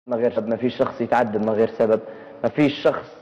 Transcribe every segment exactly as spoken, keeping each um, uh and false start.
من غير سبب، ما فيش شخص يتعدى من غير سبب، ما فيش شخص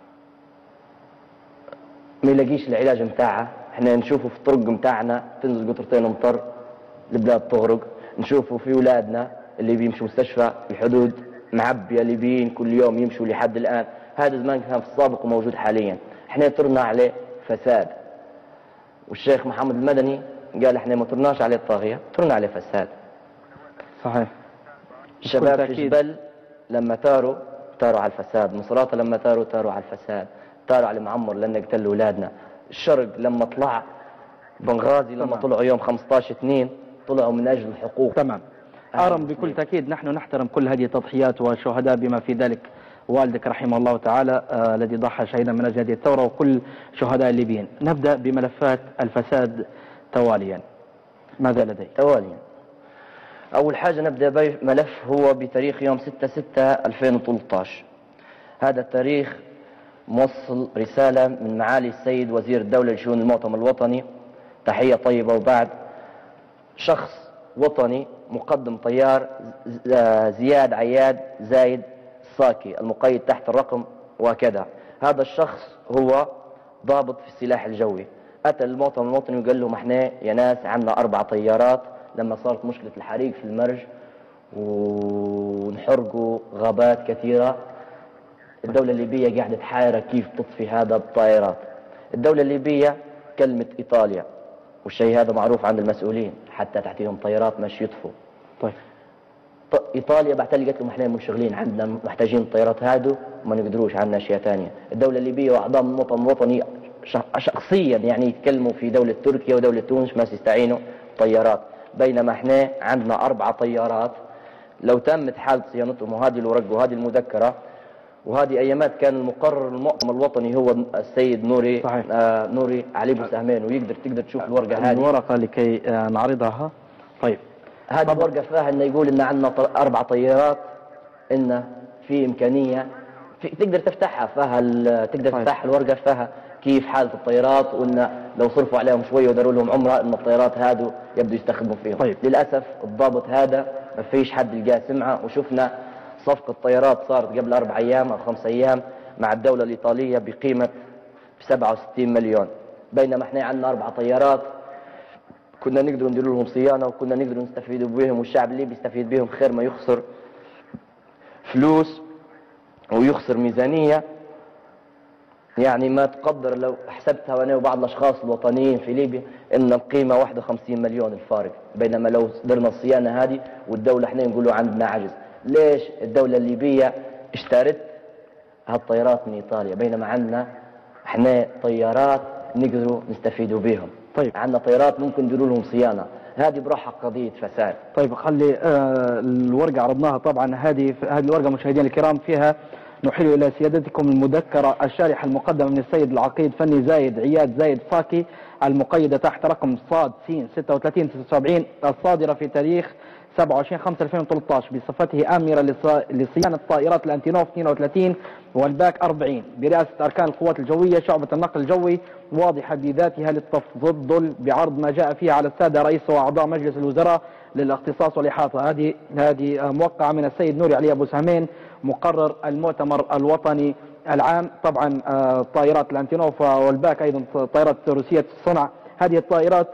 ما يلاقيش العلاج متاعها. احنا نشوفه في الطرق متاعنا تنزل قطرتين مطر البلاد تغرق، نشوفه في اولادنا اللي بيمشوا مستشفى الحدود معبيه ليبيين كل يوم يمشوا لحد الان. هذا زمان كان في السابق وموجود حاليا. احنا طرنا عليه فساد، والشيخ محمد المدني قال احنا ما طرناش عليه الطاغيه، طرنا عليه فساد. صحيح. الشباب في جبل لما تاروا تاروا على الفساد، مصراته لما تاروا تاروا على الفساد، تاروا على معمر لان قتلوا اولادنا. الشرق لما طلع بنغازي لما طلعوا يوم خمسة عشر اثنين طلعوا من اجل الحقوق. تمام. ارم بكل تاكيد نحن نحترم كل هذه التضحيات والشهداء بما في ذلك والدك رحمه الله تعالى آه الذي ضحى شهيدا من اجل هذه الثوره وكل شهداء الليبيين. نبدا بملفات الفساد تواليا. ماذا لديك؟ تواليا. اول حاجه نبدا بملف هو بتاريخ يوم ستة ستة ألفين وثلاثة عشر. هذا التاريخ موصل رساله من معالي السيد وزير الدوله لشؤون المؤتمر الوطني، تحيه طيبه وبعد. شخص وطني مقدم طيار زياد عياد زايد الصاكي المقيد تحت الرقم وكذا. هذا الشخص هو ضابط في السلاح الجوي. اتى المؤتمر الوطني وقال لهم احنا يا ناس عندنا اربع طيارات لما صارت مشكله الحريق في المرج ونحرقوا غابات كثيره. الدوله الليبيه قاعده تحايره كيف تطفي هذا بالطائرات. الدوله الليبيه كلمه ايطاليا، والشيء هذا معروف عند المسؤولين، حتى تحتيهم طيارات مش يطفوا. طيب ايطاليا بعد قالت لهم احنا منشغلين عندنا محتاجين الطيارات هادو وما نقدروش، عندنا اشياء ثانيه. الدوله الليبيه واعضاء من المؤتمر الوطني شخصيا يعني يتكلموا في دوله تركيا ودوله تونس ما يستعينوا طيارات، بينما احنا عندنا اربع طيارات لو تمت حاله صيانتهم. وهذه الورق وهذه المذكره وهذه ايامات كان المقرر المؤتمر الوطني هو السيد نوري آه نوري علي بوسهمين، ويقدر تقدر تشوف الورقه هذه الورقه لكي آه نعرضها. طيب هذه الورقه فيها انه يقول ان عندنا اربع طيارات، ان في امكانيه في تقدر تفتحها فيها تقدر طيب. تفتح الورقه فيها كيف حاله الطيارات، وان لو صرفوا عليهم شويه وداروا لهم عمره ان الطيارات هادو يبدو يستخدموا فيهم. طيب. للاسف الضابط هذا ما فيش حد لقاه سمعه، وشفنا صفقه طيارات صارت قبل اربع ايام او خمس ايام مع الدوله الايطاليه بقيمه سبعة وستين مليون، بينما احنا عندنا اربع طيارات كنا نقدر ندير لهم صيانه وكنا نقدر نستفيد بهم، والشعب الليبي يستفيد بهم خير ما يخسر فلوس ويخسر ميزانيه يعني ما تقدر. لو حسبتها انا وبعض الاشخاص الوطنيين في ليبيا ان القيمه واحد وخمسين مليون الفارق، بينما لو درنا الصيانه هذه والدوله احنا نقولوا عندنا عجز. ليش الدوله الليبيه اشترت هالطيارات من ايطاليا بينما عندنا احنا طيارات نقدروا نستفيدوا بهم؟ طيب عندنا طيارات ممكن نديروا لهم صيانه. هذه بروحها قضيه فساد. طيب خلي آه الورقه عرضناها طبعا. هذه هذه الورقه مشاهدينا الكرام فيها نحيل الى سيادتكم المذكره الشارحه المقدمه من السيد العقيد فني زايد عياد زايد صاكي المقيده تحت رقم صاد س ستة وثلاثين تسعة وسبعين الصادره في تاريخ سبعة وعشرين خمسة ألفين وثلاثة عشر بصفته اميره لصيانه طائرات الانتينوف اثنين وثلاثين والباك أربعين برئاسه اركان القوات الجويه شعبه النقل الجوي، واضحه بذاتها للتفضل بعرض ما جاء فيها على الساده رئيس واعضاء مجلس الوزراء للاختصاص والاحاطه. هذه هذه موقعه من السيد نوري علي ابو سهمين مقرر المؤتمر الوطني العام. طبعا طائرات الانتينوف والباك ايضا طائرات روسيه الصنع. هذه الطائرات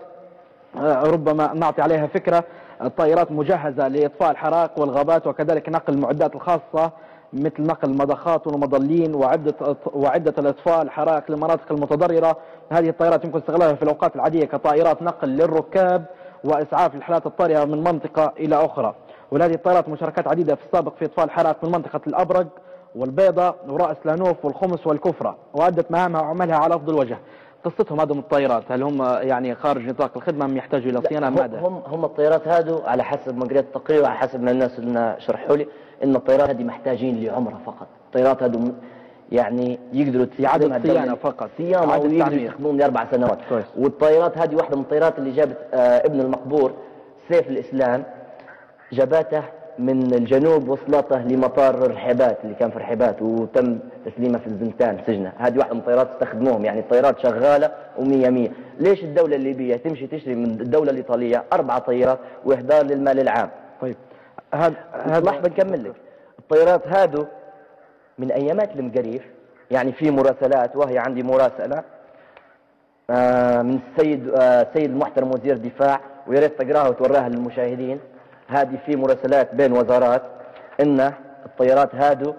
ربما نعطي عليها فكره، الطائرات مجهزه لاطفاء الحرائق والغابات وكذلك نقل المعدات الخاصه مثل نقل المضخات والمظلين وعده وعده الاطفاء الحرائق للمناطق المتضرره. هذه الطائرات يمكن استغلالها في الاوقات العاديه كطائرات نقل للركاب واسعاف الحالات الطارئه من منطقه الى اخرى. ولهذه الطائرات مشاركات عديده في السابق في اطفاء الحرائق من منطقه الابرق والبيضاء وراس لانوف والخمس والكفره، وادت مهامها وعملها على افضل وجه. قصتهم هذم الطائرات هل هم يعني خارج نطاق الخدمه ام يحتاجوا الى صيانه؟ ماذا؟ هم هم الطائرات هذو على حسب ما قريت التقرير وعلى حسب ما الناس اللي شرحوا لي ان الطائرات هذه محتاجين لعمره فقط. الطائرات هذو يعني يقدروا يعادوا صيانه فقط، صيانه ويقدروا يستخدمون لاربع سنوات. كويس. والطائرات هذه واحده من الطائرات اللي جابت آه ابن المقبور سيف الاسلام، جابته من الجنوب وصلته لمطار رحيبات اللي كان في رحيبات وتم تسليمه في الزنتان سجنه. هذه واحده من الطائرات استخدموهم، يعني الطائرات شغاله ومية مية. ليش الدوله الليبيه تمشي تشتري من الدوله الايطاليه اربع طائرات واهدار للمال العام؟ طيب هذا لحظه نكمل لك. الطيارات هادو من أيامات المقريف، يعني في مراسلات، وهي عندي مراسلة آه من السيد آه السيد المحترم وزير الدفاع، ويا ريت تقراها وتوراها للمشاهدين. هذه في مراسلات بين وزارات ان الطيارات هادو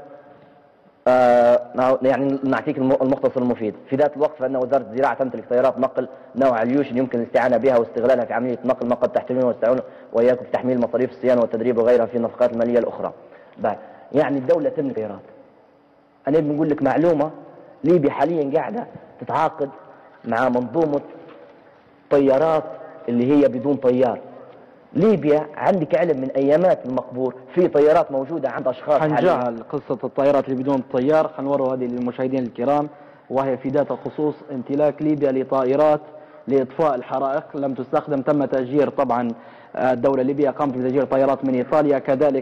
آه يعني نعطيك المختصر المفيد. في ذات الوقت فان وزاره الزراعه تمتلك طيارات نقل نوع اليوشن يمكن الاستعانه بها واستغلالها في عمليه نقل ما قد تحتملون والتعاون واياكم في تحميل مصاريف الصيانه والتدريب وغيرها في النفقات الماليه الاخرى. يعني الدوله تملك طيارات. انا بنقول لك معلومه، ليبيا حاليا قاعده تتعاقد مع منظومه طيارات اللي هي بدون طيار. ليبيا عندك علم من ايامات المقبور في طيارات موجوده عند اشخاص. حنجعل قصه الطيارات اللي بدون طيار، خلينا نوروا هذه للمشاهدين الكرام، وهي في ذات الخصوص امتلاك ليبيا لطائرات لاطفاء الحرائق لم تستخدم. تم تاجير طبعا الدوله الليبيه قامت بتاجير طائرات من ايطاليا. كذلك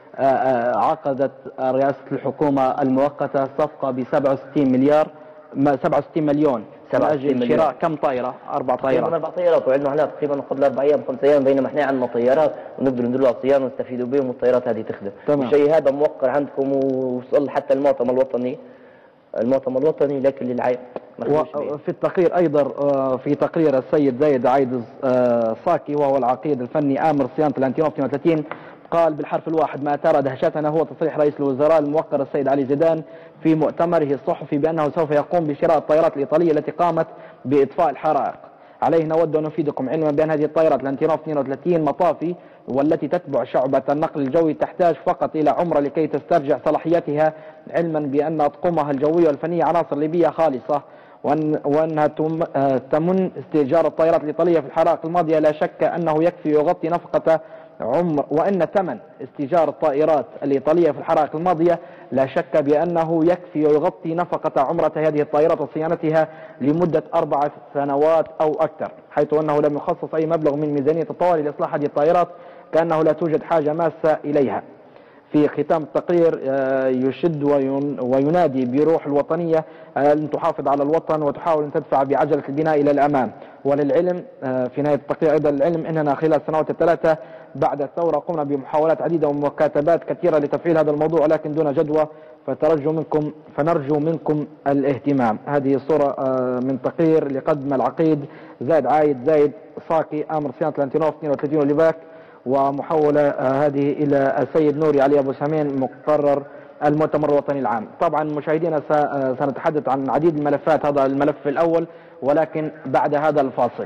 عقدت رئاسه الحكومه المؤقته صفقه ب سبعة وستين مليار سبعة وستين مليون من اجل شراء كم طائره؟ اربع طائرات. اربع طائرات وعندنا احنا تقريبا قبل اربع ايام خمس ايام، بينما احنا عندنا طيارات ونقدر ندير لها صيانه ونستفيدوا بهم والطيارات هذه تخدم. الشيء هذا موقر عندكم ووصل حتى المؤتمر الوطني المؤتمر الوطني لكن للعيب. وفي التقرير ايضا في تقرير السيد زايد عايد صاكي وهو العقيد الفني امر صيانه الانتينوف اثنين وثلاثين قال بالحرف الواحد: ما اثار دهشتنا هو تصريح رئيس الوزراء الموقر السيد علي زيدان في مؤتمره الصحفي بانه سوف يقوم بشراء الطائرات الايطاليه التي قامت باطفاء الحرائق. عليه نود ان نفيدكم علما بان هذه الطائرات الانتينوف اثنين وثلاثين مطافي والتي تتبع شعبة النقل الجوي تحتاج فقط إلى عمرة لكي تسترجع صلاحيتها، علما بأن أطقمها الجوية والفنية عناصر ليبية خالصة، وأن وأنها تمن استئجار الطائرات الإيطالية في الحرائق الماضية لا شك أنه يكفي يغطي نفقة عمر، وأن ثمن استئجار الطائرات الإيطالية في الحرائق الماضية لا شك بأنه يكفي يغطي نفقة عمرة هذه الطائرات وصيانتها لمدة أربع سنوات أو أكثر، حيث أنه لم يخصص أي مبلغ من ميزانية الطوارئ لإصلاح هذه الطائرات كأنه لا توجد حاجة ماسة إليها. في ختام التقرير يشد وينادي بروح الوطنية أن تحافظ على الوطن وتحاول أن تدفع بعجلة البناء إلى الأمام. وللعلم في نهاية التقرير أيضا العلم أننا خلال السنوات الثلاثة بعد الثورة قمنا بمحاولات عديدة ومكاتبات كثيرة لتفعيل هذا الموضوع ولكن دون جدوى، فترجو منكم فنرجو منكم الاهتمام. هذه صورة من تقرير اللي قدم العقيد زايد عايد زايد صاكي آمر صيانة الانتينوف اثنين وثلاثين وليباك، ومحولة هذه إلى السيد نوري علي أبو سمين مقرر المؤتمر الوطني العام. طبعا مشاهدينا سنتحدث عن عديد الملفات، هذا الملف الأول ولكن بعد هذا الفاصل.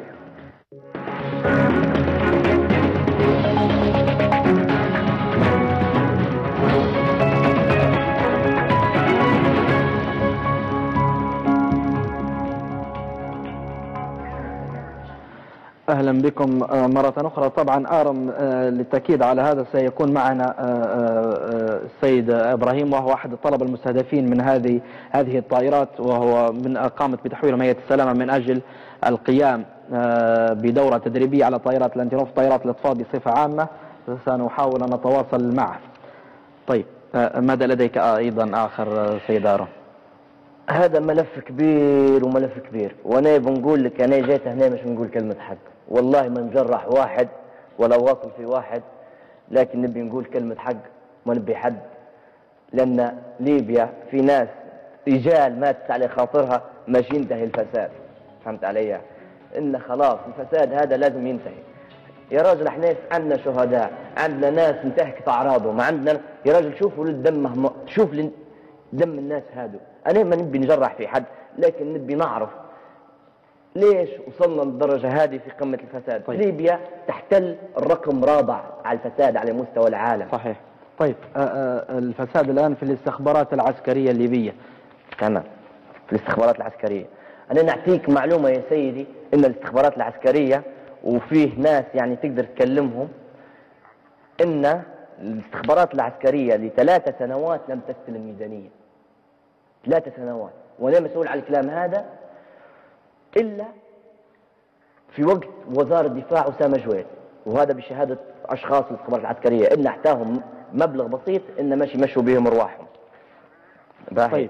أهلا بكم مرة أخرى. طبعا آرم للتأكيد على هذا سيكون معنا السيد إبراهيم وهو أحد الطلبة المستهدفين من هذه هذه الطائرات، وهو من قامت بتحويل هيئة السلامة من أجل القيام بدورة تدريبية على طائرات الانتينوف طائرات الإطفاء بصفة عامة. سنحاول أن نتواصل معه. طيب ماذا لديك أيضا آخر سيد آرم؟ هذا ملف كبير وملف كبير، وانا بنقول لك انا جيت هنا مش بنقول كلمه حق، والله ما نجرح واحد ولا واصل في واحد، لكن نبي نقول كلمه حق ما نبي حد، لان ليبيا في ناس رجال ماتت على خاطرها مش ينتهي الفساد. فهمت علي؟ ان خلاص الفساد هذا لازم ينتهي. يا راجل احنا عندنا شهداء، عندنا ناس انتهكت اعراضهم، عندنا يا راجل شوفوا للدم، شوف دم الناس هادو. أنا ما نبي نجرح في حد، لكن نبي نعرف ليش وصلنا للدرجة هذه في قمة الفساد. طيب. ليبيا تحتل الرقم رابع على الفساد على مستوى العالم. صحيح. طيب الفساد الآن في الاستخبارات العسكرية الليبية. تمام، في الاستخبارات العسكرية. أنا نعطيك معلومة يا سيدي إن الاستخبارات العسكرية وفيه ناس يعني تقدر تكلمهم، إن الاستخبارات العسكرية لثلاثة سنوات لم تستلم ميزانية. ثلاثة سنوات، وانا مسؤول على الكلام هذا الا في وقت وزارة الدفاع اسامه جويد، وهذا بشهادة اشخاص الاستخبارات العسكرية ان احتاهم مبلغ بسيط ان ماشي مشوا بهم ارواحهم. طيب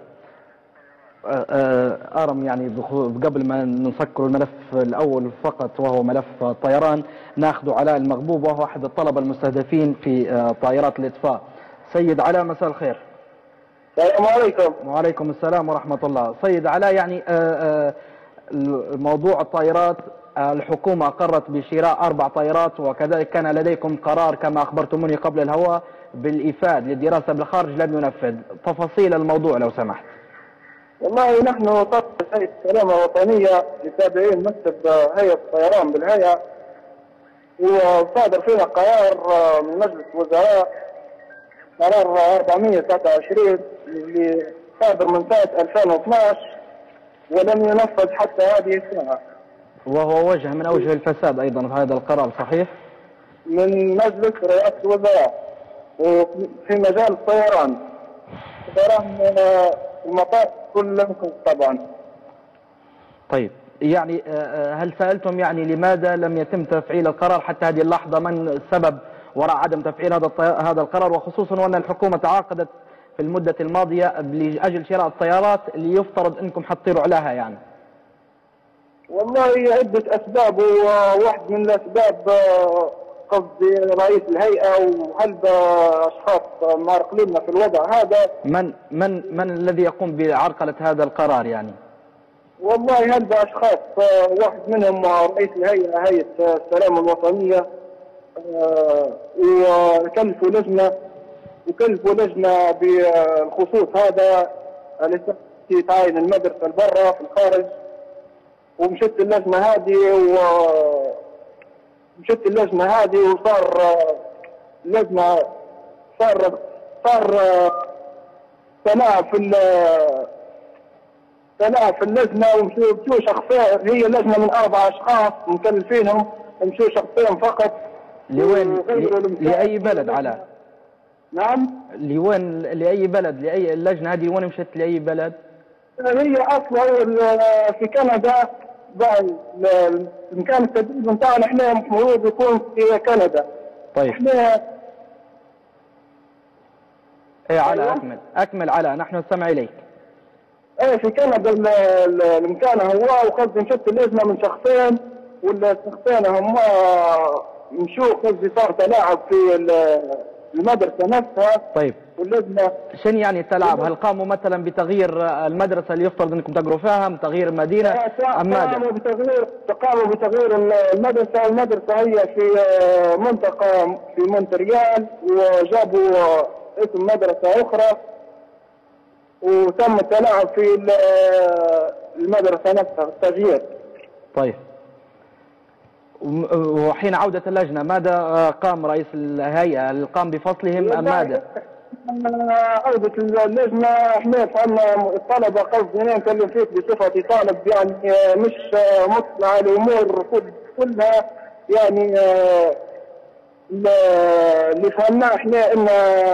آرم يعني قبل ما نسكر الملف الأول فقط وهو ملف الطيران، ناخذ علاء المغبوب وهو أحد الطلبة المستهدفين في طائرات الإطفاء. سيد علاء مساء الخير. السلام عليكم. وعليكم السلام ورحمة الله. سيد علاء، يعني موضوع الطائرات، الحكومة قررت بشراء أربع طائرات، وكذلك كان لديكم قرار كما أخبرتموني قبل الهواء بالإيفاد للدراسة بالخارج لم ينفذ. تفاصيل الموضوع لو سمحت. والله نحن طبعا هيئة السلامة الوطنية لتابعين مكتب هيئة الطيران بالهيئة، وصادر فينا قرار من مجلس الوزراء قرار أربعمئة وتسعة وعشرين اللي صادر من سنة ألفين واثناعش ولم ينفذ حتى هذه الساعة، وهو وجه من أوجه الفساد أيضا في هذا القرار، صحيح؟ من مجلس رئاسة الوزراء وفي مجال الطيران. الطيران المطار كله طبعا. طيب، يعني هل سألتم يعني لماذا لم يتم تفعيل القرار حتى هذه اللحظة؟ من السبب وراء عدم تفعيل هذا هذا القرار، وخصوصا وأن الحكومة تعاقدت في المدة الماضية لأجل شراء الطيارات اللي يفترض أنكم حتطيروا عليها يعني؟ والله عدة أسباب، وواحد من الأسباب قصدي رئيس الهيئة وهلبة أشخاص معرقلين في الوضع هذا. من من من الذي يقوم بعرقلة هذا القرار يعني؟ والله هلبة أشخاص، واحد منهم رئيس الهيئة هيئة السلامة الوطنية، وكلفوا لجنة وكلفوا لجنة بالخصوص هذا التي تعاين المدرسة برا في الخارج، ومشت اللجنة هذه و مشت اللجنة هذه وصار اللجنة صار صار تلاعب في تلاعب في اللجنة، ومشوا شخصين، هي لجنة من أربع أشخاص مكلفينهم، ومشوا شخصين فقط. لوين؟ لأي بلد علاء؟ نعم؟ لوين؟ لأي بلد؟ لأي اللجنة هذه وين مشت؟ لأي بلد؟ هي أصلا في كندا، مكان التدريب بتاعنا احنا المفروض يكون في كندا. طيب. احنا ايه علاء، اكمل اكمل علاء، نحن نستمع اليك. ايه في كندا المكان هو، وقصدي مشت اللجنة من شخصين، والشخصين هم مشوا قصدي صار تلاعب في المدرسة نفسها. طيب، واللجنة شنو يعني التلاعب؟ هل قاموا مثلا بتغيير المدرسة اللي يفترض انكم تقروا فيها، ام تغيير المدينة ام ماذا؟ قاموا بتغيير قاموا بتغيير المدرسة. المدرسة هي في منطقة في مونتريال، وجابوا اسم مدرسة أخرى، وتم التلاعب في المدرسة نفسها التغيير. طيب، وحين عودة اللجنة ماذا قام رئيس الهيئة؟ هل قام بفصلهم أم ماذا؟ عودة اللجنة احنا فهمنا الطلبة، قصدي انا نكلم فيك بصفتي طالب يعني مش مطلع على الأمور كلها، يعني اللي فهمناه احنا ان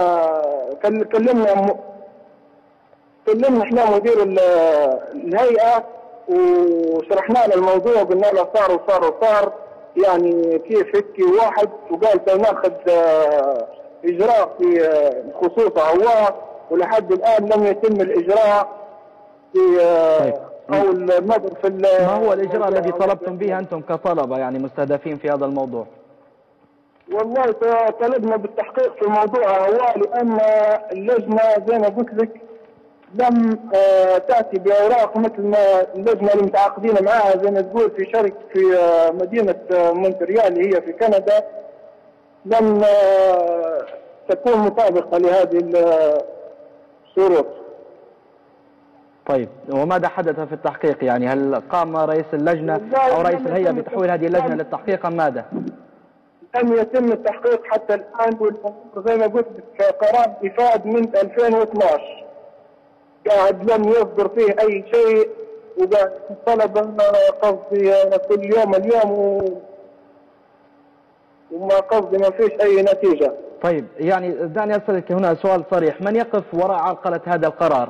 كلمنا كلمنا احنا مدير الهيئة وشرحنا له الموضوع، قلنا له صار وصار وصار يعني كيف هيك واحد، وقال سناخذ اجراء في خصوص هو، ولحد الان لم يتم الاجراء في طيب. او المدر في ما هو الاجراء الذي طلبتم به انتم كطلبه يعني مستهدفين في هذا الموضوع؟ والله طلبنا بالتحقيق في الموضوع هو، لان اللجنه زي ما قلت لك لم تأتي بأوراق مثل ما اللجنة اللي متعاقدين معها زي ما تقول في شركة في مدينة مونتريال اللي هي في كندا، لم تكون مطابقة لهذه الشروط. طيب، وماذا حدث في التحقيق يعني؟ هل قام رئيس اللجنة أو رئيس الهيئة بتحويل هذه اللجنة للتحقيق أم ماذا؟ لم يتم التحقيق حتى الآن، والأمور زي ما قلت قرار إفاد من ألفين واثناعش قاعد لم يصدر فيه أي شيء، وقاعد الطلبة قصدي كل يوم اليوم وما قصدي ما فيش أي نتيجة. طيب، يعني دعني أسألك هنا سؤال صريح، من يقف وراء عرقلة هذا القرار؟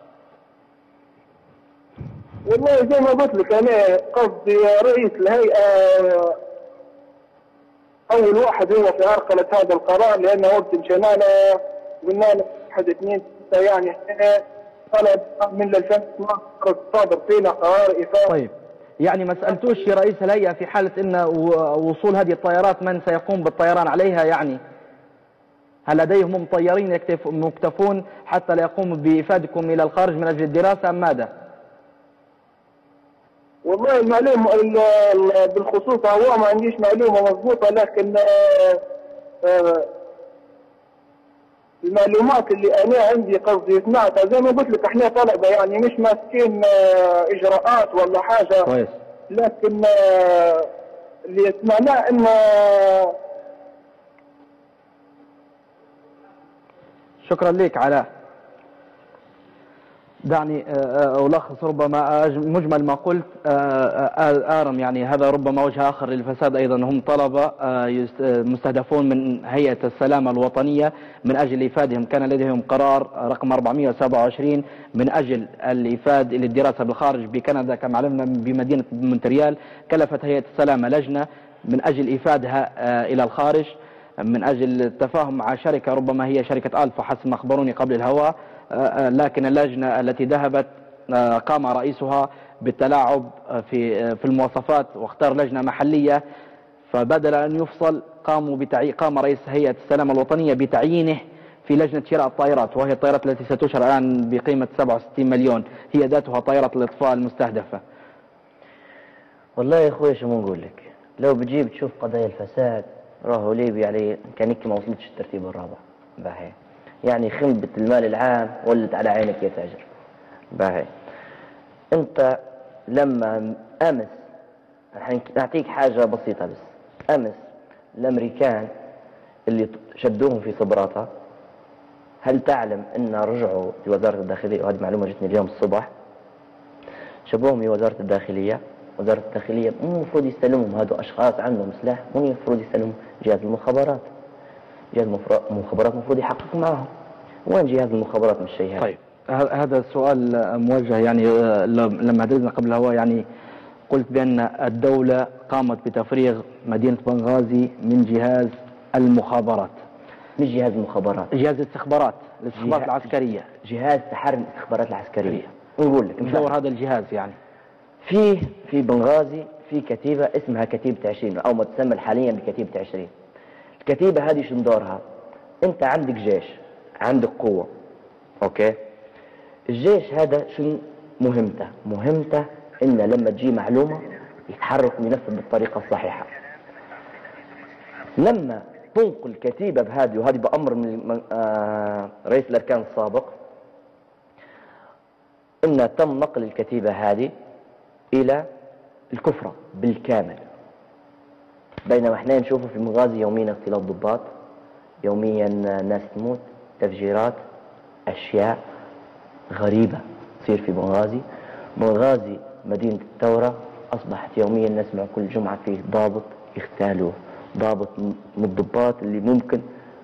والله زي ما قلت لك أنا قصدي رئيس الهيئة أول واحد هو في عرقلة هذا القرار، لأنه وقت مشينا له قلنا له واحد اثنين ثلاثة يعني احنا طلب من ألفين واثناعش صادر فينا قرار إفادة. طيب، يعني ما سألتوش رئيس الهيئة في حالة أن وصول هذه الطائرات من سيقوم بالطيران عليها يعني؟ هل لديهم مطيرين يكتف مكتفون حتى لا يقوموا بإفادكم إلى الخارج من أجل الدراسة أم ماذا؟ والله المعلومة بالخصوص هو ما عنديش معلومة مضبوطة، لكن المعلومات اللي أنا عندي قصدي سمعتها زي ما قلت لك احنا طلبة يعني مش ماسكين إجراءات ولا حاجة كويس. لكن اللي سمعناه إن شكرا لك علاء. دعني ألخص ربما مجمل ما قلت. آرم يعني هذا ربما وجه آخر للفساد أيضا، هم طلبة مستهدفون من هيئة السلامة الوطنية من أجل إفادهم. كان لديهم قرار رقم أربعمئة وسبعة وعشرين من أجل الإفاد للدراسة بالخارج بكندا كما علمنا بمدينة مونتريال. كلفت هيئة السلامة لجنة من أجل إفادها إلى الخارج من أجل التفاهم مع شركة ربما هي شركة ألفا حسب ما أخبروني قبل الهواء، لكن اللجنة التي ذهبت قام رئيسها بالتلاعب في في المواصفات واختار لجنة محلية، فبدل أن يفصل قاموا بتعي... قام رئيس هيئة السلامة الوطنية بتعيينه في لجنة شراء الطائرات، وهي الطائرات التي ستشر الآن بقيمة سبعة وستين مليون هي ذاتها طائرة الإطفاء المستهدفة. والله يا أخوي شو نقول لك، لو بتجيب تشوف قضايا الفساد راهو ليبي عليه كان ما وصلتش الترتيب الرابع باهي، يعني خنبة المال العام ولت على عينك يا تاجر باهي. انت لما امس نعطيك حاجة بسيطة بس، امس الامريكان اللي شدوهم في صبراتا هل تعلم ان رجعوا لوزارة الداخلية، وهذه معلومة جتني اليوم الصبح، شبوهم لوزارة الداخلية. وزارة الداخلية مو المفروض يستلمهم هذو أشخاص عندهم سلاح، مو المفروض يستلمهم جهاز المخابرات. جهاز المخابرات المفروض يحقق معهم. وين جهاز المخابرات من الشيء هذا؟ طيب هذا السؤال موجه يعني لما درسنا قبل هو يعني قلت بأن الدولة قامت بتفريغ مدينة بنغازي من جهاز المخابرات. مش جهاز المخابرات، جهاز الاستخبارات الاستخبارات العسكرية، جهاز تحرر الاستخبارات العسكرية. نقول لك مدور هذا الجهاز يعني في في بنغازي في كتيبة اسمها كتيبة عشرين أو ما تسمى حاليا بكتيبة عشرين. الكتيبة هذه شو دورها؟ أنت عندك جيش، عندك قوة، أوكي؟ الجيش هذا شو مهمته؟ مهمته إن لما تجي معلومة يتحرك وينفذ بالطريقة الصحيحة. لما تنقل كتيبة بهذه، وهذه بأمر من آه رئيس الأركان السابق، إن تم نقل الكتيبة هذه إلى الكفرة بالكامل. بينما احنا نشوفه في بنغازي يوميا اغتيالات ضباط، يوميا ناس تموت، تفجيرات، أشياء غريبة تصير في بنغازي. بنغازي مدينة الثورة أصبحت يوميا نسمع كل جمعة فيه ضابط يغتالوه، ضابط من الضباط اللي ممكن.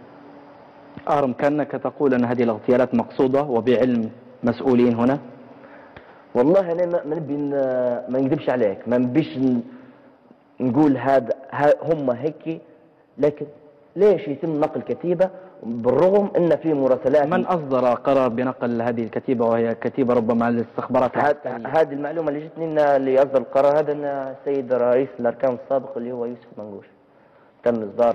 آرم كأنك تقول أن هذه الاغتيالات مقصودة وبعلم مسؤولين هنا؟ والله أنا ما نبي ما نكذبش عليك، ما نبيش نقول هذا هم هيك، لكن ليش يتم نقل كتيبة بالرغم ان في مراسلات؟ من اصدر قرار بنقل هذه الكتيبة وهي كتيبة ربما للاستخبارات العسكرية؟ هذه المعلومة اللي جتني ان اللي اصدر القرار هذا ان السيد رئيس الاركان السابق اللي هو يوسف منقوش. تم اصدار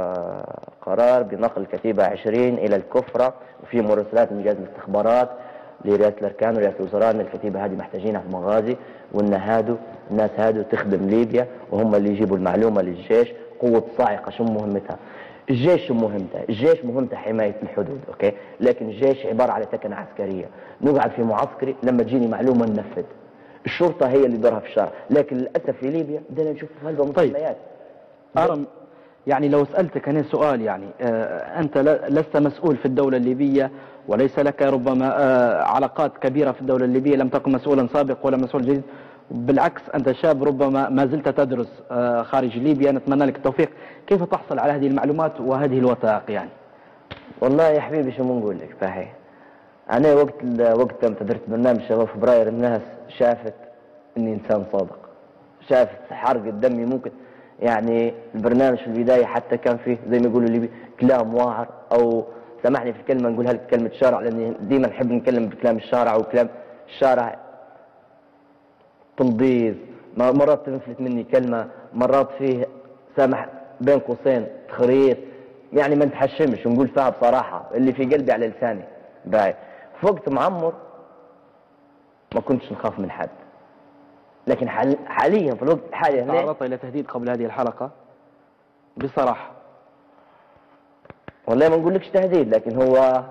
قرار بنقل كتيبة عشرين الى الكفرة، وفي مراسلات من جهاز الاستخبارات لرئاسة الاركان ورئاسة الوزراء ان الكتيبة هذه محتاجينها في بنغازي، وان هادو الناس هادو تخدم ليبيا وهم اللي يجيبوا المعلومة للجيش. قوة صاعقة شو مهمتها؟ الجيش شو مهمته؟ الجيش مهمته حماية الحدود، اوكي؟ لكن الجيش عبارة على تكنة عسكرية، نقعد في معسكري لما تجيني معلومة ننفذ. الشرطة هي اللي دورها في الشارع، لكن للأسف في ليبيا بدنا نشوف هلبة مسميات. طيب أرم، يعني لو سألتك أنا سؤال، يعني آه أنت لست مسؤول في الدولة الليبية وليس لك ربما آه علاقات كبيرة في الدولة الليبية، لم تكن مسؤولا سابق ولا مسؤول جديد، بالعكس أنت شاب ربما ما زلت تدرس آه خارج ليبيا، نتمنى لك التوفيق. كيف تحصل على هذه المعلومات وهذه الوثائق يعني؟ والله يا حبيبي شو بنقول لك فاهي، أنا وقت وقت لما درت برنامج شباب فبراير الناس شافت إني إنسان صادق، شافت حرق دمي. ممكن يعني البرنامج في البداية حتى كان فيه زي ما يقولوا لي كلام واعر، أو سامحني في الكلمة نقولها لك كلمة شارع، لأني ديما نحب نتكلم بكلام الشارع، وكلام الشارع تنظيف، مرات تنفلت مني كلمة، مرات فيه سامح بين قوسين تخريط، يعني ما نتحشمش ونقول فيها بصراحه اللي في قلبي على لساني. باهي في وقت معمر ما كنتش نخاف من حد، لكن حال حاليا في الوقت الحالي هنا تعرضت الى تهديد قبل هذه الحلقه بصراحه؟ والله ما نقولكش تهديد، لكن هو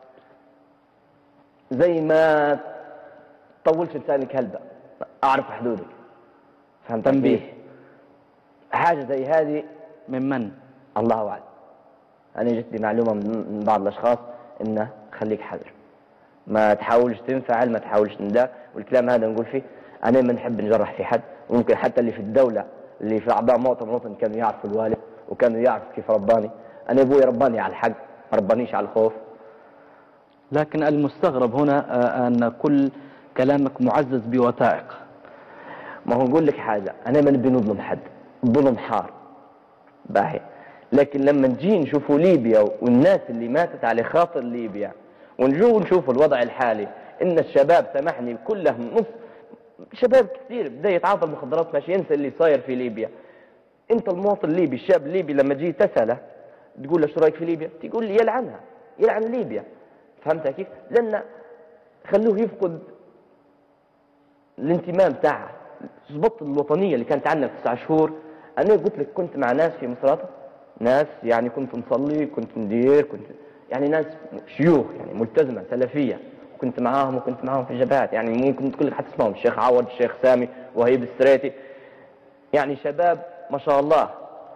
زي ما طولش لسانك هلبة اعرف حدودك، فهمت؟ تنبيه حاجه زي هذه من من؟ الله اعلم. انا جتني معلومه من بعض الاشخاص انه خليك حذر، ما تحاولش تنفعل، ما تحاولش تندى، والكلام هذا نقول فيه انا ما نحب نجرح في حد، وممكن حتى اللي في الدوله اللي في اعضاء مؤتمر الوطني كانوا يعرفوا الوالد وكانوا يعرفوا كيف رباني. انا ابوي رباني على الحق، ما ربانيش على الخوف. لكن المستغرب هنا ان كل كلامك معزز بوثائق. ما هو نقول لك حاجه، انا ما نبي نظلم حد، الظلم حار باهي، لكن لما نجي نشوفوا ليبيا والناس اللي ماتت على خاطر ليبيا، ونجو نشوف الوضع الحالي، ان الشباب سامحني كلهم نص شباب كثير بدا يتعاطى المخدرات، ماشي ينسى اللي صاير في ليبيا. انت المواطن الليبي، الشاب الليبي لما تجي تساله تقول له شو رايك في ليبيا؟ تقول لي يلعنها، يلعن ليبيا. فهمت كيف؟ لان خلوه يفقد الانتماء بتاعها، ضبط الوطنيه اللي كانت عندنا في تسع شهور. انا قلت لك كنت مع ناس في مصراتة، ناس يعني كنت نصلي، كنت ندير، كنت يعني ناس شيوخ يعني ملتزمه سلفيه، كنت معاهم وكنت معاهم في الجبهات، يعني ممكن تقول لك حتى اسمهم الشيخ عوض، الشيخ سامي، وهيب السريتي، يعني شباب ما شاء الله.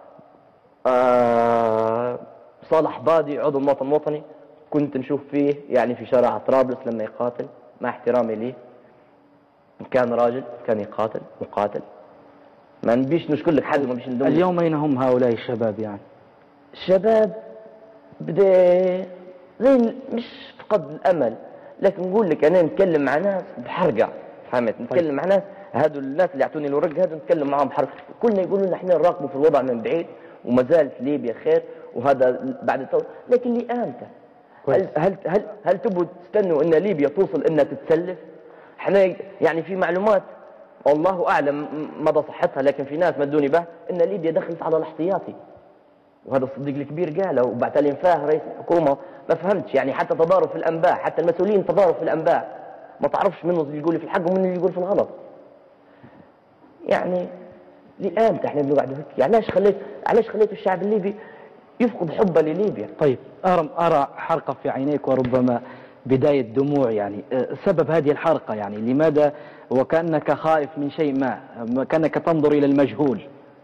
آه صالح بادي عضو المواطن الوطني كنت نشوف فيه يعني في شارع طرابلس لما يقاتل، مع احترامي ليه كان راجل، كان يقاتل مقاتل، ما نبيش نشكر لك حد، ما نبيش ندم. اليوم اين هم هؤلاء الشباب؟ يعني الشباب بدا زي مش فقد الامل، لكن نقول لك انا نتكلم مع ناس بحرقه، فهمت؟ نتكلم مع ناس هذو الناس اللي يعطوني الورق هذو نتكلم معاهم بحرقه، كلنا يقولوا لنا احنا نراقبوا في الوضع من بعيد وما زالت ليبيا خير وهذا بعد الثوره، لكن لامتى؟ هل هل هل هل تبوا تستنوا ان ليبيا توصل انها تتسلف؟ احنا يعني في معلومات والله اعلم مدى صحتها، لكن في ناس مدوني به ان ليبيا دخلت على الاحتياطي، وهذا الصديق الكبير قاله، وبعدين فاه رئيس الحكومه ما فهمتش، يعني حتى تضارب في الانباء، حتى المسؤولين تضارب في الانباء، ما تعرفش منه اللي يقول في الحق ومن اللي يقول في الغلط. يعني لامتى احنا بنقعد هيك؟ يعني علاش خليت علاش خليتوا الشعب الليبي يفقد حبه لليبيا؟ طيب ارى ارى حرقه في عينيك وربما بدايه دموع، يعني سبب هذه الحرقه يعني لماذا؟ وكانك خائف من شيء ما، كانك تنظر الى المجهول.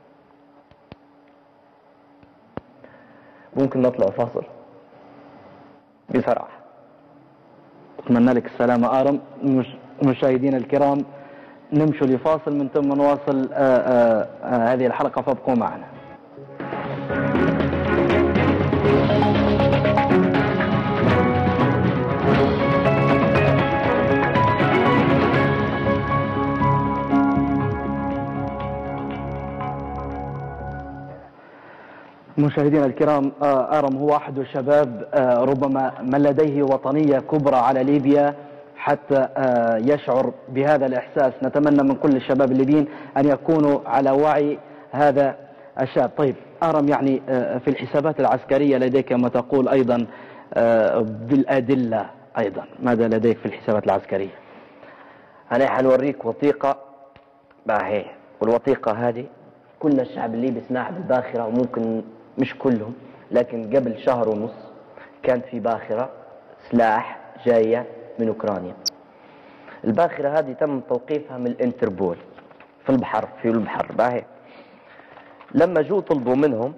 ممكن نطلع فاصل بصراحه. اتمنى لك السلامه ارم. مش مشاهدينا الكرام نمشوا لفاصل من ثم نواصل آآ آآ هذه الحلقه، فابقوا معنا. مشاهدينا الكرام، ارم هو احد الشباب ربما من لديه وطنيه كبرى على ليبيا حتى يشعر بهذا الاحساس. نتمنى من كل الشباب الليبيين ان يكونوا على وعي هذا الشاب. طيب ارم، يعني في الحسابات العسكريه لديك ما تقول ايضا بالادله ايضا، ماذا لديك في الحسابات العسكريه؟ انا حنوريك وثيقه باهي، والوثيقه هذه كل الشعب الليبي سمعها بالباخره، وممكن مش كلهم، لكن قبل شهر ونص كانت في باخره سلاح جايه من اوكرانيا. الباخره هذه تم توقيفها من الانتربول في البحر، في البحر باهي. لما جو طلبوا منهم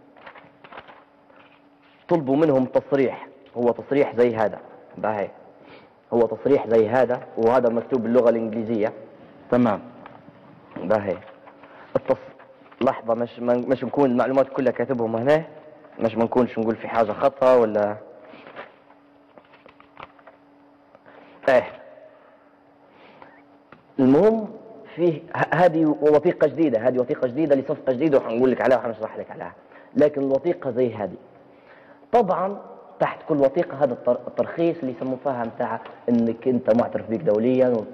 طلبوا منهم تصريح، هو تصريح زي هذا باهي، هو تصريح زي هذا، وهذا مكتوب باللغه الانجليزيه. تمام باهي. التص... لحظه، مش مش نكون المعلومات كلها كاتبهم هنا، مش ما نكونش نقول في حاجه خطا ولا ايه. المهم فيه هذه وثيقه جديده، هذه وثيقه جديده لصفقه جديده وحنقول لك عليها وحنشرح لك عليها، لكن الوثيقه زي هذه طبعا تحت كل وثيقه هذا الترخيص اللي يسموه فيها بتاع انك انت معترف بك دوليا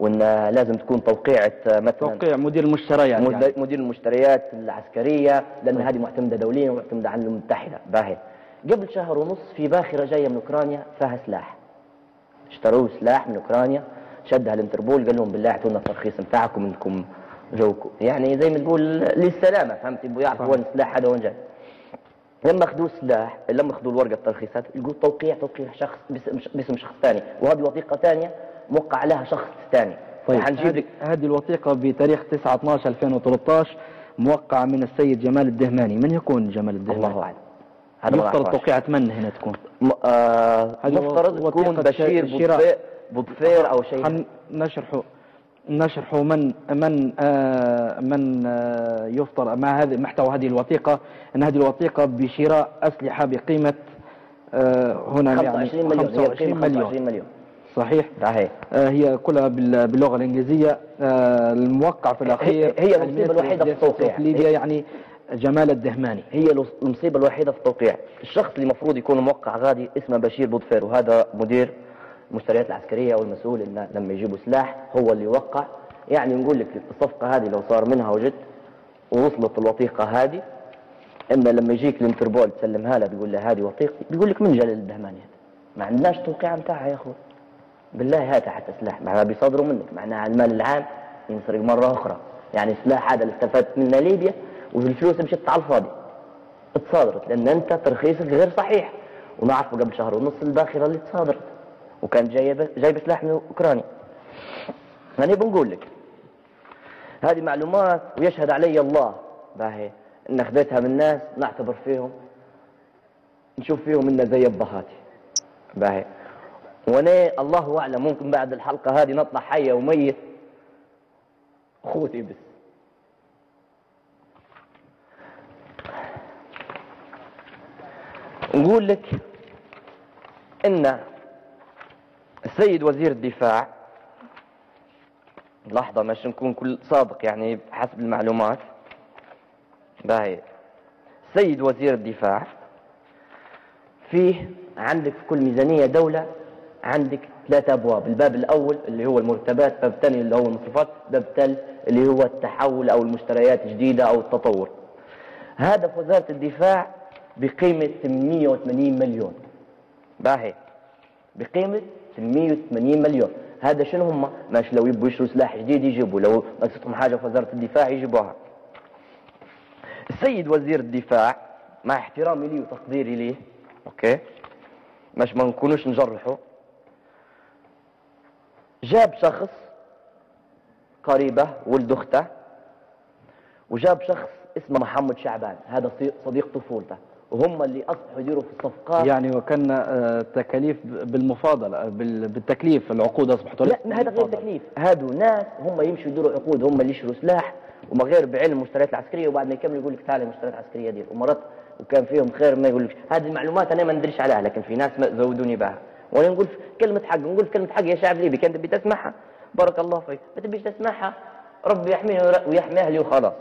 وان لازم تكون توقيعة مثلا توقيع مدير المشتريات مد- يعني. مدير المشتريات العسكرية، لان هذه معتمدة دوليا ومعتمدة على الامم المتحدة. باهي قبل شهر ونص في باخرة جاية من اوكرانيا فيها سلاح، اشتروا سلاح من اوكرانيا، شدها الانتربول قال لهم بالله اعطونا الترخيص بتاعكم انكم جوكم، يعني زي ما تقول للسلامة، فهمت؟ يبغوا يعرفوا وين السلاح هذا وين جاي. لما اخذوا السلاح، لما اخذوا الورقه الترخيصات، يقول توقيع توقيع شخص باسم باسم شخص ثاني، وهذه وثيقه ثانيه موقع عليها شخص ثاني. طيب وحنجيب لك هذه الوثيقه بتاريخ تسعة اثناشر ألفين وثلاثطعش موقعه من السيد جمال الدهماني. من يكون جمال الدهماني؟ الله اعلم. هذا ما يفترض نعرفهاش. توقيعة من هنا تكون؟ م... آه هذه مفترض تكون وثيقة بشير شراء. بودفير, بودفير او شيء. خل نشرحوا نشرحوا من من آه من آه يفترض ما هذه محتوى هذه الوثيقه، ان هذه الوثيقه بشراء اسلحه بقيمه آه هنا خمسة يعني وعشرين مليون، هي خمسة وعشرين القيمة مليون. خمسة وعشرين مليون. صحيح. صحيح. آه هي كلها بال- باللغه الانجليزيه. آه الموقع في الاخير هي المصيبة الوحيدة في التوقيع. ليبيا يعني جمال الدهماني. هي المصيبه الوحيده في التوقيع. الشخص اللي المفروض يكون موقع غادي اسمه بشير بودفير، وهذا مدير المشتريات العسكريه والمسؤول انه لما يجيبوا سلاح هو اللي يوقع. يعني نقول لك الصفقه هذه لو صار منها وجد ووصلت الوثيقه هذه، اما لما يجيك الانتربول تسلمها له تقول له هذه وثيقتي، بيقول لك من جلال الدهماني هذا؟ ما عندناش توقيع نتاعها يا اخوي. بالله هاتها حتى سلاح، معناها بيصدروا منك، معناها المال العام ينسرق مره اخرى. يعني السلاح هذا اللي استفدت منه ليبيا والفلوس مشت على الفاضي، اتصادرت لان انت ترخيصك غير صحيح. ونعرفه قبل شهر ونص الباخره اللي تصادرت وكان جايب جايب سلاح من اوكرانيا. يعني بنقول لك هذه معلومات ويشهد علي الله باهي ان اخذتها من ناس نعتبر فيهم نشوف فيهم انه زي ابهاتي باهي. وانا الله اعلم ممكن بعد الحلقه هذه نطلع حيه وميت اخوتي. بس نقول لك ان السيد وزير الدفاع، لحظة مش نكون كل صادق يعني حسب المعلومات باهي، السيد وزير الدفاع فيه عندك في كل ميزانية دولة عندك ثلاثة أبواب. الباب الأول اللي هو المرتبات، باب الثاني اللي هو المصروفات، باب الثالث اللي هو التحول أو المشتريات الجديدة أو التطور. هذا في وزارة الدفاع بقيمة ثمانمئة وثمانين مليون باهي، بقيمة ثمانمئة وثمانين مليون. هذا شنو هم؟ ماشي لو يبوا يشتروا سلاح جديد يجيبوا، لو ناقصتهم حاجة في وزارة الدفاع يجيبوها. السيد وزير الدفاع مع احترامي ليه وتقديري ليه، اوكي، مش ما نكونوش نجرحه، جاب شخص قريبه ولد اخته، وجاب شخص اسمه محمد شعبان، هذا صديق طفولته، وهم اللي اصبحوا يديروا في الصفقات. يعني وكان آه، تكاليف بالمفاضله بال- بالتكليف العقود اصبحت. لا هذا غير تكليف، هادو ناس هم يمشوا يديروا عقود، هم اللي يشتروا سلاح وما غير بعلم المشتريات العسكريه، وبعد ما يكملوا يقول لك تعالى المشتريات العسكريه دي، ومرات وكان فيهم خير ما يقول لك. هذه المعلومات انا ما ندريش عليها، لكن في ناس ما زودوني بها، وانا نقول كلمه حق، نقول كلمه حق يا شعب ليبي. كان تبي تسمعها بارك الله فيك، ما تبيش تسمعها ربي يحميني ويحمي اهلي وخلاص.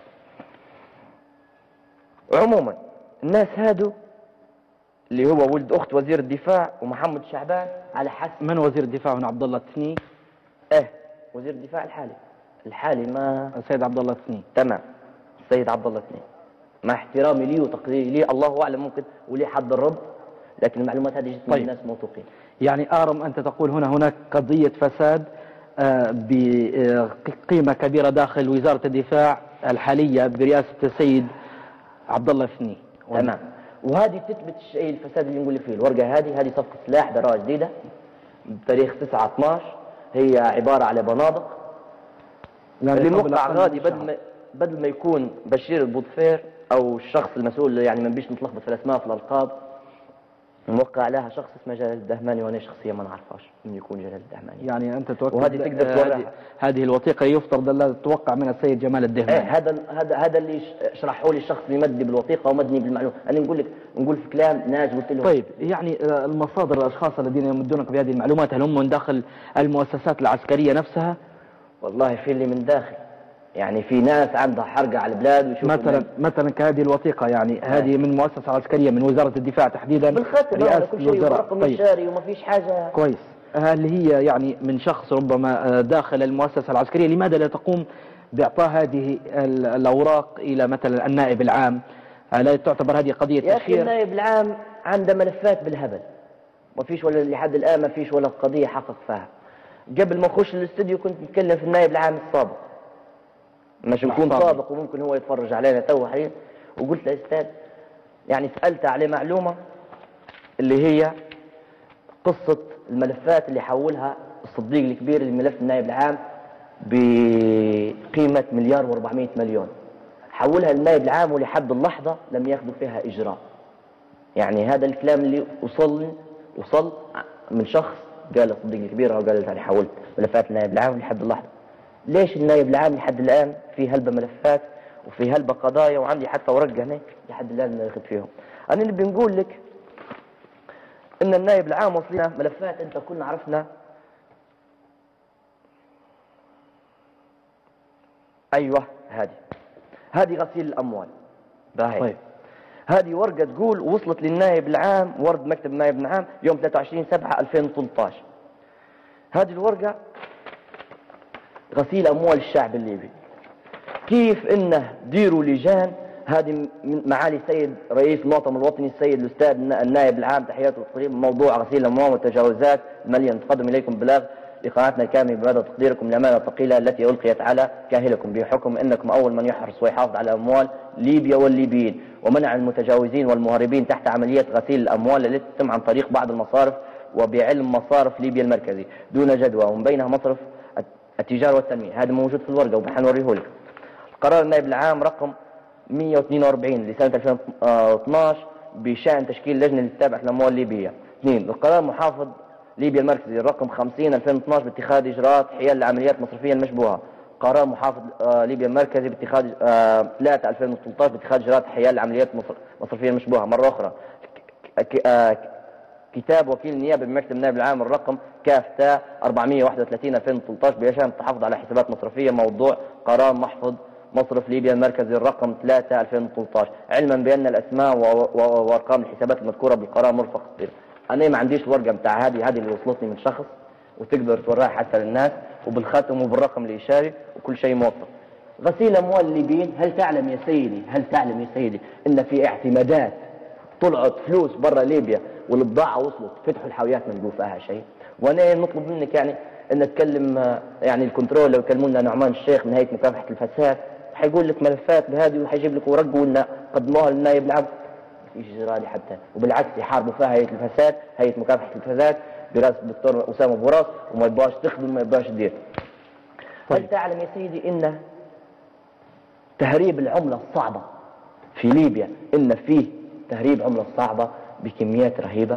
عموما الناس هادو اللي هو ولد اخت وزير الدفاع ومحمد شعبان على حسب من وزير الدفاع هنا؟ عبد الله الثني. ايه وزير الدفاع الحالي الحالي ما السيد عبد الله الثني. تمام، السيد عبد الله الثني، مع احترامي ليه وتقديري ليه، الله اعلم ممكن وليه حد الرب، لكن المعلومات هذه جت من طيب. الناس موثوقين. يعني آرم أنت تقول هنا هناك قضية فساد آه، بقيمة كبيرة داخل وزارة الدفاع الحالية برئاسة السيد عبد الله الثني. تمام، وهذه تثبت الشيء الفساد اللي نقول لك فيه. الورقه هذه هذه صفقه سلاح دراجه جديده بتاريخ تسعة اثناشر، هي عباره على بنادق اللي موقع غادي، بدل ما بدل ما يكون بشير البودفير او الشخص المسؤول، يعني ما بيش نتلخبط في الاسماء في الالقاب، موقع عليها شخص اسمه جلال الدهماني، وانا شخصيا ما نعرفهاش من يكون جلال الدهماني. يعني انت توقع وهذه تقدر توقعها. هذه الوثيقه يفترض ان تتوقع من السيد جمال الدهماني. ايه هذا هذا هذا اللي شرحوا لي الشخص اللي مدني بالوثيقه ومدني بالمعلومه. انا نقول لك نقول في كلام ناس قلت لهم. طيب يعني المصادر الاشخاص الذين يمدونك بهذه المعلومات هل هم من داخل المؤسسات العسكريه نفسها؟ والله في اللي من داخل، يعني في ناس عندها حرقه على البلاد ويشوفوا مثلا مثلا كهذه الوثيقه، يعني هذه من مؤسسه عسكريه من وزاره الدفاع تحديدا، بالختم رئاسه كل شيء الوزراء. رقم طيب الشاري وما فيش حاجه كويس. هل هي يعني من شخص ربما داخل المؤسسة العسكرية، لماذا لا تقوم بإعطاء هذه الأوراق إلى مثلا النائب العام؟ لا تعتبر هذه قضية يا أخي تشهير؟ النائب العام عنده ملفات بالهبل، ما فيش ولا لحد الآن ما فيش ولا قضية حقق فيها. قبل ما أخش الاستديو كنت نتكلم في النائب العام السابق، مش نكون سابق وممكن هو يتفرج علينا تو حين، وقلت له أستاذ يعني سألت عليه معلومة اللي هي قصة الملفات اللي حولها الصديق الكبير لملف النائب العام بقيمة مليار واربعمائة مليون، حولها للنائب العام ولحد اللحظة لم ياخذوا فيها إجراء. يعني هذا الكلام اللي وصل وصل من شخص قال الصديق الكبير أو قال أنا حولت ملفات النائب العام لحد اللحظة. ليش النائب العام لحد الآن في هلبة ملفات وفي هلبة قضايا، وعندي حتى ورقة هناك لحد الآن ما ياخذ فيهم. أنا اللي بنقول لك إن النائب العام وصلنا ملفات أنت كنا عرفنا. أيوة هذه هذه غسيل الأموال باهي. طيب. هذه ورقة تقول وصلت للنائب العام، ورد مكتب النائب العام يوم ثلاثة وعشرين سبعة ألفين وثلاثة عشر. هذه الورقة غسيل أموال الشعب الليبي. كيف إنه ديروا لجان، هذه معالي السيد رئيس المؤتمر الوطني السيد الأستاذ النائب العام تحياته وتقدير موضوع غسيل الأموال والتجاوزات المالية. نتقدم إليكم بلاغ لقناتنا الكاملة بمدى تقديركم الأمانة الثقيلة التي ألقيت على كاهلكم بحكم أنكم أول من يحرص ويحافظ على أموال ليبيا والليبيين، ومنع المتجاوزين والمهربين تحت عملية غسيل الأموال التي تتم عن طريق بعض المصارف وبعلم مصارف ليبيا المركزي دون جدوى، ومن بينها مصرف التجارة والتنمية. هذا موجود في الورقة وبحنوريه لك. القرار النائب العام رقم مئة واثنين وأربعين لسنة ألفين واثناشر بشأن تشكيل لجنة لتتابع الأموال الليبية. اثنين، القرار محافظ ليبيا المركزي الرقم خمسين ألفين واثناشر باتخاذ إجراءات حيال العمليات المصرفية المشبوهة. قرار محافظ ليبيا المركزي باتخاذ ثلاثة ألفين وثلاثة عشر باتخاذ إجراءات حيال العمليات المصرفية المشبوهة. مرة أخرى كتاب وكيل النيابة بمكتب النائب العام الرقم كاف تاء أربعمئة وواحد وثلاثين ألفين وثلاثة عشر بشأن التحفظ على حسابات مصرفية. موضوع قرار محفظ مصرف ليبيا المركزي الرقم ثلاثة ألفين وثلاثة عشر، علما بأن الأسماء وأرقام الحسابات المذكورة بالقرار مرفق. أنا ما عنديش الورقة بتاع هذه هذه اللي وصلتني من شخص وتقدر توراها حتى للناس وبالختم وبالرقم الإشاري وكل شيء موثق. غسيل أموال الليبيين، هل تعلم يا سيدي هل تعلم يا سيدي إن في اعتمادات طلعت فلوس برا ليبيا والبضاعة وصلت فتحوا الحاويات ما نلقوا فيها شيء؟ وأنا نطلب منك يعني أن نتكلم يعني الكنترول لو يكلمونا نعمان الشيخ من هيئة مكافحة الفساد حيقول لك ملفات بهذه وحيجيب لك ورق وإن قدموها للنائب العام. فيش إجراء حتى، وبالعكس يحاربوا فيها هيئة الفساد، هيئة مكافحة الفساد برئاسة الدكتور أسامة بوراس، وما يبغاش تخدم ما يبغاش تدير. هل تعلم يا سيدي إن تهريب العملة الصعبة في ليبيا إن فيه تهريب عملة صعبة بكميات رهيبة؟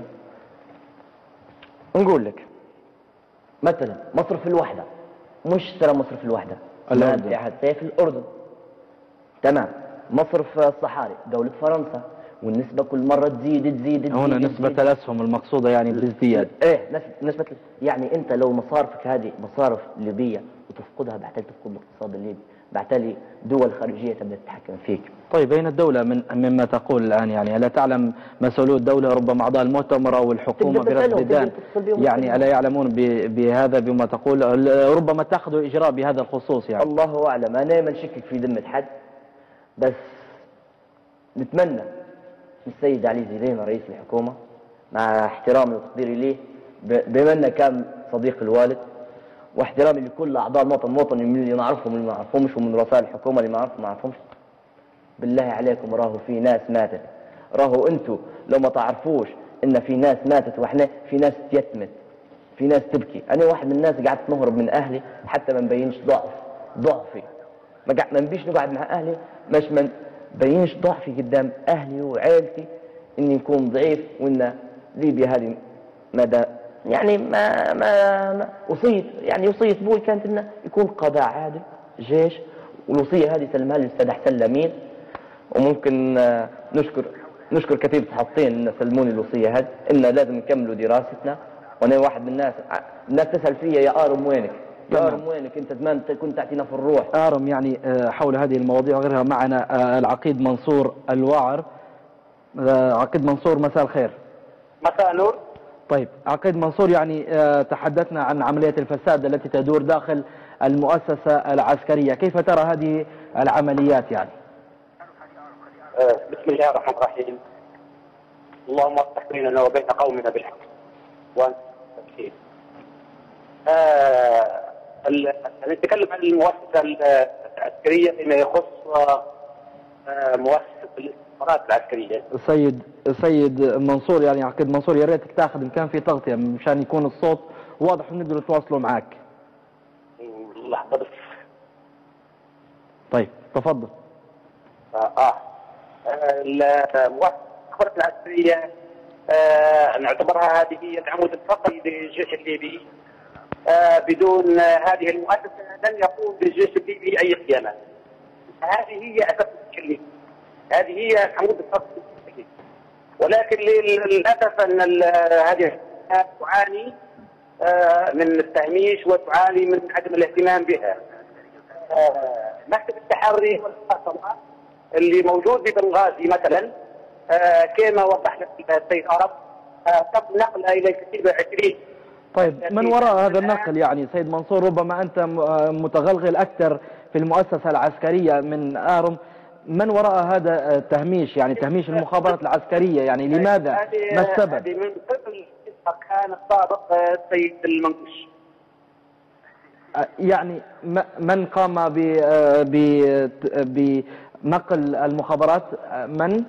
نقول لك مثلا مصرف الوحدة، مش ترى مصرف الوحدة في الأردن، تمام. مصرف الصحاري دولة فرنسا، والنسبة كل مرة تزيد تزيد تزيد. هنا نسبة الأسهم المقصودة يعني بالازدياد. ايه نسبة، يعني انت لو مصارفك هذه مصارف ليبية وتفقدها بعتالي تفقد الاقتصاد الليبي، بعتالي دول خارجية تبدأ تتحكم فيك. طيب أين الدولة من مما تقول الآن؟ يعني ألا تعلم مسؤولو الدولة ربما أعضاء المؤتمر أو الحكومة برفض الدان يعني ألا يعلمون بهذا بما تقول؟ ربما اتخذوا إجراء بهذا الخصوص يعني. الله أعلم، أنا ما نشكك في ذمة حد، بس نتمنى السيد علي زيدين رئيس الحكومة مع احترامي وتقديري ليه بما انه كان صديق الوالد واحترامي لكل اعضاء الموطن الوطني من اللي نعرفهم واللي ما نعرفهمش ومن رؤساء الحكومة اللي ما نعرفهم ما نعرفهمش، بالله عليكم راهو في ناس ماتت، راهو انتوا لو ما تعرفوش ان في ناس ماتت واحنا في ناس تيتمت، في ناس تبكي. انا واحد من الناس قعدت نهرب من اهلي حتى ما نبينش ضعف ضعفي، ما قاعد ما نبيش نقعد مع اهلي مش من بينش ضعفي قدام أهلي وعائلتي إني نكون ضعيف، وإن ليبيا هذه مدى يعني ما ما, ما وصيت يعني وصية بوي كانت إنه يكون قضاء عادل جيش، والوصية هذه سلمها لي الأستاذ حسن لمين، وممكن نشكر نشكر كتيبة حطين إن سلموني الوصية هذه إن لازم نكملوا دراستنا. وأنا واحد من الناس الناس تسأل فيا يا آرم وينك؟ يا آرم وينك؟ أنت زمان كنت تعطينا في الروح. آرم يعني حول هذه المواضيع وغيرها معنا العقيد منصور الواعر. عقيد منصور مساء الخير. مساء النور. طيب عقيد منصور، يعني تحدثنا عن عملية الفساد التي تدور داخل المؤسسة العسكرية، كيف ترى هذه العمليات يعني؟ بسم الله الرحمن الرحيم. اللهم افتح بيننا وبين قومنا بالحق وانت التوحيد. نتكلم عن المؤسسة العسكرية فيما يخص مؤسسة الاستخبارات العسكرية. سيد سيد منصور، يعني عقيد منصور، يا ريتك تاخذ إن كان في تغطية مشان يكون الصوت واضح ونقدر نتواصلوا معك. لحظة بس. طيب تفضل. اه المؤسسة الاستخبارات العسكرية آه نعتبرها هذه هي العمود الفقري للجيش الليبي. آه بدون هذه المؤسسة لن يقوم بالجيش الليبي أي قيامة. هذه هي أساس الجيش الليبي. هذه هي العمود الفقري. ولكن للأسف أن هذه تعاني من التهميش وتعاني من عدم الاهتمام بها. مكتب التحري والمحاصرة اللي موجود ببنغازي مثلا كما وضح لك السيد عرب تم نقلها إلى كتيبة عشرين. طيب من وراء هذا النقل يعني سيد منصور؟ ربما أنت متغلغل أكثر في المؤسسة العسكرية من آرم، من وراء هذا التهميش، يعني تهميش المخابرات العسكرية، يعني لماذا؟ ما السبب؟ هذه من قبل كان السابق السيد المنقوش. يعني من قام بنقل المخابرات؟ من؟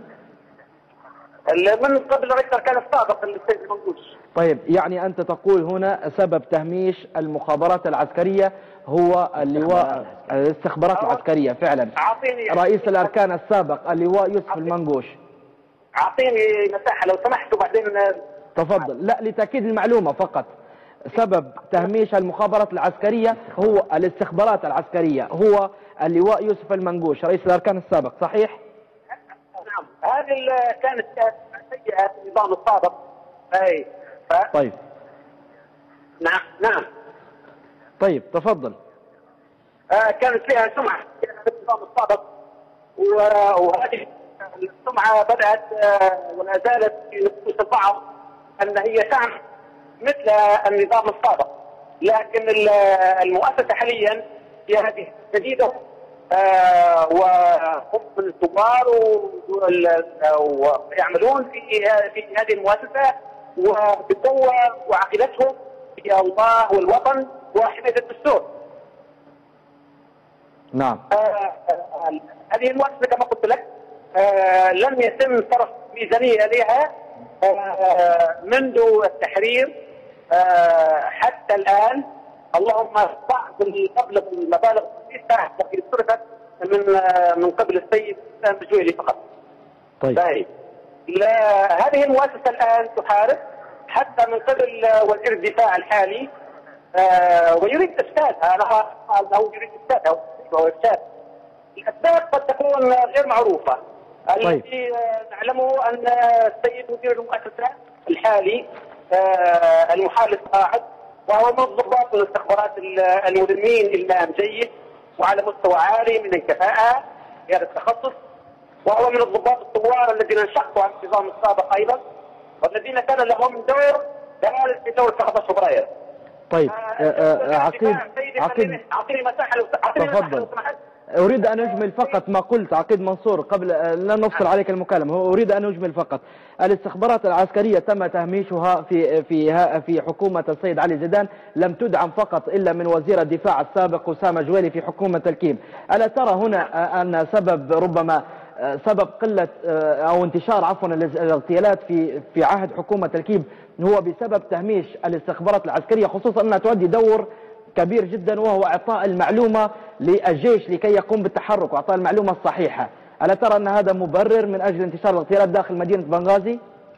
من قبل رئيس كان السابق السيد المنقوش. طيب يعني أنت تقول هنا سبب تهميش المخابرات العسكرية هو اللواء الاستخبارات العسكرية فعلا، رئيس الأركان السابق اللواء يوسف المنقوش. أعطيني مساحة لو سمحت وبعدين تفضل. لا، لتأكيد المعلومة فقط، سبب تهميش المخابرات العسكرية هو الاستخبارات العسكرية هو اللواء يوسف المنقوش رئيس الأركان السابق، صحيح؟ نعم، هذه كانت سيئة في النظام السابق. أي ف... طيب نعم نعم طيب تفضل. آه كانت فيها سمعة في النظام السابق، وهذه السمعة بدأت آه ولا زالت في نفوس البعض أن هي تعمل مثل النظام السابق، لكن المؤسسة حاليا هي هذه جديدة آه وهم من الثوار ويعملون في في هذه المؤسسة وبقوة، وعقيدتهم هي الله والوطن وحماية الدستور. نعم. آه آه هذه المؤسسة كما قلت لك آه لم يتم صرف ميزانية لها آه منذ التحرير آه حتى الآن. اللهم بعض المبلغ المبالغ التي صرفت من آه من قبل السيد سام الجويلي فقط. طيب. طيب. هذه المؤسسة الآن تحارب حتى من قبل وزير الدفاع الحالي آه ويريد إفسادها. أنا أنه يريد إفسادها وهو إفساد. الأسباب قد تكون غير معروفة. طيب. الذي نعلمه أن السيد مدير المؤسسة الحالي آه المحال القاعد وهو من ضباط الاستخبارات المهمين المهام جيد وعلى مستوى عالي من الكفاءة في هذا التخصص، وهو من الضباط الثوار الذين انشقوا عن النظام السابق أيضا والذين كان لهم دور دلالة في دور ثلاثة عشر فبراير. طيب عقيد عقيد أعطيني مساحة لو تفضل. أريد أن أجمل فقط ما قلت عقيد منصور قبل لا نفصل عليك المكالمة. أريد أن أجمل فقط. الاستخبارات العسكرية تم تهميشها في في في حكومة السيد علي زيدان، لم تدعم فقط إلا من وزير الدفاع السابق أسامة جويلي في حكومة الكيم. ألا ترى هنا أن سبب ربما سبب قلة أو انتشار عفوا الاغتيالات في في عهد حكومة الكيم هو بسبب تهميش الاستخبارات العسكرية، خصوصا أنها تؤدي دور كبير جدا وهو إعطاء المعلومة للجيش لكي يقوم بالتحرك وإعطاء المعلومة الصحيحة؟ ألا ترى أن هذا مبرر من أجل انتشار الاغتيالات داخل مدينة بنغازي؟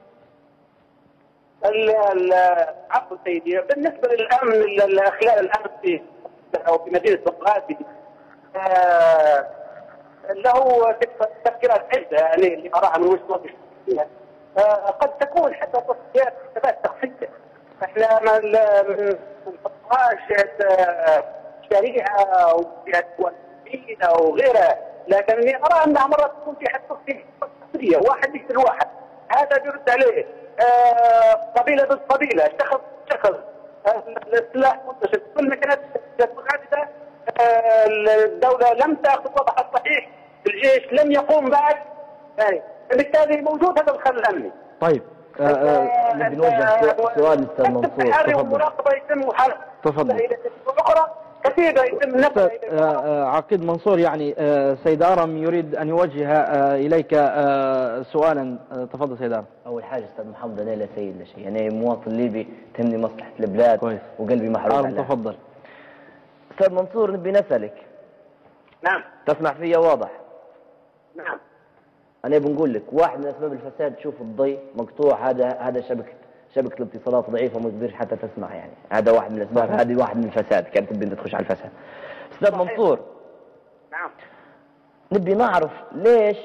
عفوا سيدي، بالنسبة للأمن خلال الأمن في أو في مدينة بنغازي آه له تفكيرات عدة يعني اللي أراها من وجهة نظري. آه قد تكون حتى تصفيات حسابات شخصية. احنا من نحطهاش شريعة أو دين أو غيرها، لكنني أرى أنها مرات تكون في حد شخصية واحد يقتل واحد، هذا بيرد عليه آه قبيله ضد قبيله، شخص شخص، السلاح منتشر كل ما كانت متعدده. آه الدوله لم تاخذ وضعها الصحيح، الجيش لم يقوم بعد، يعني بالتالي موجود هذا الخلل الامني. طيب نبي نوجه سؤال للاستاذ منصور. التحري والمراقبه يتم محاربه. تفضل. اخرى كثيره يتم نقلها. عقيد منصور، يعني سيد ارم يريد ان يوجه اليك سؤالا. تفضل سيد ارم. اول حاجه استاذ محمد انا لا سيد لا شيء، يعني مواطن ليبي تهمني مصلحه البلاد كويس. وقلبي محروق عليه. تفضل استاذ منصور، نبي نسالك. نعم. تسمع فيا واضح؟ نعم. انا بنقول لك واحد من اسباب الفساد، تشوف الضي مقطوع، هذا هذا شبكه شبكه الاتصالات ضعيفه وما تقدرش حتى تسمع، يعني هذا واحد من الاسباب، هذه واحد من الفساد، كانت تبي انت تخش على الفساد. استاذ منصور. نعم. نبي نعرف ليش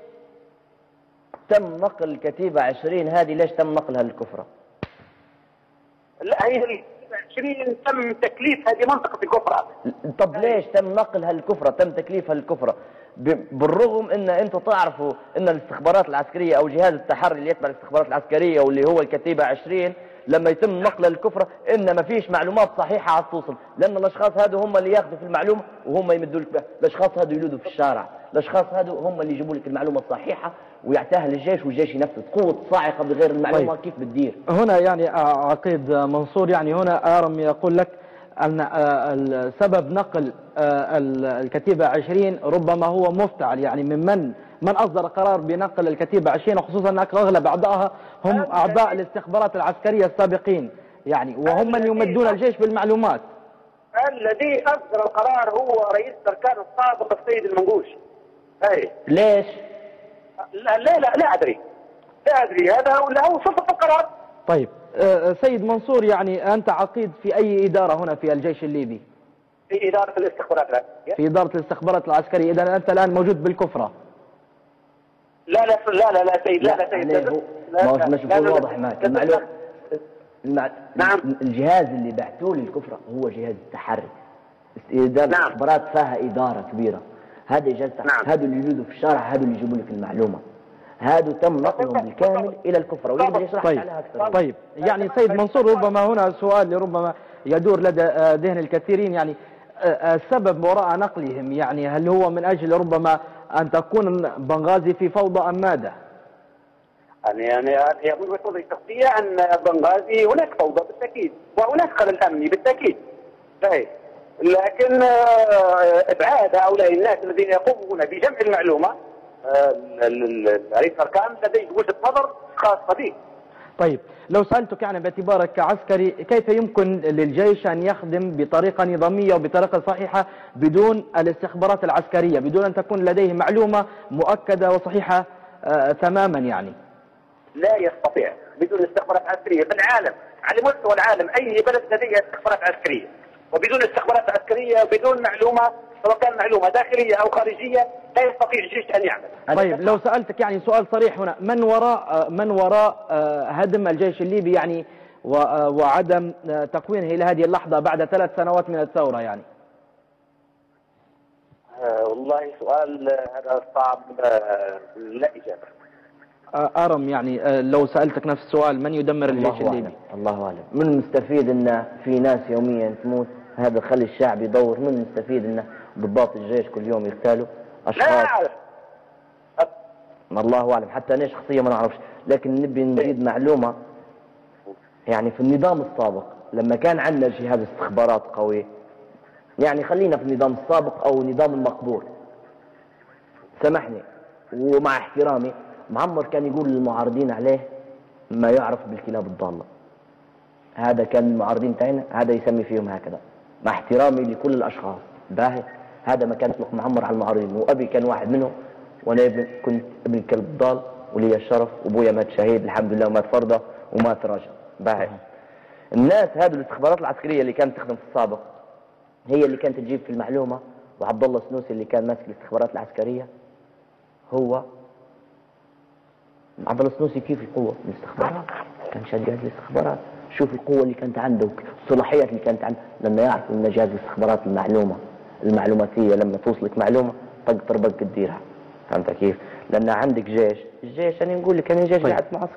تم نقل الكتيبه عشرين هذه، ليش تم نقلها للكفره؟ لا، هي عشرين تم تكليف هذه منطقه الكفره. طب ليش تم نقلها للكفره؟ تم تكليفها للكفره بالرغم ان انتم تعرفوا ان الاستخبارات العسكريه او جهاز التحري اللي يتبع الاستخبارات العسكريه واللي هو الكتيبه عشرين لما يتم نقلها للكفره ان ما فيش معلومات صحيحه على توصل، لان الاشخاص هذو هم اللي ياخذوا في المعلومه وهم يمدوا لك بها، الاشخاص هذو يلودوا في الشارع، الاشخاص هذو هم اللي يجيبوا لك المعلومه الصحيحه ويعطيها للجيش والجيش ينفذ. قوه صاعقه بغير المعلومه طيب. كيف بتدير؟ هنا يعني عقيد منصور، يعني هنا ارم يقول لك أن سبب نقل الكتيبة عشرين ربما هو مفتعل، يعني من من من أصدر قرار بنقل الكتيبة عشرين، وخصوصا أن أغلب أعضائها هم أعضاء الاستخبارات العسكرية السابقين، يعني وهم من يمدون الجيش بالمعلومات. الذي أصدر القرار هو رئيس الأركان السابق السيد المنقوش. أي ليش؟ لا لا لا, لا أدري لا أدري هذا هو سلطة القرار. طيب سيد منصور، يعني أنت عقيد في أي إدارة هنا في الجيش الليبي؟ في إدارة الاستخبارات العسكرية. في إدارة الاستخبارات العسكرية، إذا أنت الآن موجود بالكفرة. لا لا لا لا لا سيد لا لا سيد لا ما هو مش بقول واضح معك المعلومة. المع... نعم. الجهاز اللي بعثوه للكفرة هو جهاز التحري. إدارة نعم. الاستخبارات فيها إدارة كبيرة. هذا جهاز نعم. هذا اللي يجودوا في الشارع، هذا اللي يجيبوا لك المعلومة. هذا تم نقلهم بالكامل الى الكفر، ويقدر يشرح طيب. عليها اكثر. طيب يعني سيد منصور، ربما هنا سؤال ربما يدور لدى ذهن الكثيرين، يعني السبب وراء نقلهم، يعني هل هو من اجل ربما ان تكون بنغازي في فوضى ام ماذا؟ يعني يعني من وجهة نظري الشخصية ان بنغازي هناك فوضى بالتاكيد، وهناك خلل امني بالتاكيد. صحيح. لكن ابعاد هؤلاء الناس الذين يقومون بجمع المعلومه، رئيس الاركان لديه وجهه نظر خاصه به. طيب لو سالتك يعني باعتبارك كعسكري، كيف يمكن للجيش ان يخدم بطريقه نظاميه وبطريقه صحيحه بدون الاستخبارات العسكريه، بدون ان تكون لديه معلومه مؤكده وصحيحه آه تماما؟ يعني لا يستطيع بدون استخبارات عسكريه بالعالم، على مستوى العالم اي بلد لديه استخبارات عسكريه، وبدون استخبارات عسكريه بدون معلومه سواء كان معلومه داخليه او خارجيه لا يستطيع الجيش ان يعمل. طيب لو سالتك يعني سؤال صريح هنا، من وراء من وراء هدم الجيش الليبي يعني وعدم تكوينه الى هذه اللحظه بعد ثلاث سنوات من الثوره يعني؟ آه والله سؤال هذا صعب، آه لا اجابه. ارم يعني لو سالتك نفس السؤال، من يدمر الجيش الليبي؟ الله اعلم. من المستفيد ان في ناس يوميا تموت؟ هذا خلي الشعب يدور. من المستفيد ان ضباط الجيش كل يوم يغتالوا اشخاص؟ لا اعرف. الله اعلم، حتى انا شخصيا ما نعرفش، لكن نبي نزيد معلومه. يعني في النظام السابق لما كان عندنا جهاز استخبارات قوي، يعني خلينا في النظام السابق او نظام المقبول، سامحني ومع احترامي، معمر كان يقول للمعارضين عليه ما يعرف بالكلاب الضاله. هذا كان المعارضين تاعنا هذا يسمي فيهم هكذا، مع احترامي لكل الاشخاص. باهي هذا ما كان يطلق معمر على المعارضين، وابي كان واحد منهم، وانا ابن كنت ابن الكلب الضال ولي الشرف، وابويا مات شهيد الحمد لله ومات فرضه ومات رجل. باهي الناس هذه الاستخبارات العسكريه اللي كانت تخدم في السابق هي اللي كانت تجيب في المعلومه، وعبد الله السنوسي اللي كان ماسك الاستخبارات العسكريه هو عبد الله السنوسي. كيف القوه من الاستخبارات؟ كان شاد جهاز الاستخبارات. شوف القوه اللي كانت عنده والصلاحيات اللي كانت عنده، لما يعرف ان جهاز الاستخبارات المعلومه المعلوماتيه لما توصلك معلومه طق طربق تديرها. فهمت كيف؟ لان عندك جيش، الجيش انا نقول لك انا جيش قاعد معسكري،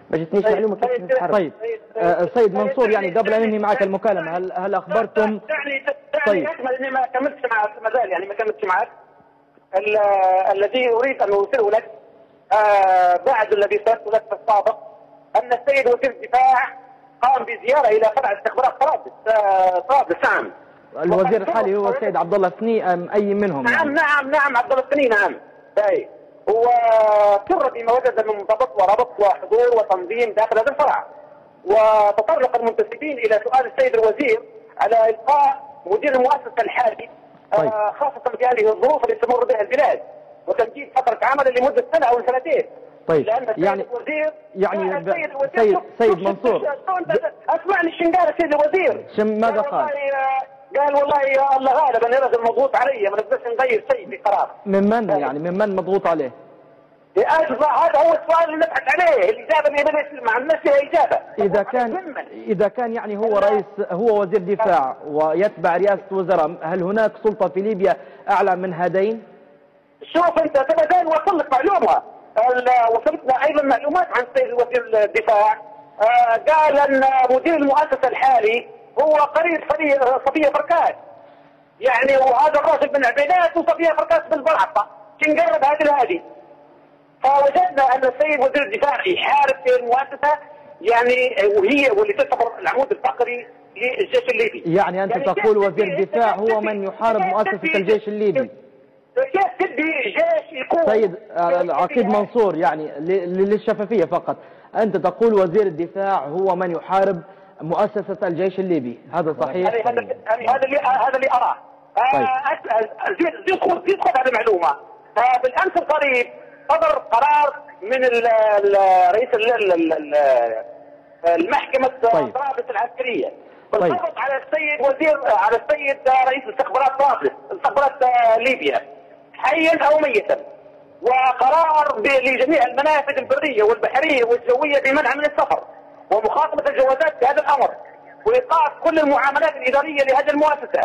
ما جتنيش معلومه كيف نتحرك. طيب آه سيد منصور، يعني قبل ان انهي معك المكالمه، هل هل اخبرتم؟ دعني طيب. دعني اكمل اني ما كملتش معك ما زال، يعني ما كملتش معك. الذي اريد ان اوصله لك آه بعد الذي سألت لك في السابق ان السيد وزير الدفاع قام بزياره الى فرع استخبارات طرابلس آه طرابلس. نعم. الوزير الحالي هو السيد عبد الله الثني ام اي منهم؟ نعم يعني. نعم نعم عبد الله الثني. نعم. باي. وسر بما وجد من ضبط وربط وحضور وتنظيم داخل هذا الفرع، وتطرق المنتسبين الى سؤال السيد الوزير على القاء مدير المؤسسه الحالي طيب. آه خاصه في هذه الظروف التي تمر بها البلاد، وتمديد فتره عمل لمده سنه او سنتين. طيب لان السيد يعني الوزير يعني السيد الوزير سيد, شوف سيد شوف منصور اسمعني الشن قال السيد الوزير. شم ماذا قال؟ قال والله يا الله غالب انا رجل مضغوط علي، ما نقدرش نغير شيء في قرار. من من يعني من من مضغوط عليه؟ هذا هو السؤال اللي نبحث عليه، الاجابه اللي ما عندناش فيها اجابه. اذا كان اذا كان يعني هو رئيس هو وزير دفاع ويتبع رئاسه وزراء، هل هناك سلطه في ليبيا اعلى من هذين؟ شوف انت تبغى وصل لك معلومه، وصلتنا ايضا معلومات عن السيد وزير الدفاع آه قال ان مدير المؤسسه الحالي هو قريب صفيه فركاس، يعني وهذا الراجل من عبيدات وصفيه فركاس بالبلعطه تنقرب هذه الهادي. فوجدنا ان السيد وزير الدفاع يحارب في المؤسسه، يعني وهي واللي تعتبر العمود الفقري للجيش الليبي. يعني انت يعني تقول وزير الدفاع هو من يحارب مؤسسه الجيش الليبي؟ كيف تدي جيش يكون سيد عقيد منصور، يعني للشفافيه فقط، انت تقول وزير الدفاع هو من يحارب مؤسسه الجيش الليبي، هذا صحيح؟ هذا هذا اللي هذا اللي اراه. زيد زيد خذ زيد خذ هذه المعلومه. بالامس القريب صدر قرار من رئيس المحكمه طرابلس العسكريه بالضبط على السيد وزير على السيد رئيس استخبارات طرابلس استخبارات ليبيا حيا او ميتا، وقرار لجميع المنافذ البريه والبحريه والجويه بمنع من السفر ومخاطبه الجوازات بهذا الامر، وايقاف كل المعاملات الاداريه لهذه المؤسسه.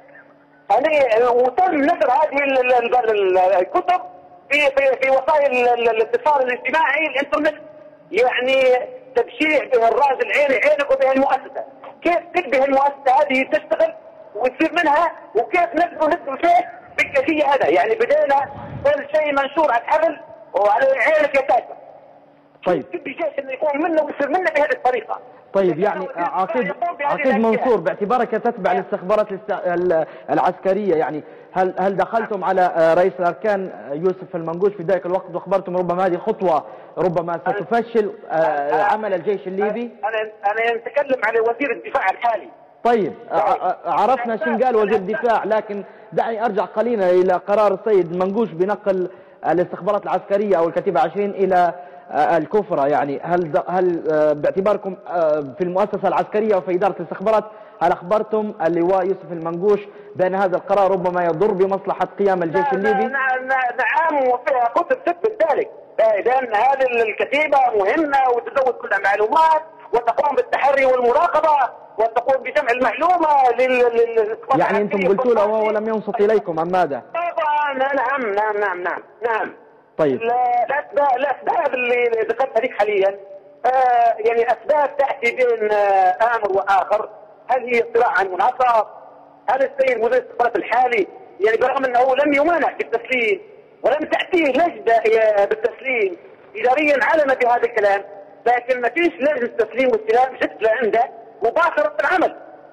يعني وتم نشر هذه الكتب في في في وسائل الاتصال الاجتماعي الانترنت، يعني تبشيع به الراجل عيني عينك وبه المؤسسه، كيف تشبه المؤسسه هذه تشتغل وتصير منها، وكيف نقدر ندخل فيه بالكيفيه هذا. يعني بدينا كل شيء منشور على الحبل وعلى عينك يا تاجر. طيب تبي جيش انه يكون منه ويصير منه بهذه الطريقه. طيب يعني عقيد عقيد منصور، باعتبارك تتبع الاستخبارات العسكريه، يعني هل هل دخلتم على رئيس الاركان يوسف المنقوش في ذلك الوقت واخبرتم ربما هذه خطوه ربما ستفشل عمل الجيش الليبي؟ انا انا نتكلم على وزير الدفاع الحالي. طيب عرفنا شن قال وزير الدفاع، لكن دعني ارجع قليلا الى قرار السيد المنقوش بنقل الاستخبارات العسكريه او الكتيبه عشرين الى الكفرة. يعني هل هل باعتباركم في المؤسسة العسكرية وفي إدارة الاستخبارات هل أخبرتم اللواء يوسف المنقوش بأن هذا القرار ربما يضر بمصلحة قيام الجيش الليبي؟ نعم، وفيها كتب تثبت ذلك، لأن هذه الكتيبة مهمة وتزود كل معلومات وتقوم بالتحري والمراقبة وتقوم بجمع المعلومة لل يعني أنتم قلتوا له وهو لم ينصت إليكم أم ماذا؟ طبعا نعم نعم نعم نعم نعم. طيب الاسباب الاسباب اللي ذكرتها لك حاليا آه يعني اسباب تاتي بين آه امر واخر. هل هي صراع عن مناصر؟ هل السيد وزير الاستخبارات الحالي يعني برغم انه لم يمانع بالتسليم ولم تاتيه لجنه بالتسليم اداريا علم بهذا الكلام، لكن ما فيش لجنه تسليم واستلام جت لعنده مباشره في العمل.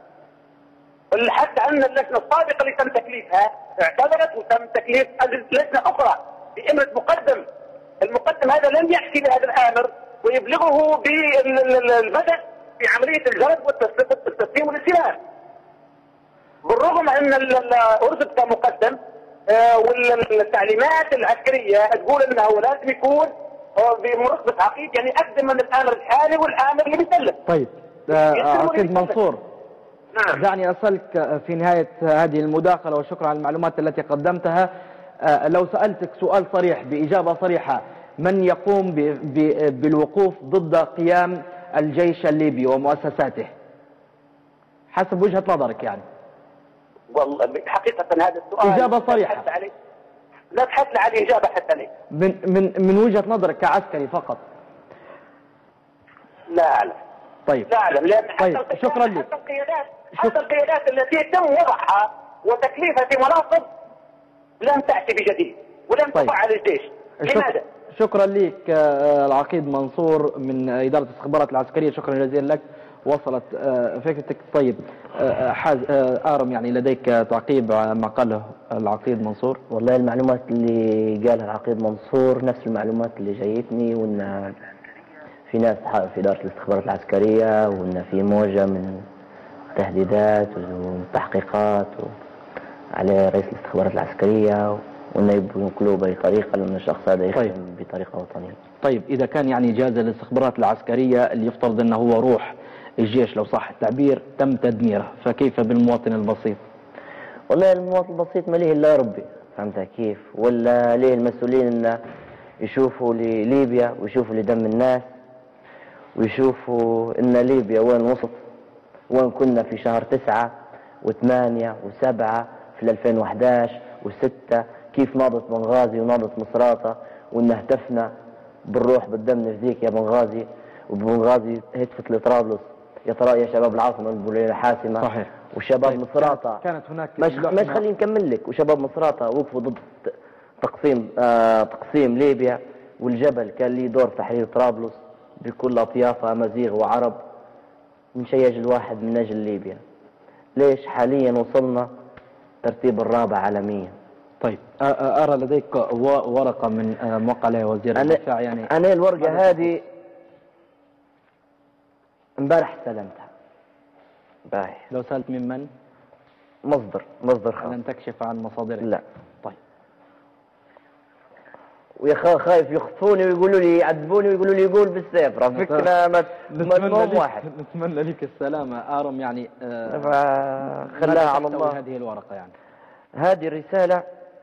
حتى ان اللجنه السابقه اللي تم تكليفها اعتذرت وتم تكليف لجنه اخرى بإمرة مقدم. المقدم هذا لم يحكي بهذا الآمر ويبلغه بالبدء في عملية الجلب والتسليم والاستلام، بالرغم أن أرسل كمقدم والتعليمات العسكرية تقول أنه لازم يكون بمرتبة عقيد، يعني أقدم من الآمر الحالي والآمر اللي بيسلم. طيب عقيد منصور، نعم. دعني أسألك في نهاية هذه المداخلة وشكرا على المعلومات التي قدمتها، لو سألتك سؤال صريح بإجابة صريحة، من يقوم بالوقوف ضد قيام الجيش الليبي ومؤسساته حسب وجهة نظرك؟ يعني والله حقيقة هذا السؤال إجابة صريحة، لا تحث على إجابة حتى لي من من من وجهة نظرك كعسكري فقط. لا اعلم. طيب لا اعلم لان طيب حتى شكرا لك. حتى القيادات حتى القيادات التي تم وضعها وتكليفها في مناصب لم تاتي بجديد ولم طيب. تفعل الجيش. لماذا؟ شكرا لك العقيد منصور من إدارة الاستخبارات العسكرية، شكرا جزيلا لك، وصلت فكرتك. طيب حاز آرم، يعني لديك تعقيب ما قاله العقيد منصور؟ والله المعلومات اللي قالها العقيد منصور نفس المعلومات اللي جايتني، وان في ناس في إدارة الاستخبارات العسكرية وان في موجة من تهديدات وتحقيقات على رئيس الاستخبارات العسكرية، وانه ينقلوه باي طريقه لان الشخص هذا يخدم طيب. بطريقه وطنيه. طيب اذا كان يعني جهاز الاستخبارات العسكريه اللي يفترض انه هو روح الجيش لو صح التعبير تم تدميره، فكيف بالمواطن البسيط؟ والله المواطن البسيط ما ليه الا ربي، فهمت كيف؟ ولا ليه المسؤولين انه يشوفوا لليبيا ويشوفوا لدم الناس ويشوفوا ان ليبيا وين وصلت، وين كنا في شهر تسعة وثمانية وسبعة في ألفين وأحد عشر وستة، كيف ناضت بنغازي وناضت مصراتة، وان هتفنا بالروح بالدم نفديك يا بنغازي، وبنغازي هتفت لطرابلس يا ترى يا شباب العاصمة البولية حاسمة. صحيح. وشباب طيب. مصراتة كانت هناك مش مش خليني نكمل لك، وشباب مصراتة وقفوا ضد تقسيم آه تقسيم ليبيا، والجبل كان ليه دور في تحرير طرابلس بكل اطيافها امازيغ وعرب من شيج الواحد من اجل ليبيا. ليش حاليا وصلنا ترتيب الرابع عالميا؟ طيب ارى لديك ورقه من موقع عليها وزير الدفاع، يعني انا الورقه هذه امبارح استلمتها. باهي. لو سالت من من؟ مصدر مصدر خاص. لن تكشف عن مصادرك؟ لا. طيب. ويا خايف يخطفوني ويقولوا لي يعذبوني ويقولوا لي يقول بالسيف، رافقنا ما نتمنى واحد. نتمنى لك السلامه آرم، يعني آه خلاها على الله. هذه الورقه يعني هذه الرساله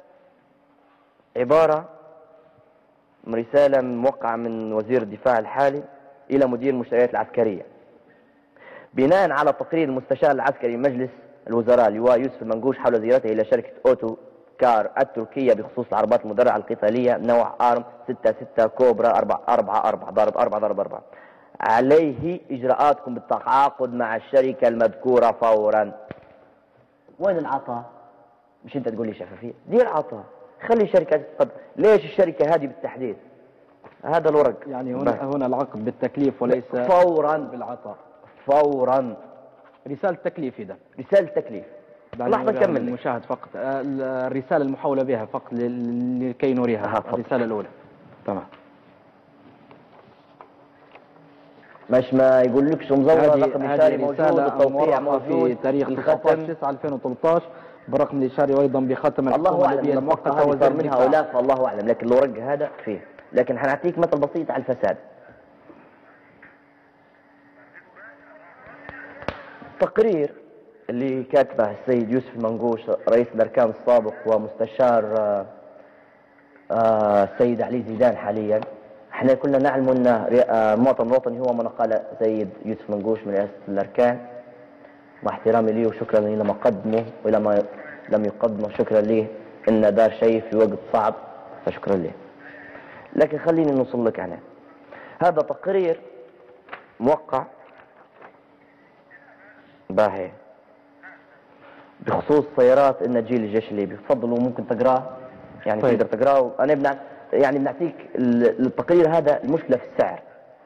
عباره رساله موقعه من وزير الدفاع الحالي الى مدير المشتريات العسكريه، بناء على تقرير المستشار العسكري مجلس الوزراء اللواء يوسف المنقوش حول زيارته الى شركه اوتو كار التركية بخصوص العربات المدرعة القتالية نوع آرم ستة ستة كوبرا أربعة أربعة أربعة ضرب أربعة ضرب أربعة. عليه إجراءاتكم بالتعاقد مع الشركة المذكورة فورا. وين العطاء؟ مش أنت تقول لي شفافية؟ دي العطاء، خلي الشركة تتقدم. ليش الشركة هذه بالتحديد؟ هذا الورق. يعني هنا بس. هنا العقد بالتكليف وليس فورا بالعطاء. فورا. رسالة تكليف إذا. رسالة تكليف. لحظة نكمل. المشاهد فقط الرسالة المحولة بها فقط لكي نريها. الرسالة الأولى. تمام. مش ما يقول لكش مزورة رقم إشاري موجود، التوقيع موجود في تاريخ تسعة عشر تسعة ألفين وثلاثة عشر بالرقم الإشاري وأيضا بختم الله أعلم المؤقتة وزير منها أو لا، فالله أعلم، لكن الورق هذا فيه. لكن حنعطيك مثل بسيط على الفساد. تقرير اللي كاتبه السيد يوسف المنقوش رئيس الأركان السابق ومستشار السيد علي زيدان حاليا، احنا كلنا نعلم ان المواطن الوطني هو من قال سيد يوسف منقوش من رئاسة الأركان، مع احترامي ليه وشكرا لي لما قدمه ولما لم يقدمه، شكرا ليه انه دار شيء في وقت صعب، فشكرا ليه. لكن خليني نوصل لك عنه. هذا تقرير موقع باهي بخصوص سيارات النجيل الجيش الليبي، تفضلوا ممكن تقراه، يعني طيب. تقدر تقراه. انا بنع... يعني بنعطيك التقرير هذا المشكله في السعر.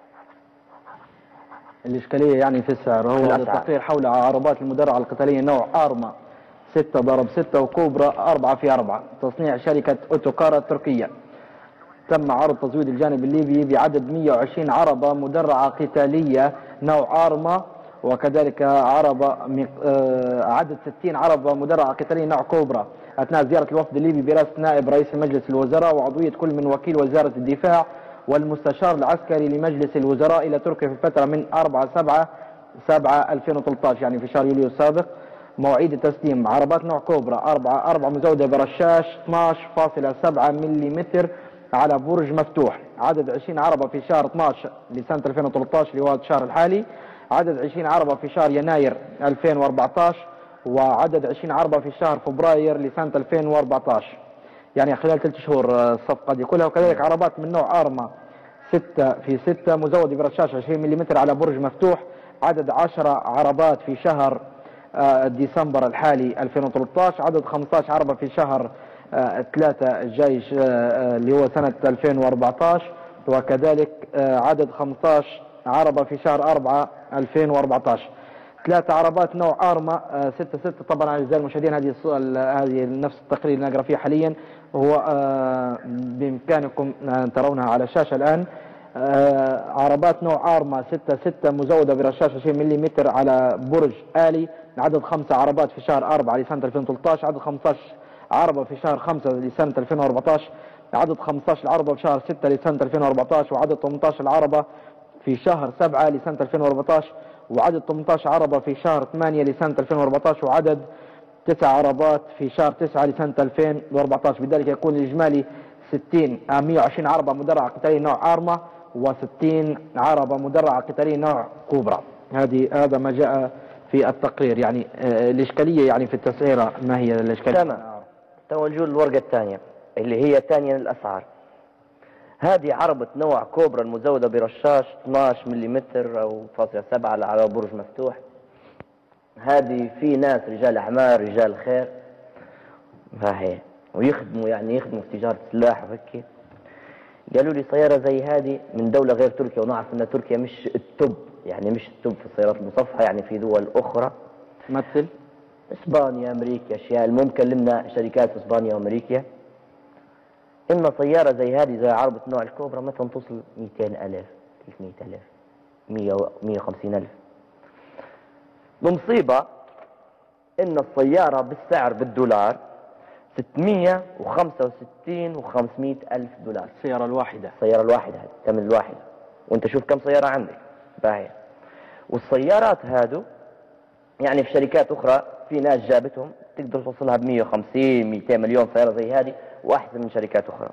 الاشكاليه يعني في السعر. هو التقرير حول عربات المدرعه القتاليه نوع ارما ستة ضرب ستة وكوبرا أربعة في أربعة تصنيع شركه اوتوكار التركيه. تم عرض تزويد الجانب الليبي بعدد مئة وعشرين عربه مدرعه قتاليه نوع ارما، وكذلك عربة عدد ستين عربة مدرعة قتالية نوع كوبرا أثناء زيارة الوفد الليبي برئاسة نائب رئيس مجلس الوزراء وعضوية كل من وكيل وزارة الدفاع والمستشار العسكري لمجلس الوزراء إلى تركيا في الفترة من أربعة سبعة ألفين وثلاثة عشر، يعني في شهر يوليو السابق. مواعيد التسليم: عربات نوع كوبرا أربعة أربعة مزودة برشاش اثناشر فاصلة سبعة ملم على برج مفتوح. عدد عشرين عربة في شهر اثناشر لسنة ألفين وثلاثة عشر اللي هو الشهر الحالي. عدد عشرين عربة في شهر يناير ألفين وأربعة عشر، وعدد عشرين عربة في شهر فبراير لسنة ألفين وأربعة عشر، يعني خلال ثلاث شهور الصفقة دي كلها. وكذلك عربات من نوع أرما ستة في ستة مزود برشاش عشرين ملم على برج مفتوح، عدد عشرة عربات في شهر ديسمبر الحالي ألفين وثلاثة عشر، عدد خمسة عشر عربة في شهر ثلاثة الجاي اللي هو سنة ألفين وأربعة عشر، وكذلك عدد خمسة عشر عربة في شهر أربعة ألفين وأربعة عشر. ثلاثة عربات نوع ارما ستة ستة. طبعا اعزائي المشاهدين هذه هذه نفس التقرير اللي نقرا فيه حاليا، هو بامكانكم ان ترونها على الشاشه الان. عربات نوع ارما ستة ستة مزوده برشاش عشرين ملم على برج آلي، عدد خمسة عربات في شهر أربعة لسنه ألفين وثلاثة عشر، عدد خمسة عشر عربه في شهر خمسة لسنه ألفين وأربعة عشر، عدد خمسة عشر عربه في شهر ستة لسنه ألفين وأربعة عشر، وعدد ثمانية عشر عربه في شهر سبعة لسنه ألفين وأربعة عشر، وعدد ثمانية عشر عربة في شهر ثمانية لسنة ألفين وأربعة عشر، وعدد تسع عربات في شهر تسعة لسنة ألفين وأربعة عشر. بذلك يكون الإجمالي ستين مئة وعشرين عربة مدرعة قتالية نوع ارما وستين عربة مدرعة قتالية نوع كوبرا. هذه هذا ما جاء في التقرير. يعني آه الإشكالية يعني في التسعيرة ما هي الإشكالية؟ تمام. توجه الورقة الثانية اللي هي ثانيا الأسعار. هذه عربة نوع كوبرا المزودة برشاش اثني عشر ملم أو فاصلة سبعة على برج مفتوح. هذه في ناس رجال أعمال رجال خير فهي ويخدموا يعني يخدموا في تجارة السلاح وهيك، قالوا لي سيارة زي هذه من دولة غير تركيا، ونعرف أن تركيا مش التوب، يعني مش التوب في السيارات المصفحة، يعني في دول أخرى مثل إسبانيا أمريكا أشياء. المهم كلمنا شركات إسبانيا وأمريكا إن سيارة زي هذه زي عربة نوع الكوبرا مثلا توصل مئتين ألف ثلاثمئة ألف مئة وخمسين ألف. المصيبة إن السيارة بالسعر بالدولار ستمئة وخمسة وستين وخمسمئة ألف دولار السيارة الواحدة. السيارة الواحدة هذه الثمن الواحدة، وأنت شوف كم سيارة عندك باهي. والسيارات هادو يعني في شركات أخرى في ناس جابتهم تقدر توصلها ب مئة وخمسين مئتين مليون سيارة زي هذه وأحسن من شركات أخرى.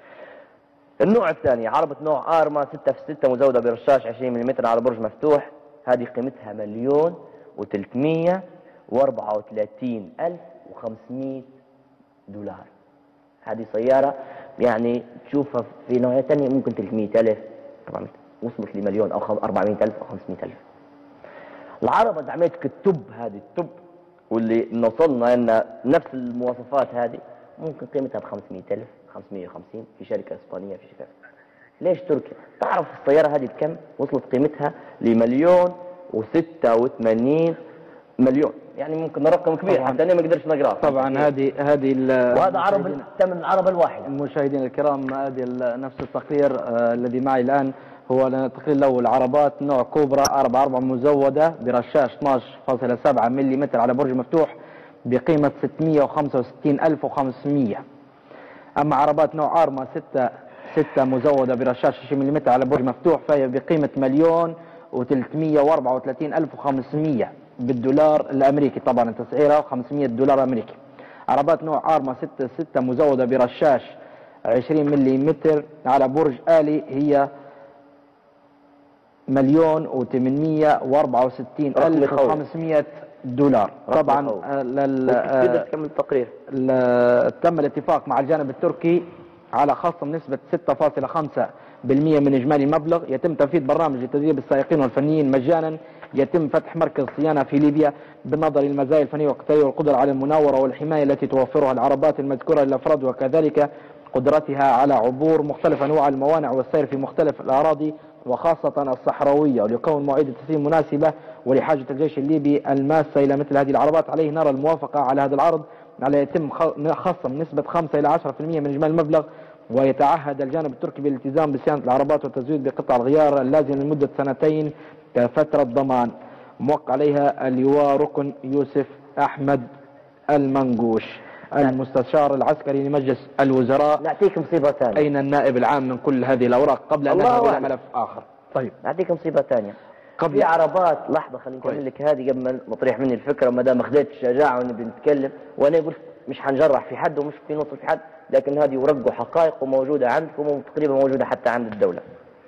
النوع الثاني عربة نوع ارما ستة في ستة مزودة برشاش عشرين ملم على برج مفتوح، هذه قيمتها مليون وثلاثمئة وأربعة وثلاثين ألف وخمسمئة دولار. هذه سيارة يعني تشوفها في نوعية ثانية ممكن ثلاثمئة ألف، طبعا وصلت لمليون أو أربعمئة ألف أو خمسمئة ألف. العربة دعمتك التوب هذه التوب واللي نوصلنا ان نفس المواصفات هذه ممكن قيمتها ب خمسمئة ألف خمسمئة وخمسين في شركة اسبانية في شركة. ليش تركيا؟ تعرف السيارة هذه بكم؟ وصلت قيمتها لمليون وستة وثمانين مليون، يعني ممكن رقم كبير حتى انا ما اقدرش نقراه. طبعا هذه هذه وهذا عرب ثمن العربة الواحدة. المشاهدين الكرام هذه نفس التقرير آه الذي معي الان هو التقرير الاول عربات نوع كوبرا أربعة أربعة مزودة برشاش اثني عشر فاصلة سبعة ملم على برج مفتوح بقيمة ستمئة وخمسة وستين ألف وخمسمئة. أما عربات نوع ارما ستة ستة مزودة برشاش عشرين ملم على برج مفتوح فهي بقيمة مليون وثلاثمئة وأربعة وثلاثين ألف وخمسمئة بالدولار الأمريكي، طبعا تسعيرها خمسمئة دولار أمريكي. عربات نوع ارما ستة ستة مزودة برشاش عشرين ملم على برج آلي هي مليون وثمانمئة وأربعة وستين ألف وخمسمئة دولار. طبعا تقدر تكمل التقرير. تم الاتفاق مع الجانب التركي على خصم نسبة ستة فاصلة خمسة بالمئة من إجمالي المبلغ. يتم تنفيذ برنامج لتدريب السائقين والفنيين مجانا. يتم فتح مركز صيانة في ليبيا بالنظر للمزايا الفنية والقتالية والقدرة على المناورة والحماية التي توفرها العربات المذكورة للأفراد، وكذلك قدرتها على عبور مختلف أنواع الموانع والسير في مختلف الأراضي وخاصة الصحراوية، وليكون مواعيد التسليم مناسبة ولحاجة الجيش الليبي الماسة إلى مثل هذه العربات. عليه نرى الموافقة على هذا العرض على يتم خصم نسبة خمسة إلى عشرة بالمئة من إجمالي المبلغ، ويتعهد الجانب التركي بالالتزام بصيانة العربات والتزويد بقطع الغيار اللازم لمدة سنتين كفترة ضمان. موقع عليها اللواء ركن يوسف أحمد المنقوش المستشار العسكري لمجلس الوزراء. نعطيك مصيبة ثانية. أين النائب العام من كل هذه الأوراق قبل أن نذهب إلى ملف آخر؟ طيب نعطيك مصيبة ثانية. قبل في عربات لحظة خليني أكمل لك هذه قبل ما نطرح مني الفكرة، ما دام أخذت الشجاعة ونبي نتكلم، وأنا قلت مش حنجرح في حد ومش في نص في حد، لكن هذه ورق وحقائق وموجودة عندكم وتقريبا موجودة حتى عند الدولة.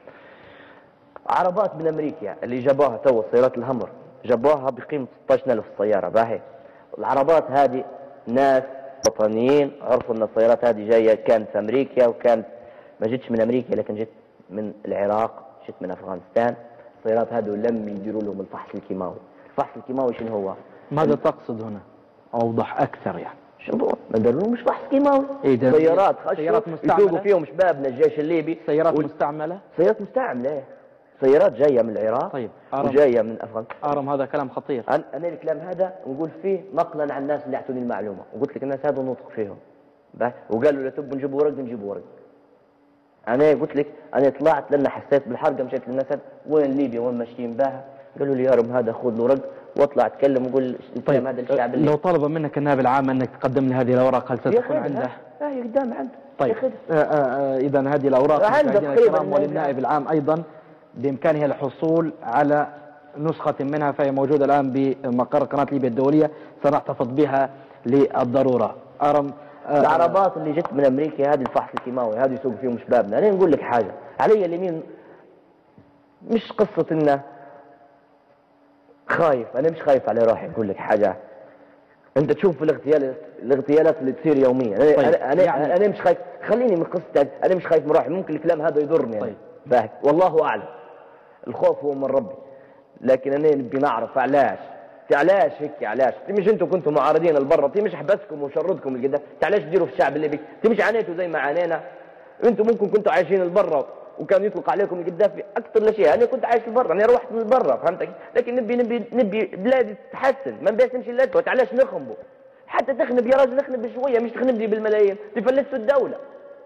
عربات من أمريكا اللي جابوها تو سيارات الهمر جابوها بقيمة ستة عشر ألف السيارة باهي. العربات هذه ناس وطنيين عرفوا ان السيارات هذه جايه كانت في امريكا، وكانت ما جتش من امريكا لكن جت من العراق جت من افغانستان. السيارات هذو لم يديروا لهم الفحص الكيماوي. الفحص الكيماوي شنو هو؟ ماذا تقصد هنا؟ اوضح اكثر يعني. شنو ما داروا مش فحص كيماوي. إيه سيارات سيارات مستعمله يسوقوا فيهم شبابنا الجيش الليبي. سيارات وال... مستعمله سيارات مستعمله ايه سيارات جايه من العراق. طيب وجايه من افغانستان. ارم هذا كلام خطير. انا أنا الكلام هذا نقول فيه نقلا عن الناس اللي اعطوني المعلومه، وقلت لك الناس هذا نطق فيهم وقالوا لا تبوا نجيبوا ورق نجيبوا ورق. انا قلت لك انا طلعت لان حسيت بالحرقه، مشيت للناس وين ليبيا وين ماشيين بها، قالوا لي يا رب هذا خذ له رق واطلع اتكلم وقول الكلام. طيب هذا الشعب اللي لو طلب منك النائب العام انك تقدم لي هذه الاوراق هل ستكون عنده؟ لا هي قدام عنده. طيب اذا هذه الاوراق مشاهدينا الكرام وللنائب العام ايضا بامكانه الحصول على نسخه منها، فهي موجوده الان بمقر قناه ليبيا الدوليه، سنحتفظ بها للضروره. ارم العربات اللي جت من امريكا هذه الفحص الكيماوي هذه يسوق فيهم شبابنا. انا نقول لك حاجه علي اليمين، مش قصه انه خايف، انا مش خايف على روحي. اقول لك حاجه، انت تشوف الاغتيال الاغتيالات اللي تصير يوميا. انا طيب. انا يعني انا مش خايف، خليني من قصتك، انا مش خايف من روحي، ممكن الكلام هذا يضرني. طيب فاهم، والله اعلم، الخوف هو من ربي، لكن انا نبي نعرف علاش علاش هيك علاش مش انتم كنتوا معارضين لبرا، مش حبسكم وشردكم القدام، علاش تديروا في الشعب الليبي؟ مش عانيتوا زي ما عانينا؟ انتم ممكن كنتوا عايشين لبرا وكان يطلق عليكم القذافي اكثر الاشياء. انا كنت عايش لبرا، انا روحت من برا، فهمتك؟ لكن نبي نبي نبي بلادي تتحسن، ما نبيش نمشي للأسوأ. علاش نخنبوا؟ حتى تخنب يا راجل اخنب بشويه، مش تخنب لي بالملايين، تفلسوا الدوله.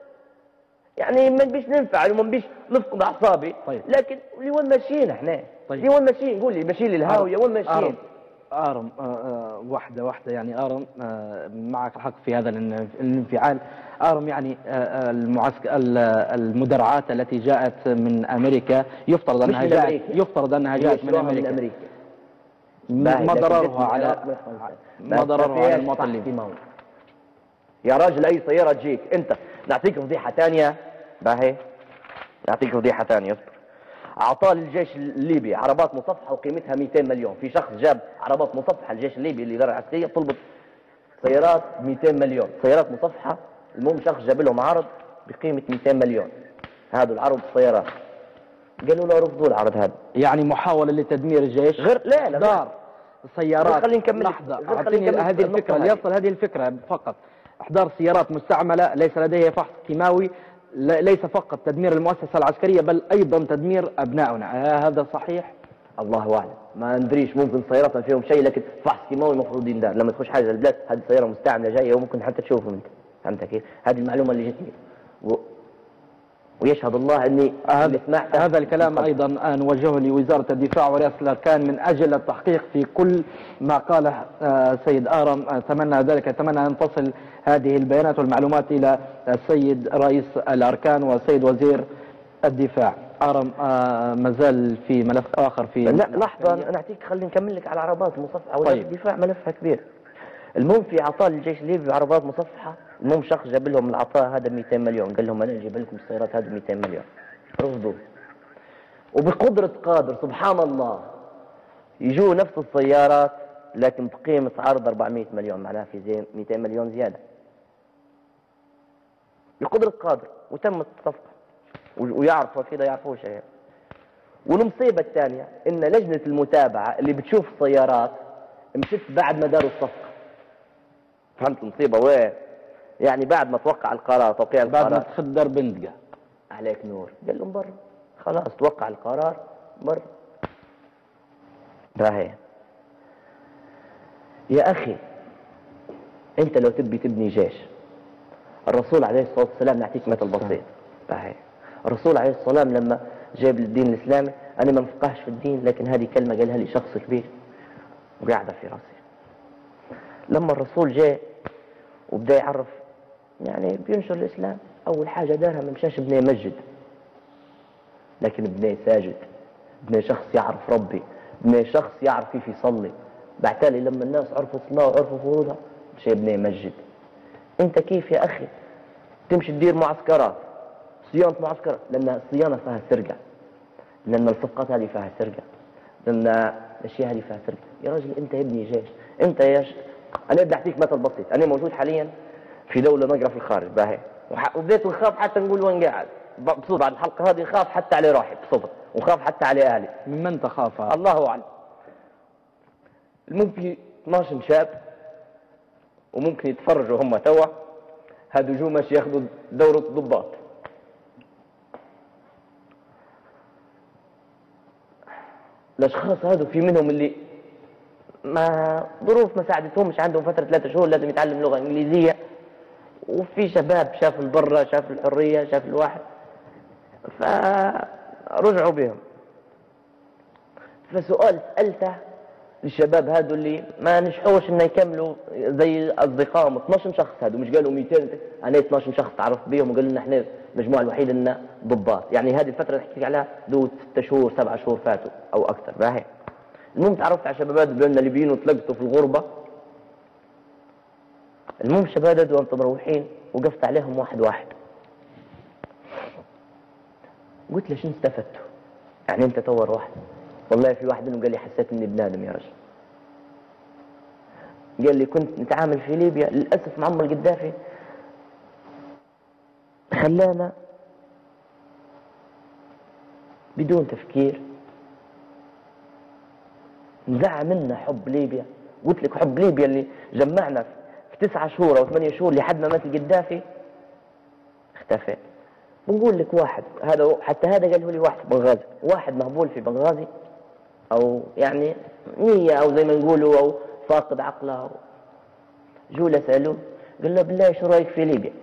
يعني ما نبيش ننفعل وما نبيش نفقد اعصابي. طيب. لكن لوين ماشيين احنا؟ طيب. لوين ماشيين؟ قول لي ماشيين للهاويه وين ماشيين؟ آرم آه آه واحدة واحدة يعني آرم آه معك الحق في هذا الانفعال. آرم يعني آه المعسكر المدرعات التي جاءت من أمريكا يفترض أنها جاءت يفترض أنها جاءت من أمريكا, من أمريكا. ما ضررها على ما ضررها على المواطن الليبي؟ يا راجل أي سيارة تجيك أنت. نعطيك فضيحة ثانية باهي، نعطيك فضيحة ثانية. أعطاه للجيش الليبي عربات مصفحة وقيمتها مئتين مليون. في شخص جاب عربات مصفحة للجيش الليبي اللي الإدارة العسكرية طلبت سيارات مئتين مليون، سيارات مصفحة. المهم شخص جاب لهم عرض بقيمة مئتين مليون، هذا العرض السيارات. قالوا له رفضوا العرض هذا. يعني محاولة لتدمير الجيش غير لا لا دار السيارات. خلينا نكمل لحظة، أعطيني هذه الفكرة ليصل هذه الفكرة فقط. إحضار سيارات مستعملة ليس لديها فحص كيماوي، ليس فقط تدمير المؤسسة العسكرية بل أيضا تدمير أبنائنا، هذا صحيح؟ الله أعلم، ما ندريش، ممكن سيارات فيهم شيء لكن فحص كيماوي المفروض يندار. لما تخش حاجة البلاد هذه سيارة مستعملة جاية وممكن حتى تشوفهم أنت، فهمت كيف؟ هذه المعلومة اللي جتني و... ويشهد الله أني هذا هذا الكلام أيضا نوجهه لوزارة الدفاع ورئاسة الأركان من أجل التحقيق في كل ما قاله سيد آرم. أتمنى ذلك، أتمنى أن تصل هذه البيانات والمعلومات إلى السيد رئيس الأركان والسيد وزير الدفاع. آرم مازال في ملف آخر في لا لحظة أنا أعطيك، خليني نكمل لك على العربات المصفحة. وزارة طيب. الدفاع ملفها كبير. المهم في عطاء للجيش الليبي عربات مصفحة. المهم شخص جاب لهم العطاء هذا مئتين مليون، قال لهم أنا أجيب لكم السيارات هذه مئتين مليون، رفضوا. وبقدرة قادر سبحان الله يجوا نفس السيارات لكن بقيمة عرض أربعمئة مليون، معناها في زي مئتين مليون زيادة. بقدرة قادر وتمت الصفقة ويعرفوا كده يعرفوا شيء. والمصيبة الثانية إن لجنة المتابعة اللي بتشوف السيارات مشت بعد ما داروا الصفقة. فهمت المصيبة وين؟ يعني بعد ما توقع القرار، توقيع القرار بعد ما تخدر بندقة عليك نور، قال لهم برا خلاص توقع القرار برا. باهي يا أخي، أنت لو تبي تبني جيش، الرسول عليه الصلاة والسلام نعطيك مثل بسيط. باهي الرسول عليه الصلاة والسلام لما جاب للدين الإسلامي، أنا ما مفقهش في الدين لكن هذه كلمة قالها لي شخص كبير وقاعدة في راسي. لما الرسول جاء وبدأ يعرف يعني بينشر الإسلام، أول حاجة دارها ما مشاش بني مسجد لكن بني ساجد، بني شخص يعرف ربي، بني شخص يعرف كيف يصلي. بعتالي لما الناس عرفوا الصلاة وعرفوا فروضها مشي بني مسجد. أنت كيف يا أخي تمشي تدير معسكرات، صيانة معسكرات، لأن الصيانة فيها سرقة، لأن الصفقات هذه فيها سرقة، لأن الأشياء هذه فيها سرقة. يا راجل أنت ابني جيش، أنت يا ش... أنا بدي أعطيك مثل بسيط. أنا موجود حاليا في دولة نقرة في الخارج باهي، وبديت نخاف حتى نقول وين قاعد بصدق بعد الحلقة هذه خاف حتى على روحي بصدق، وخاف حتى على أهلي. من من تخاف؟ الله أعلم. ممكن اثناشر شاب وممكن يتفرجوا هم توا، هادو جو ماشي ياخذوا دورة ضباط. الأشخاص هادو في منهم اللي ما ظروف ما ساعدتهمش، عندهم فترة ثلاثة شهور لازم يتعلم لغة إنجليزية، وفي شباب شاف البرة شاف الحرية شاف الواحد فرجعوا بهم. فسؤال سألته للشباب هادو اللي ما نجحوش انه يكملوا زي اصدقائهم اثناشر شخص، هادو مش قالوا مئتين، انا اثناشر شخص تعرفت بيهم وقالوا لنا احنا المجموعه الوحيده لنا ضباط. يعني هذه الفتره اللي حكيت عليها ذو ست شهور سبع شهور فاتوا او اكثر. باهي المهم تعرفت على شباب هادو قالوا لنا ليبيين وتلقتوا في الغربه. المهم الشباب هادو وانتم مروحين وقفت عليهم واحد واحد، قلت له شنو استفدتوا؟ يعني انت تور واحد. والله في واحد منهم قال لي حسيت اني ابن ادم يا رجل. قال لي كنت نتعامل في ليبيا للاسف معمر القذافي خلانا بدون تفكير نزع منا حب ليبيا. قلت لك حب ليبيا اللي جمعنا في تسعة شهور او ثمانية شهور لحد ما مات القذافي اختفى. بنقول لك واحد هذا حتى هذا قاله لي واحد في بنغازي، واحد مهبول في بنغازي او يعني نية او زي ما نقولوا او فاقد عقله، جو له سالوه قال له بالله شو رايك في ليبيا؟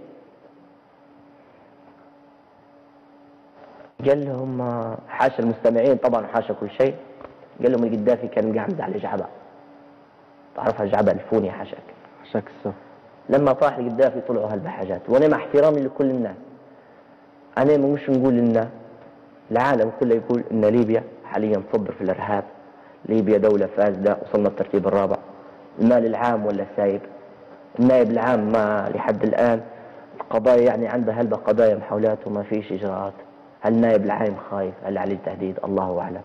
قال لهم حاشا المستمعين طبعا وحاشا كل شيء، قال لهم القذافي كان قاعد على جعبه، تعرفها الجعبه الفوني حاشاك حاشاك السو. لما طاح القذافي طلعوا هالبحاجات. وانا مع احترامي لكل الناس انا مش نقول ان العالم كله يقول ان ليبيا حاليا تصدر في الارهاب، ليبيا دولة فاسدة وصلنا الترتيب الرابع، المال العام ولا سايب، النائب العام ما لحد الآن القضايا يعني عنده هلبة قضايا محاولات وما فيش إجراءات. هل النائب العام خايف؟ هل عليه تهديد؟ الله أعلم.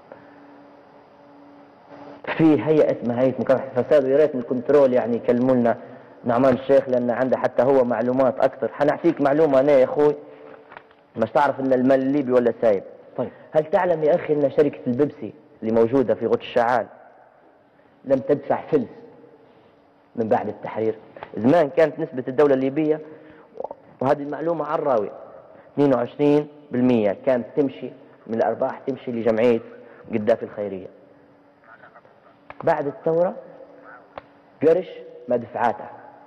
في هيئة اسمها هيئة مكافحة الفساد ويا ريت من الكنترول يعني يكلموا لنا نعمان الشيخ لأن عنده حتى هو معلومات أكثر. حنعطيك معلومة أنا يا أخوي مش تعرف إن المال الليبي ولا سايب. طيب هل تعلم يا أخي أن شركة البيبسي اللي موجودة في غوث الشعال لم تدفع فلس من بعد التحرير؟ زمان كانت نسبة الدولة الليبية وهذه المعلومة على الراوي اثنين وعشرين بالمئة كانت تمشي من الأرباح تمشي لجمعية قذافي الخيرية. بعد الثورة قرش ما دفعاتها.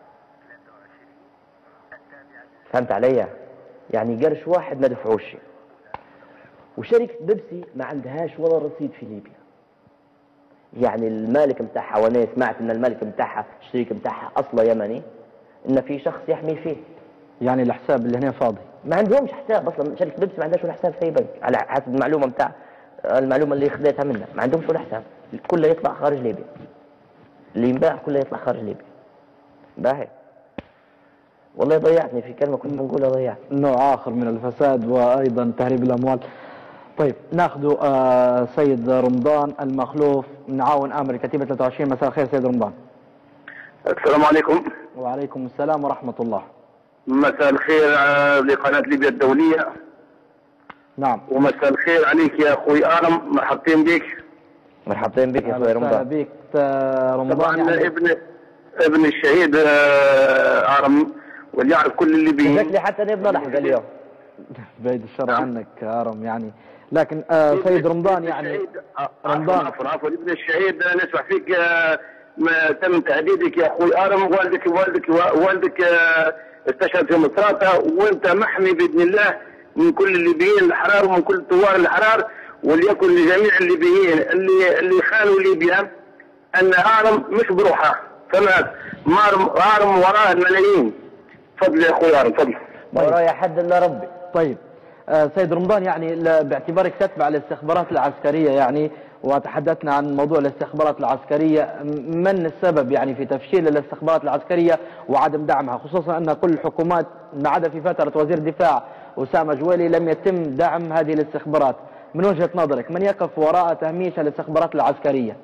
فهمت علي؟ يعني قرش واحد ما دفعوش. وشركة بيبسي ما عندهاش ولا رصيد في ليبيا. يعني المالك متاعها وانا سمعت ان المالك متاعها الشريك متاعها اصلا يمني، ان في شخص يحمي فيه. يعني الحساب اللي هنا فاضي. ما عندهمش حساب اصلا، شركة بيبسي ما عندهاش ولا حساب في اي بنك على حسب المعلومة متاع المعلومة اللي خذيتها منها، ما عندهمش ولا حساب، كله يطلع خارج ليبيا. اللي ينباع كله يطلع خارج ليبيا. باهي. والله ضيعتني في كلمة كنت بنقولها ضيعت. نوع آخر من الفساد وأيضا تهريب الأموال. طيب ناخذ آه سيد رمضان المخلوف من عاون آمر كتيبة ثلاثة وعشرين. مساء الخير سيد رمضان. السلام عليكم. وعليكم السلام ورحمة الله. مساء الخير لقناة ليبيا الدولية. نعم. ومساء الخير عليك يا أخوي آرم، مرحبتين بك. مرحبتين بك يا أخوي رمضان. بك رمضان. طبعا يعني ابن ابن الشهيد آرم واللي يعرف كل الليبيين. شكلي حتى نبنى لحق اليوم. بعيد الشر عنك آرم يعني، لكن آه سيد رمضان يعني رمضان عفوا عفوا ابن الشهيد نسمع فيك آه ما تم تهديدك يا اخوي آرم، والدك والدك والدك آه استشهد في مصراتة، وانت محمي باذن الله من كل الليبيين الاحرار ومن كل الثوار الاحرار، وليكن لجميع الليبيين اللي اللي خانوا ليبيا ان آرم مش بروحه، فما آرم وراه الملايين. تفضل يا اخوي آرم تفضل. ورايا حد الا ربي. طيب آه سيد رمضان يعني باعتبارك تتبع الاستخبارات العسكرية يعني، وتحدثنا عن موضوع الاستخبارات العسكرية، من السبب يعني في تفشيل الاستخبارات العسكرية وعدم دعمها، خصوصا أن كل الحكومات ما عدا في فترة وزير الدفاع أسامة جويلي لم يتم دعم هذه الاستخبارات؟ من وجهة نظرك من يقف وراء تهميش الاستخبارات العسكرية؟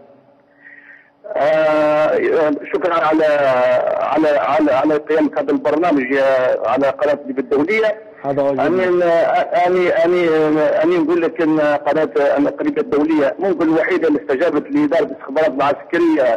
آه شكرا على على على على قيام هذا البرنامج على قناة ليبيا الدولية. هذا هو أنا أنا أنا أنا نقول لك أن قناة أمريكا الدولية ممكن الوحيدة اللي استجابت لإدارة الاستخبارات العسكرية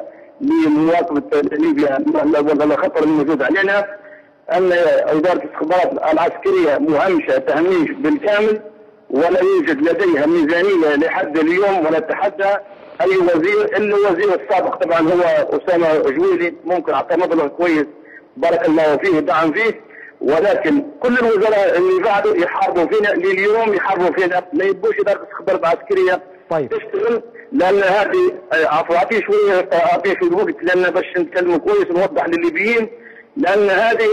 لمواكبة ليبيا الخطر الموجود علينا، أن إدارة الاستخبارات العسكرية مهمشة تهميش بالكامل، ولا يوجد لديها ميزانية لحد اليوم، ولا تحدى أي وزير إلا الوزير السابق طبعا هو أسامة جويلي، ممكن أعطى مبلغ كويس بارك الله فيه دعم فيه، ولكن كل الوزراء اللي بعده يحاربوا فينا لليوم، يحاربوا فينا، ما يبوش إدارة الاستخبارات العسكرية طيب تشتغل، لأن هذه عفوا أعطيه شوية أعطيه شوية وقت لأن باش نتكلم كويس ونوضح للليبيين، لأن هذه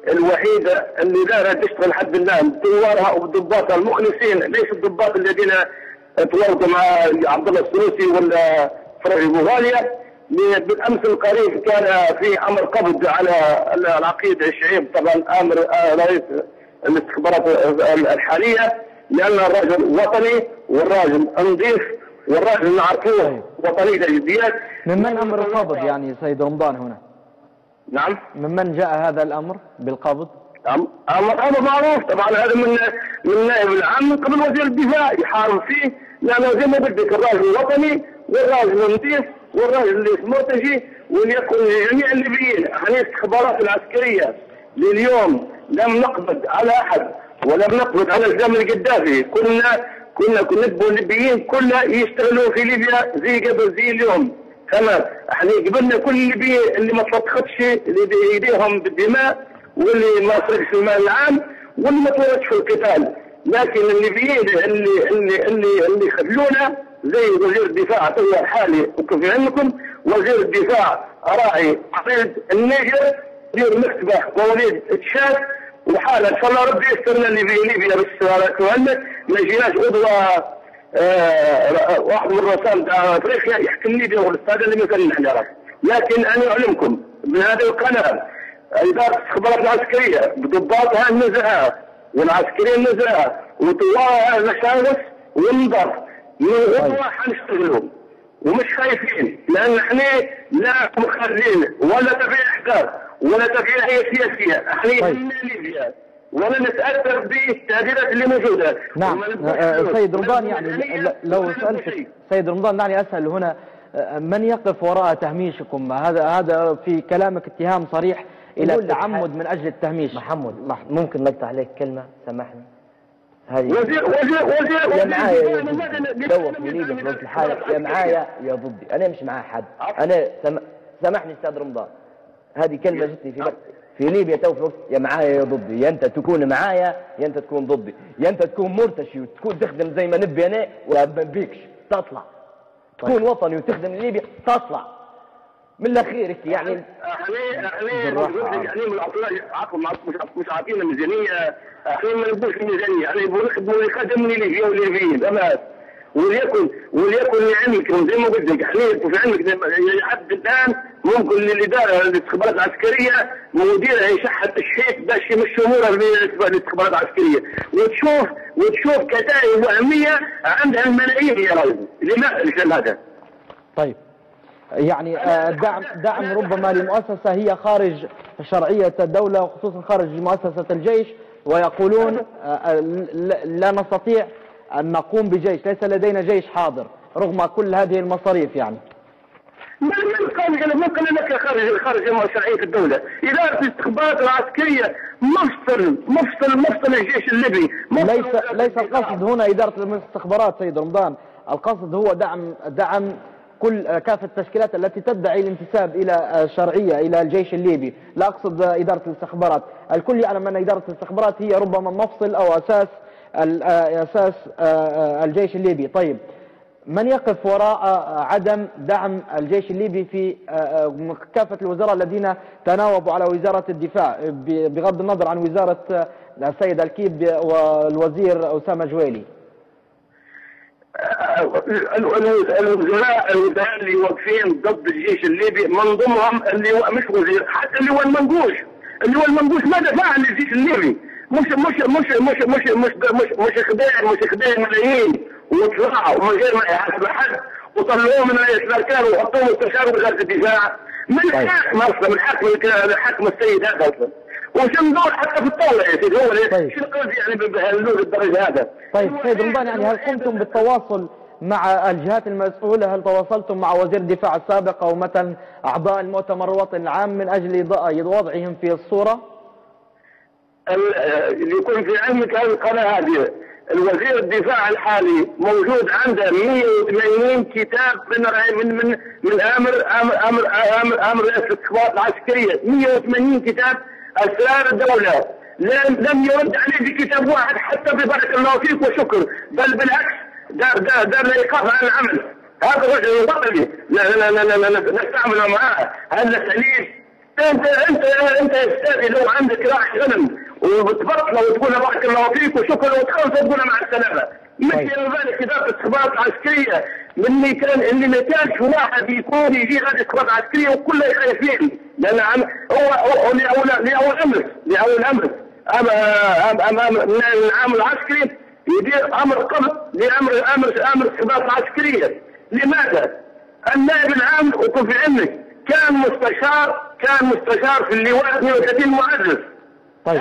الوحيدة اللي دارها تشتغل حد الآن دوارها وضباطها المخلصين، ليس الضباط الذين تورطوا مع عبد الله السنوسي ولا فرج بوغاليا. بالامس القريب كان في امر قبض على العقيد الشعيب، طبعا امر رئيس الاستخبارات الحاليه، لان الراجل وطني والراجل نظيف والراجل نعرفوه وطني جديات. ممن امر القبض يعني سيد رمضان هنا؟ نعم. ممن جاء هذا الامر بالقبض؟ امر هذا معروف طبعا، هذا من من نائب العام من قبل وزير الدفاع يحارب فيه، لانه زي ما بدك الراجل وطني والراجل نظيف والراجل اللي مرتجي، وليكن جميع الليبيين. احنا الاستخبارات العسكريه لليوم لم نقبض على احد ولم نقبض على الزمن القذافي، كنا كنا كنا الليبيين كلها يشتغلوا في ليبيا زي قبل زي اليوم تمام. احنا قبلنا كل الليبيين اللي ما تفتخدش اللي بايديهم بالدماء، واللي ما سرقش المال العام، واللي ما تورطش في القتال، لكن الليبيين اللي اللي اللي اللي خذلونا زي وزير الدفاع تو الحالي وكيف علمكم، وزير الدفاع راعي عقيد النيجر، مدير مكتبه مواليد تشاد، وحاله ان شاء الله ربي يستر لنا اللي في ليبيا بس كمان ما يجيناش غدوه آه واحد من الرؤساء بتاع افريقيا يحكم ليبيا والاستاذ اللي مثلنا احنا. لكن انا اعلمكم من هذه القناه اداره الاستخبارات العسكريه بضباطها النزهه والعسكريه النزهه وطوارها المشاوس والنظر من غدوه حنشتغلوا ومش خايفين، لان احنا لا مخرجين ولا تبع احزاب ولا تبعية سياسية، احنا يهمنا ليبيا ولا نتأثر بالتهديدات اللي موجودة. نعم سيد رمضان، يعني لو سألت سيد رمضان دعني أسأل هنا، من يقف وراء تهميشكم؟ هذا هذا في كلامك اتهام صريح إلى التعمد من أجل التهميش. محمد ممكن نقطع عليك كلمة سامحني؟ هذه وزير وزير وزير يا معايا يا ضدي، دوق في ليبيا في وقت الحالة يا معايا يا ضدي، أنا مش معاه حد، أنا سامحني أستاذ رمضان، هذه كلمة جتني في في ليبيا تو في وقت يا معايا يا ضدي، يا أنت تكون معايا يا أنت تكون ضدي، يا أنت تكون مرتشي وتكون تخدم زي ما نبي أنا ولا بنبيكش تطلع، تكون وطني وتخدم ليبيا تطلع من الأخير يعني. احنا احنا يعني عفوا مش عاطينا ميزانية، احنا ما نبوش ميزانية، احنا نبغوا نخدموا يخدموا ليبيا والليبيين تمام. وليكن وليكن لعلمكم زي ما قلت لك احنا في علمك لحد الان ممكن الاداره الاستخبارات العسكريه مديرها يشحت الشيك باش يمشي امورها بالاستخبارات العسكريه، وتشوف وتشوف كتائب وهميه عندها الملايين يا رجل، لماذا هذا؟ طيب يعني دعم دعم ربما لمؤسسه هي خارج شرعيه الدوله وخصوصا خارج مؤسسه الجيش، ويقولون لا نستطيع أن نقوم بجيش، ليس لدينا جيش حاضر رغم كل هذه المصاريف. يعني ما قال انا ما قال لك خارج خارج شرعيه الدوله، اداره الاستخبارات العسكريه مفصل مفصل مفصل الجيش الليبي. ليس ليس القصد هنا اداره الاستخبارات سيد رمضان، القصد هو دعم دعم كل كافه التشكيلات التي تدعي الانتساب الى الشرعيه الى الجيش الليبي، لا اقصد اداره الاستخبارات. الكل يعلم ان اداره الاستخبارات هي ربما مفصل او اساس اساس الجيش الليبي. طيب من يقف وراء عدم دعم الجيش الليبي في كافة الوزراء الذين تناوبوا على وزارة الدفاع بغض النظر عن وزارة السيد الكيب والوزير أسامة جويلي؟ الوزراء الوزراء اللي واقفين ضد الجيش الليبي من ضمنهم اللي هو مش وزير، حتى اللي هو المنقوش اللي هو المنقوش ما دفع عن الجيش الليبي، مش مش مش مش مش مش مش مش خداع مش خداع ملايين وطلعوا من غير ما يحاسب حد وطلعوه من الاركان وحطوه مستشار وزاره الدفاع من الحاكم اصلا من حاكم حاكم السيد هذا اصلا، وشمدول حتى في الطاوله يا سيدي. هو طيب. شو القصد يعني بهاللون الدرجه هذا؟ طيب سيد رمضان، يعني هل قمتم بالتواصل مع الجهات المسؤولة؟ هل تواصلتم مع وزير الدفاع السابق أو مثلا أعضاء المؤتمر الوطني العام من أجل وضعهم في الصورة؟ اللي يكون في علمك هذه القناه هذه، الوزير الدفاع الحالي موجود عنده مئة وثمانين كتاب من من من من امر امر امر امر امر رئاسه الاستخبارات العسكريه، مئة وثمانين كتاب اسرار الدوله، لم لم يرد عليه بكتاب واحد حتى ببارك الله فيك وشكر، بل بالعكس دار دار دار الايقاف عن العمل. هذا رجل وطني لا لا لا لا لا نستعمل معاه. هذا سليم. انت انت انت يا استاذي لو عندك راعي غنم وتبطل وتقول بارك الله فيك وشكرا وتخلص وتقول مع السلامه. مثل ذلك اداره الاستخبارات العسكريه اللي كان اللي ما كانش واحد يكون يجي غادي الاستخبارات العسكريه وكلها خايفين، لان هو هو لاول لاول امر لاول امر امام العام العسكري يدير امر قبل لامر امر امر الاستخبارات العسكريه. لماذا؟ النائب العام وكن في علمك كان مستشار كان مستشار في اللواء اثنين وثلاثين معزز. طيب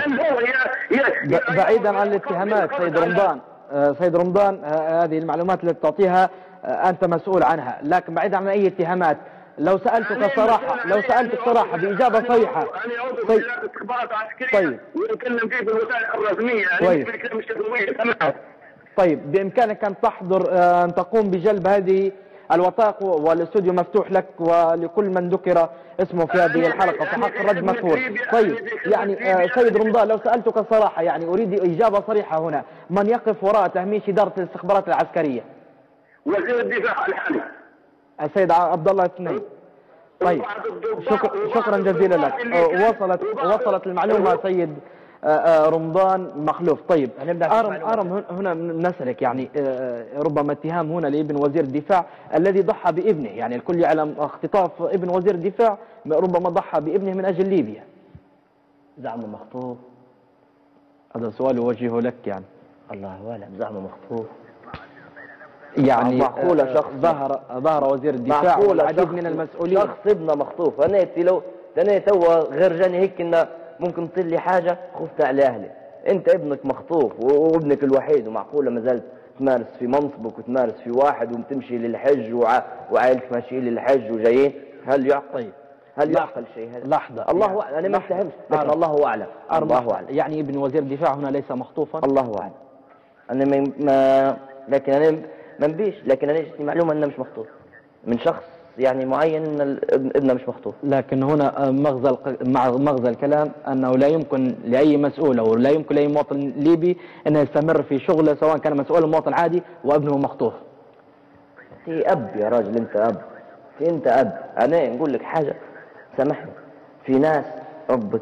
بعيدا عن الاتهامات سيد رمضان، سيد رمضان هذه المعلومات التي تعطيها أنت مسؤول عنها، لكن بعيدا عن أي اتهامات لو سألتك صراحة لو سألتك صراحة بإجابة صريحة. أنا عضو في وزارة الاستخبارات العسكرية. طيب ونتكلم فيه بالوثائق الرسمية يعني بالكلام الشفوية تمام. طيب بإمكانك أن تحضر أن تقوم بجلب هذه الوثائق والاستوديو مفتوح لك ولكل من ذكر اسمه في هذه الحلقة فحق الرد مذكور. طيب يعني سيد رمضان لو سألتك صراحة يعني أريد إجابة صريحة هنا، من يقف وراء تهميش إدارة الاستخبارات العسكرية؟ وزير الدفاع الحالي السيد عبد الله الاثنين. طيب شكرا شكرا جزيلا لك. وصلت وصلت المعلومة سيد رمضان مخلوف. طيب أرم أرم هنا نسألك يعني ربما اتهام هنا لابن وزير الدفاع الذي ضحى بابنه، يعني الكل يعلم اختطاف ابن وزير الدفاع ربما ضحى بابنه من أجل ليبيا. زعمه مخطوف؟ هذا سؤال أوجهه لك يعني. الله أعلم. زعمه مخطوف يعني معقولة شخص ظهر ظهر وزير الدفاع والعديد من المسؤولين شخص ابنه مخطوف. أنا لو أنا توا غير جاني هيك إنه ممكن تصير لي حاجة خفت على أهلي. أنت ابنك مخطوف وابنك الوحيد ومعقولة ما زلت تمارس في منصبك وتمارس في واحد وتمشي للحج وع... وعائلتك ماشيين للحج وجايين. هل يعقل؟ هل يعقل شيء هذا؟ لحظة الله أعلم. أنا ما اتهمش لكن الله أعلم. الله أعلم. يعني ابن وزير الدفاع هنا ليس مخطوفا؟ الله أعلم. أنا ما... ما لكن أنا ما نبيش، لكن أنا جتني معلومة أنه مش مخطوف من شخص يعني معين ان ابنه مش مخطوف. لكن هنا مغزى مع مغزى الكلام انه لا يمكن لاي مسؤول او لا يمكن لاي مواطن ليبي انه يستمر في شغله سواء كان مسؤول او مواطن عادي وابنه مخطوف. في اب يا راجل، انت اب، في انت اب. انا نقول لك حاجه سامحني، في ناس ربت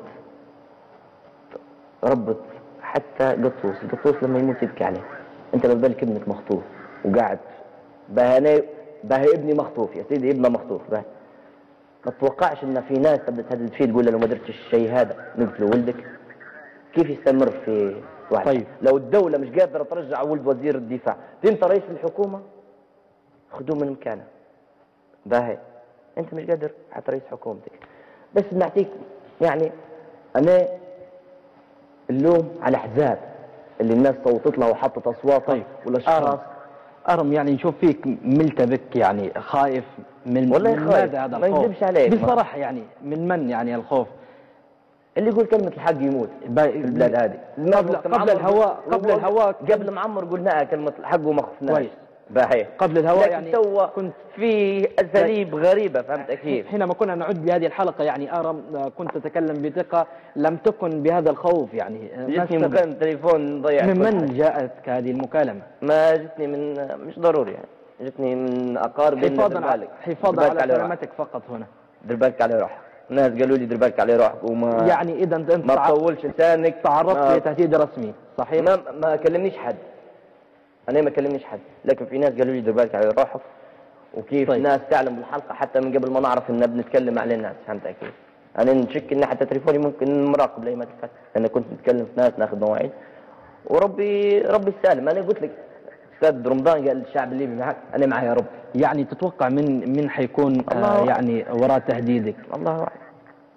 ربت حتى قطوس، القطوس لما يموت يبكي عليه. انت ما بالك ابنك مخطوف وقاعد بهنا باهي ابني مخطوف يا سيدي، ابنه مخطوف باهي. ما تتوقعش ان في ناس تبدا تهدد فيه تقول له لو ما درتش الشيء هذا نقتل ولدك. كيف يستمر في واحد؟ طيب لو الدوله مش قادره ترجع ولد وزير الدفاع، انت رئيس الحكومه خذوه من مكانه باهي. انت مش قادر حتى رئيس حكومتك. بس نعطيك يعني انا اللوم على احزاب اللي الناس صوتت لها وحطت اصواتها. طيب والاشخاص أرم يعني نشوف فيك ملتبك يعني خايف من والله من خايف هذا ما يكذبش عليك بصراحة يعني من من يعني الخوف؟ اللي يقول كلمة الحق يموت في البلاد هذه. قبل, قبل الهواء قبل الهواء قبل معمر قلناها كلمة الحق وما خفناش. كويس باهي. قبل الهواء يعني تو كنت في أساليب غريبة فهمت كيف؟ حينما كنا نعد لهذه الحلقة يعني أرم كنت تتكلم بثقة لم تكن بهذا الخوف يعني. جتني مكالمة تليفون ضيع. من من جاءتك هذه المكالمة؟ ما جتني من مش ضروري يعني، جتني من أقارب. حفاظا على حفاظا على سلامتك فقط هنا. دير بالك على روحك. الناس قالوا لي دير بالك على روحك وما يعني إذا أنت ما تطولش لسانك. تعرضت لتهديد رسمي صحيح؟ ما ما كلمنيش حد. أنا ما كلمنيش حد، لكن في ناس قالوا لي دير بالك على روحك. وكيف طيب. ناس تعلم بالحلقة حتى من قبل ما نعرف إن بنتكلم على الناس فهمت كيف؟ أنا نشك إن حتى تليفوني ممكن مراقب لأي ما تفكر، أنا كنت نتكلم في ناس ناخذ مواعيد وربي ربي السالم. أنا قلت لك أستاذ رمضان قال الشعب الليبي معك، أنا معي يا رب. يعني تتوقع من من حيكون آه يعني وراء تهديدك؟ الله أعلم.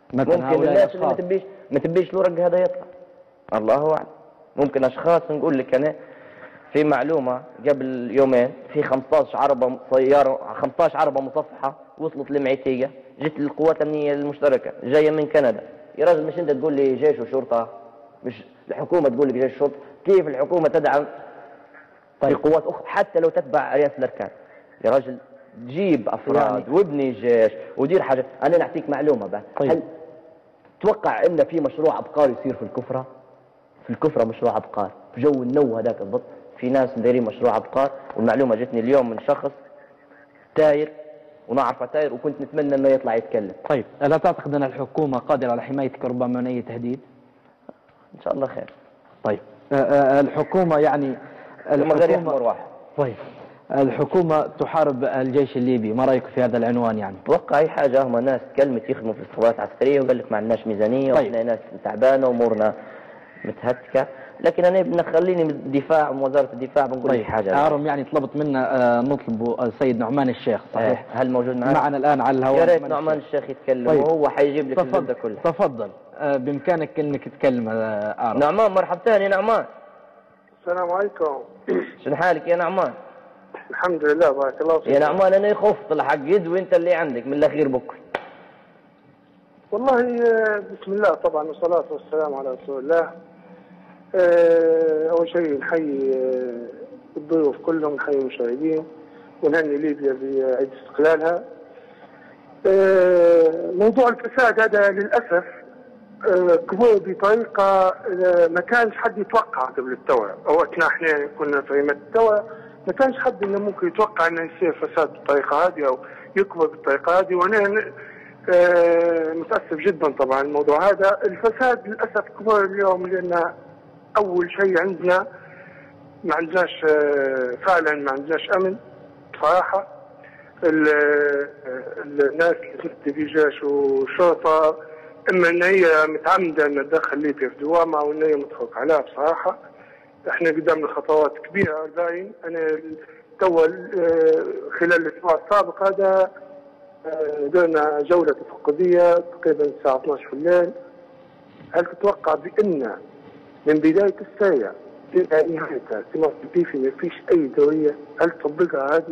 ممكن الناس اللي ما تبيش ما تبيش الورق هذا يطلع، الله اعلم. ممكن اشخاص، نقول لك انا في معلومه قبل يومين في خمسطعش عربه سياره خمسطعش عربه مصفحه وصلت لمعيتيه، جت للقوات الامنيه المشتركه جايه من كندا. يا راجل مش انت تقول لي جيش وشرطه، مش الحكومه تقول لك جيش وشرطه، كيف الحكومه تدعم في قوات اخرى حتى لو تتبع رئاسه الاركان؟ يا راجل جيب افراد يعني وابني جيش ودير حاجه. انا نعطيك معلومه بقى. طيب. هل تتوقع ان في مشروع عبقري يصير في الكفره؟ في الكفره مشروع عبقري في جو النو هذاك بالضبط. في ناس دايرين مشروع عبقري، والمعلومه جتني اليوم من شخص تاير ونعرفه تاير، وكنت نتمنى انه يطلع يتكلم. طيب، الا تعتقد ان الحكومه قادره على حمايتك ربما من اي تهديد؟ ان شاء الله خير. طيب، الحكومه يعني الحكومه واحد. طيب، الحكومه تحارب الجيش الليبي، ما رايك في هذا العنوان؟ يعني اتوقع اي حاجه، هم ناس تكلمت يخدموا في الاستخبارات العسكريه وقال لك ما عندناش ميزانيه. طيب. واحنا ناس تعبانه وامورنا متهتكه، لكن انا بنخليني من الدفاع ومن وزاره الدفاع بنقول طيب. لك حاجه. عارم يعني طلبت منا نطلب السيد نعمان الشيخ، صحيح؟ اه. هل موجود معنا؟ معنا الان على الهواء. يا ريت نعمان الشيخ يتكلم. طيب. وهو حيجيب لك الزبده كلها. تفضل، بامكانك انك تتكلم. عارم. نعمان مرحبتين يا نعمان. السلام عليكم. شنو حالك يا نعمان؟ الحمد لله بارك الله فيك. يا نعمان انا خفت الحق وانت اللي عندك من الاخير بكره. والله بسم الله طبعا والصلاه والسلام على رسول الله. اول شيء نحيي الضيوف كلهم، نحيي المشاهدين ونهني ليبيا بعيد استقلالها. موضوع الفساد هذا للاسف كبر بطريقه ما كانش حد يتوقع قبل الثوره، او اثناء احنا كنا في ايام الثوره ما كانش حد انه ممكن يتوقع انه يصير فساد بالطريقه هذه او يكبر بالطريقه هذه. وانا متاسف جدا طبعا الموضوع هذا. الفساد للاسف كبر اليوم لان اول شيء عندنا ما عندناش فعلا ما عندناش امن صراحه. الناس اللي تبي جيش وشرطه اما ان هي متعمده ان تدخل ليبيا في دوامه او ان هي متفوق عليها بصراحه. احنا قدامنا خطوات كبيره باين. انا تو خلال الاسبوع السابق هذا درنا جوله تفقديه تقريبا الساعه اثنعش في الليل. هل تتوقع بان من بدايه الساعه الى نهايتها سمعت في ما فيش اي دوريه؟ هل تطبقها هذه؟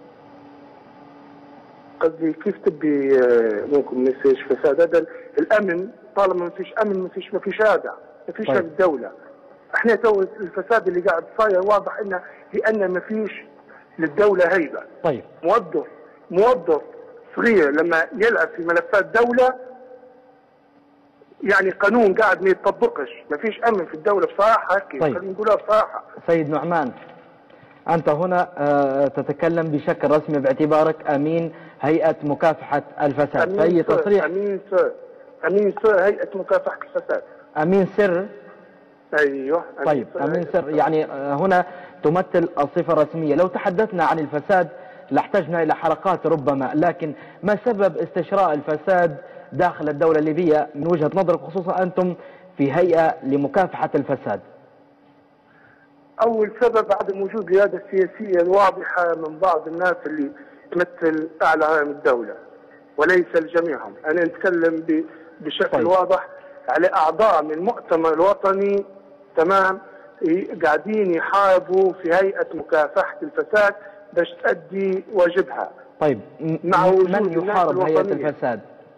قصدي كيف تبي ممكن ما يصيرش فساد؟ هذا الامن طالما ما فيش امن ما فيش ما فيش هذا ما فيش هذه الدوله. احنا تو الفساد اللي قاعد صاير واضح انه لان ما فيش للدوله هيبه. طيب موظف موظف صغير لما يلعب في ملفات دوله يعني قانون قاعد ما يتطبقش، ما فيش امن في الدوله بصراحه. هيك طيب. خلينا نقولها بصراحه. سيد نعمان، انت هنا تتكلم بشكل رسمي باعتبارك امين هيئه مكافحه الفساد. فاي تصريح؟ امين سر امين سر هيئه مكافحه الفساد. امين سر؟ ايوه. أمين طيب سر امين سر يعني هنا تمثل الصفه الرسميه. لو تحدثنا عن الفساد لاحتجنا الى حلقات ربما، لكن ما سبب استشراء الفساد داخل الدوله الليبيه من وجهه نظرك، خصوصا انتم في هيئه لمكافحه الفساد؟ اول سبب عدم وجود القياده السياسيه الواضحه من بعض الناس اللي تمثل اعلى هرم الدوله وليس لجميعهم. انا نتكلم بشكل طيب. واضح على اعضاء من المؤتمر الوطني تمام قاعدين يحاربوا في هيئه مكافحه الفساد باش تؤدي واجبها. طيب مع من يحارب هيئه الفساد؟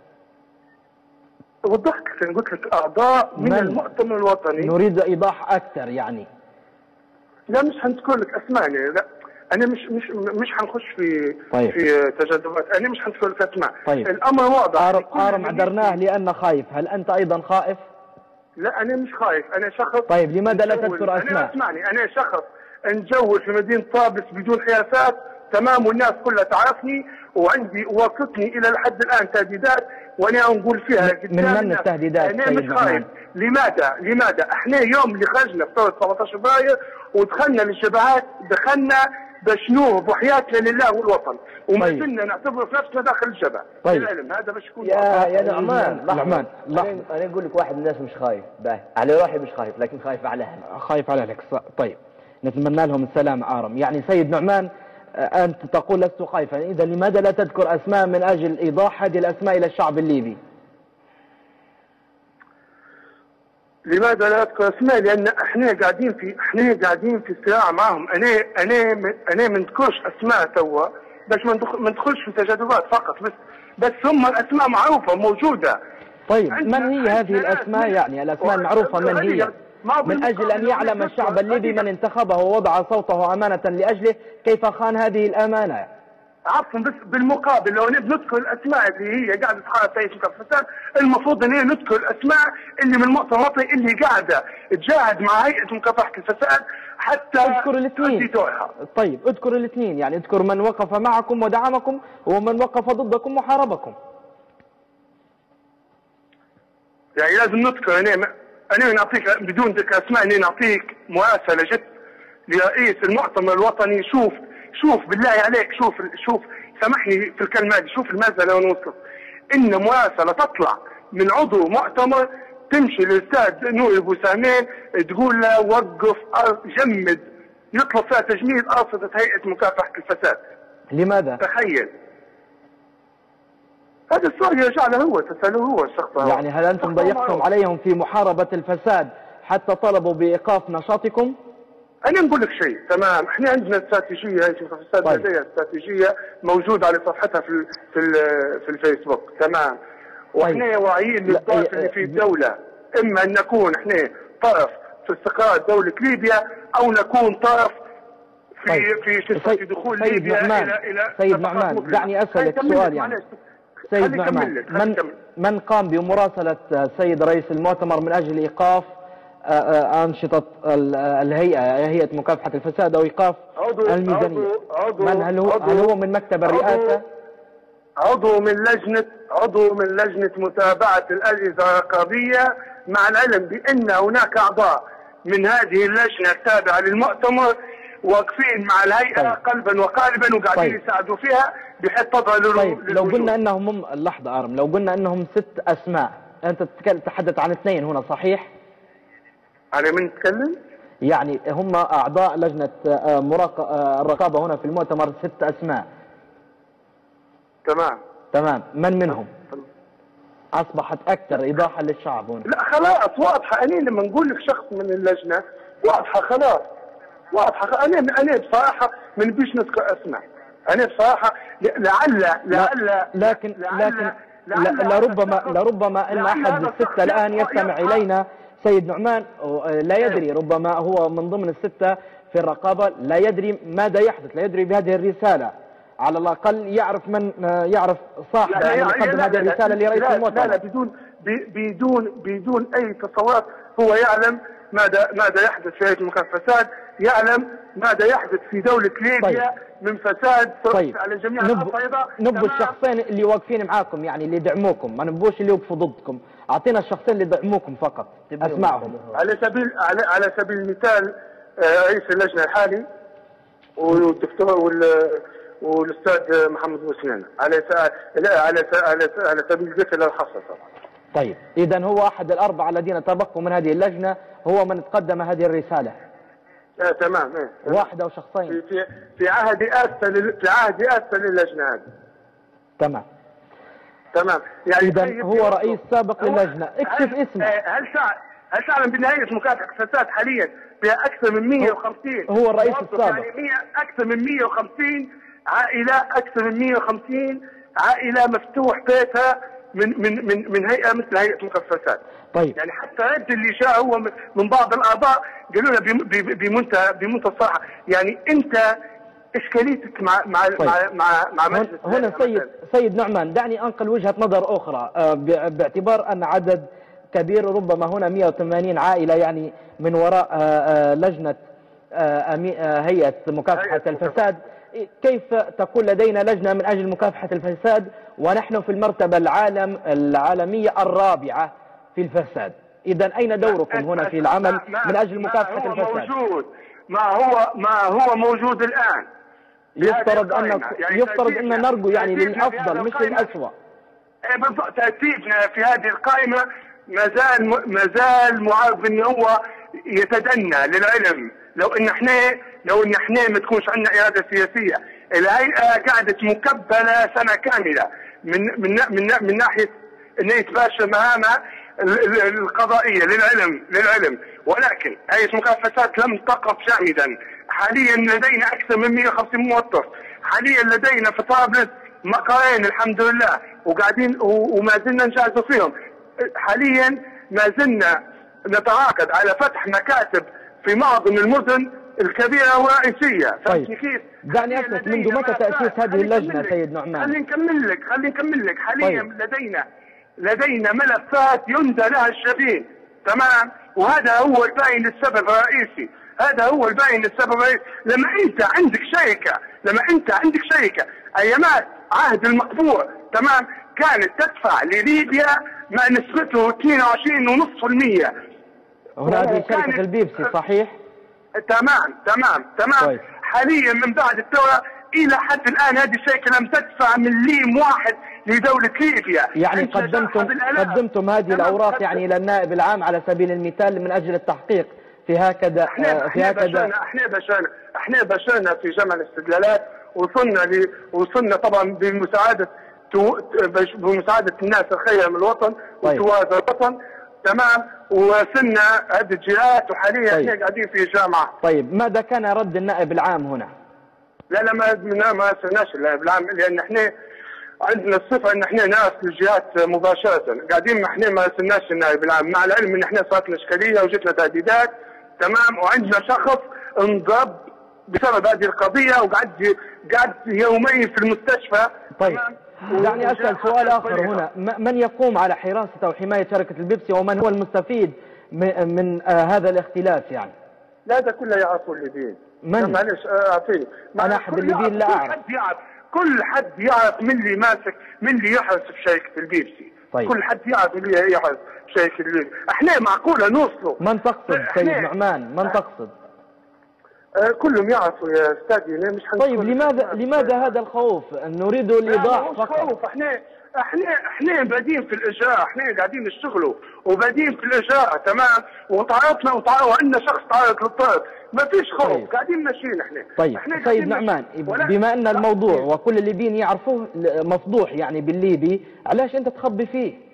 وضحت لك، قلت لك اعضاء من, من المؤتمر الوطني. نريد ايضاح اكثر يعني. لا مش حنذكر لك اسماء، لا انا مش مش مش حنخش في طيب. في تجاذبات، انا مش حنذكر لك اسماء. طيب. الامر واضح. ارم ارم عذرناه لانه خايف، هل انت ايضا خائف؟ لا انا مش خايف، انا شخص. طيب لماذا لا تذكر اسماء؟ انا اسمعني، انا شخص نجول في مدينه طابلس بدون حيازات تمام، والناس كلها تعرفني وعندي واقفتني الى لحد الان تهديدات وانا نقول فيها من من التهديدات؟ انا مش خايف. لماذا؟ لماذا؟ احنا يوم اللي خرجنا في ثوره سبعطعش فبراير ودخلنا للشبهات دخلنا بشنوه ضحياتنا لله والوطن وما زلنا طيب. نعتبر في نفسنا داخل الجبهه. طيب. العلم هذا باش يكون يا يا نعمان نعمان انا انا اقول لك واحد من الناس مش خايف، باهي على روحي مش خايف لكن خايف على اهلي. خايف على اهلك. طيب نتمنى لهم السلام. عارم يعني سيد نعمان انت تقول لست خايفا، اذا لماذا لا تذكر اسماء من اجل ايضاح هذه الاسماء الى الشعب الليبي؟ لماذا لا اذكر اسماء؟ لان احنا قاعدين في احنا قاعدين في صراع معهم. انا انا انا ما نذكرش اسماء توا باش ما ندخلش في تجاذبات فقط، بس بس هم الاسماء معروفه موجوده. طيب من هي هذه الاسماء؟ يعني الاسماء المعروفه من هي؟ من اجل ان يعلم الشعب الليبي من انتخبه ووضع صوته امانه لاجله كيف خان هذه الامانه. عفوا بس بالمقابل لو نبي نذكر الاسماء اللي هي قاعده تحارب في مكافحه الفساد، المفروض ان هي نذكر الاسماء اللي من المؤتمرات اللي قاعده تجاهد مع هيئه مكافحه الفساد حتى اذكر الاثنين. طيب اذكر الاثنين، يعني اذكر من وقف معكم ودعمكم ومن وقف ضدكم وحاربكم. يعني لازم نذكر. انا انا نعطيك بدون ذكر اسماء، اني نعطيك مراسله جت لرئيس المؤتمر الوطني. شوف شوف بالله عليك، شوف شوف سامحني في الكلمه دي، شوف الماده لو نوصل ان مراسله تطلع من عضو مؤتمر تمشي للاستاذ نور بوسامين تقول له وقف جمد، يطلب فيها تجميد ارصده هيئه مكافحه الفساد. لماذا؟ تخيل. هذا السؤال يرجع له هو، تساله هو الشخص. يعني هل انتم ضيقتم عليهم في محاربه الفساد حتى طلبوا بايقاف نشاطكم؟ أنا نقول لك شيء، تمام، احنا عندنا استراتيجية هيئة مكافحة الفساد. طيب. لديها استراتيجية موجودة على صفحتها في في في الفيسبوك، تمام، واحنا طيب. واعيين للضعف اللي في الدولة، إما أن نكون احنا طرف في استقرار دولة ليبيا أو نكون طرف في طيب. في في دخول سيد ليبيا نعمان. إلى إلى سيد نعمان دعني أسألك سؤال. يعني سيد نعمان، من من قام بمراسلة السيد رئيس المؤتمر من أجل إيقاف أنشطة الهيئة هيئة مكافحة الفساد أو إيقاف عضو الميزانية؟ عضو عضو من هل هو عضو هل هو من مكتب الرئاسة؟ عضو من لجنة عضو من لجنة متابعة الأجهزة الرقابية، مع العلم بأن هناك أعضاء من هذه اللجنة التابعة للمؤتمر واقفين مع الهيئة طيب. قلبا وقالبا وقاعدين طيب. يساعدوا فيها بحيث تظهر للوجود. طيب لو قلنا أنهم هم لحظة أرم، لو قلنا أنهم ست أسماء، أنت تتحدث عن اثنين هنا صحيح؟ على من نتكلم؟ يعني هم أعضاء لجنة الرقابة هنا في المؤتمر ست أسماء. تمام تمام، من منهم؟ أصبحت أكثر إيضاحا للشعب هنا. لا خلاص واضحة. أنا لما نقول لك شخص من اللجنة واضحة، خلاص واضحة. أنا أنا بصراحة ما نبيش نذكر أسماء. أنا بصراحة لعل لعل لكن لكن لربما لربما أن أحد الستة الآن يستمع إلينا سيد نعمان لا يدري، ربما هو من ضمن الستة في الرقابة لا يدري ماذا يحدث، لا يدري بهذه الرسالة. على الأقل يعرف من يعرف صاحب يعني يقدم هذه الرسالة لرئيس المؤتمر. لا لا بدون بدون بدون أي تصورات. هو يعلم ماذا ماذا يحدث في هيئة مكافحة الفساد، يعلم ماذا يحدث في دولة ليبيا طيب. من فساد طيب. على جميع الأصعدة. نبوا الشخصين اللي واقفين معاكم، يعني اللي يدعموكم، ما نبوش اللي يوقفوا ضدكم. أعطينا الشخصين اللي يدعموكم فقط أسمعهم. على سبيل على, على سبيل المثال رئيس اللجنة الحالي والدكتور وال والاستاذ محمد بوسنان على لا على على على سبيل الذكر لا الحصر طبعا. طيب اذا هو احد الاربعه الذين تبقوا من هذه اللجنه هو من تقدم هذه الرساله. اه تمام. ايه واحد او شخصين في في, في عهد اسفل في عهد اسفل اللجنه هذه. تمام تمام. يعني اذا هو رئيس سابق للجنه. اكشف اسمه. هل تعلم هل تعلم بان هيئه مكافحه الفساد حاليا فيها اكثر من مئة وخمسين هو الرئيس السابق. يعني اكثر من مئة وخمسين عائلة، أكثر من مئة وخمسين عائلة مفتوح بيتها من من من من هيئة مثل هيئة مكافحة الفساد. طيب. يعني حتى رد اللي جاء هو من بعض الأعضاء قالوا لنا بمنتهى بمنتهى الصراحة، يعني أنت إشكاليتك مع مع طيب. مع مع, مع مجلس هنا سيد سيد نعمان دعني أنقل وجهة نظر أخرى باعتبار أن عدد كبير ربما هنا مئة وثمانين عائلة يعني من وراء لجنة هيئة مكافحة الفساد. كيف تكون لدينا لجنة من أجل مكافحة الفساد ونحن في المرتبة العالم العالمية الرابعة في الفساد؟ إذا أين دوركم هنا في العمل من أجل مكافحة الفساد؟ موجود ما هو ما هو موجود الآن. يفترض أن يعني يفترض أن نرجو يعني للأفضل مش للأسوأ. بالضبط. ترتيبنا في هذه القائمة ما زال ما زال معارض أن هو يتدنى للعلم. لو ان احنا لو ان احنا ما تكونش عندنا اراده سياسيه، الهيئه قعدت مكبله سنه كامله من من من, من ناحيه ان يتباشى مهامها القضائيه للعلم للعلم ولكن هيئه مكافحات لم تقف جامدا. حاليا لدينا اكثر من مئة وخمسين موظف، حاليا لدينا في طرابلس مقرين الحمد لله وقاعدين وما زلنا نجازوا فيهم. حاليا ما زلنا نتعاقد على فتح مكاتب في معظم المدن الكبيره والرئيسيه. طيب دعني اسالك، منذ متى تاسيس هذه اللجنه سيد نعمان؟ خليني نكمل لك خليني نكمل لك حاليا طيب. لدينا لدينا ملفات يندى لها الشبين، تمام، وهذا هو الباين السبب الرئيسي، هذا هو الباين السبب الرئيسي. لما انت عندك شركه لما انت عندك شركه ايامات عهد المقبور، تمام، كانت تدفع لليبيا ما نسبته اثنين وعشرين فاصلة خمسة بالمئة. وهذه شركه البيبسي صحيح؟ تمام تمام تمام طيب. حاليا من بعد الثوره الى حد الان هذه الشركه لم تدفع مليم واحد لدوله ليبيا. يعني قدمتم قدمتم هذه الاوراق يعني الى النائب العام على سبيل المثال من اجل التحقيق في هكذا احنا في هكذا احنا بشرنا احنا بشرنا في جمع الاستدلالات، وصلنا ل وصلنا طبعا بمساعده بمساعده الناس الخير من الوطن طيب. وتوازن الوطن، تمام، وصلنا هذه الجهات وحاليا طيب. احنا قاعدين في جامعه. طيب ماذا كان رد النائب العام هنا؟ لا لا ما ما سمعناش النائب العام، لان احنا عندنا الصفه ان احنا نراسل الجهات مباشره، قاعدين ما احنا ما سمعناش النائب العام، مع العلم ان احنا صارت لنا اشكاليه وجتنا تهديدات، تمام، وعندنا شخص انضرب بسبب هذه القضيه وقعد قعد يومين في المستشفى. طيب دعني اسال سؤال اخر هنا، من يقوم على حراسه وحمايه شركه البيبسي ومن هو المستفيد من آه هذا الاختلاف يعني؟ لا ده كله يعرفوا الليبيين. من؟ معلش اعطيني. انا احد الليبيين لا اعرف. كل حد يعرف كل حد يعرف من اللي ماسك من اللي يحرس في شركه البيبسي. طيب. كل حد يعرف من اللي يحرس في شركه البيبسي. احنا معقوله نوصلوا. من تقصد سيد نعمان؟ من تقصد؟ آه كلهم يعرفوا يا استاذي مش طيب لماذا لماذا هذا الخوف؟ نريد الايضاح فقط. خوف، احنا احنا احنا بادين في الاجراء، احنا قاعدين نشتغلوا وبادين في الاجراء، تمام، وتعرضنا وعندنا شخص تعرض للطرد، ما فيش خوف. طيب. قاعدين ماشيين احنا. طيب سيد نعمان، بما ان الموضوع وكل الليبيين يعرفوه مفضوح يعني بالليبي، علاش انت تخبي فيه؟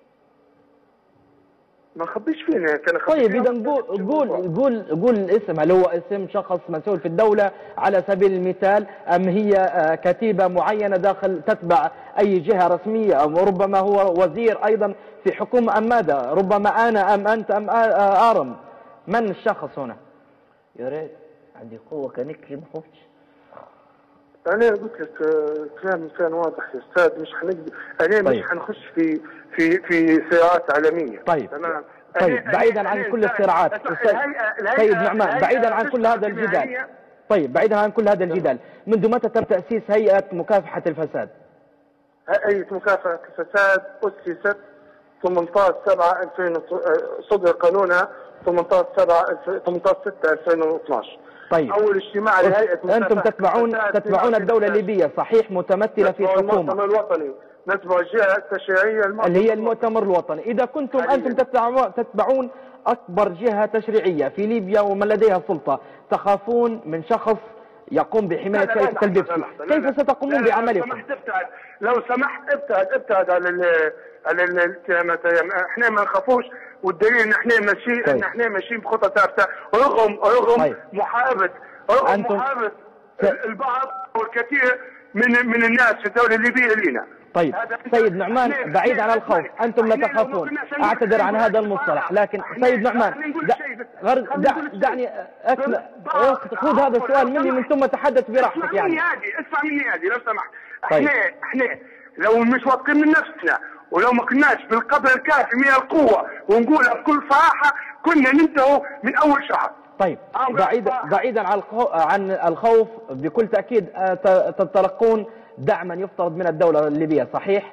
ما خبيش فينا كان خبي. طيب اذا قول قول قول قول الاسم، هل هو اسم شخص مسؤول في الدوله على سبيل المثال ام هي كتيبه معينه داخل تتبع اي جهه رسميه، او ربما هو وزير ايضا في حكومه ام ماذا؟ ربما انا ام انت ام ارم؟ من الشخص هنا؟ يا ريت عندي قوه كنكري ما خفتش. انا قلت لك كلامي كان واضح يا استاذ، مش حنقدر انا طيب. مش حنخش في في في صراعات عالميه. طيب تمام. طيب بعيدا عن كل الصراعات سيد نعمان، بعيدا عن كل هذا الجدال، طيب بعيدا عن كل هذا الجدال، منذ متى تم تأسيس هيئة مكافحة الفساد؟ هيئة مكافحة الفساد أسست ثمانية عشر سبعة ألفين، صدر قانونها ثمانية عشر سبعة ثمانية عشر ستة ألفين واثناشر. طيب أول اجتماع لهيئة مكافحة أنتم تتبعون تتبعون الدولة الليبية صحيح، متمثلة في حكومة. المؤتمر الوطني، نتبع الجهة التشريعية اللي هي المؤتمر الوطني. إذا كنتم حاليا. أنتم تتبعون أكبر جهة تشريعية في ليبيا ومن لديها سلطة، تخافون من شخص يقوم بحماية شركة البيبسي، كيف ستقومون بعملكم؟ لو سمحت ابتعد، لو سمحت ابتعد ابتعد على ال على الكلمات. احنا ما نخافوش، والدليل ان احنا ماشيين طيب. ان احنا ماشيين بخطة ثابتة رغم رغم طيب. محاربة رغم أنتم... محاربة س... البعض والكثير من من الناس في الدولة الليبية لينا. طيب سيد نعمان، بعيد عن الخوف، أنتم لا تخافون، أعتذر عن هذا المصطلح، لكن سيد نعمان دعني خذ هذا السؤال مني من ثم تحدث براحتك يعني. اسمع مني هذه لو سمحت. احنا احنا لو مش واثقين من نفسنا ولو ما كناش بالقدر الكافي من القوة ونقولها بكل صراحة كنا ننتهوا من أول شهر. طيب بعيدا بعيدا عن الخوف، بكل تأكيد تتلقون دعما يفترض من الدولة الليبية صحيح؟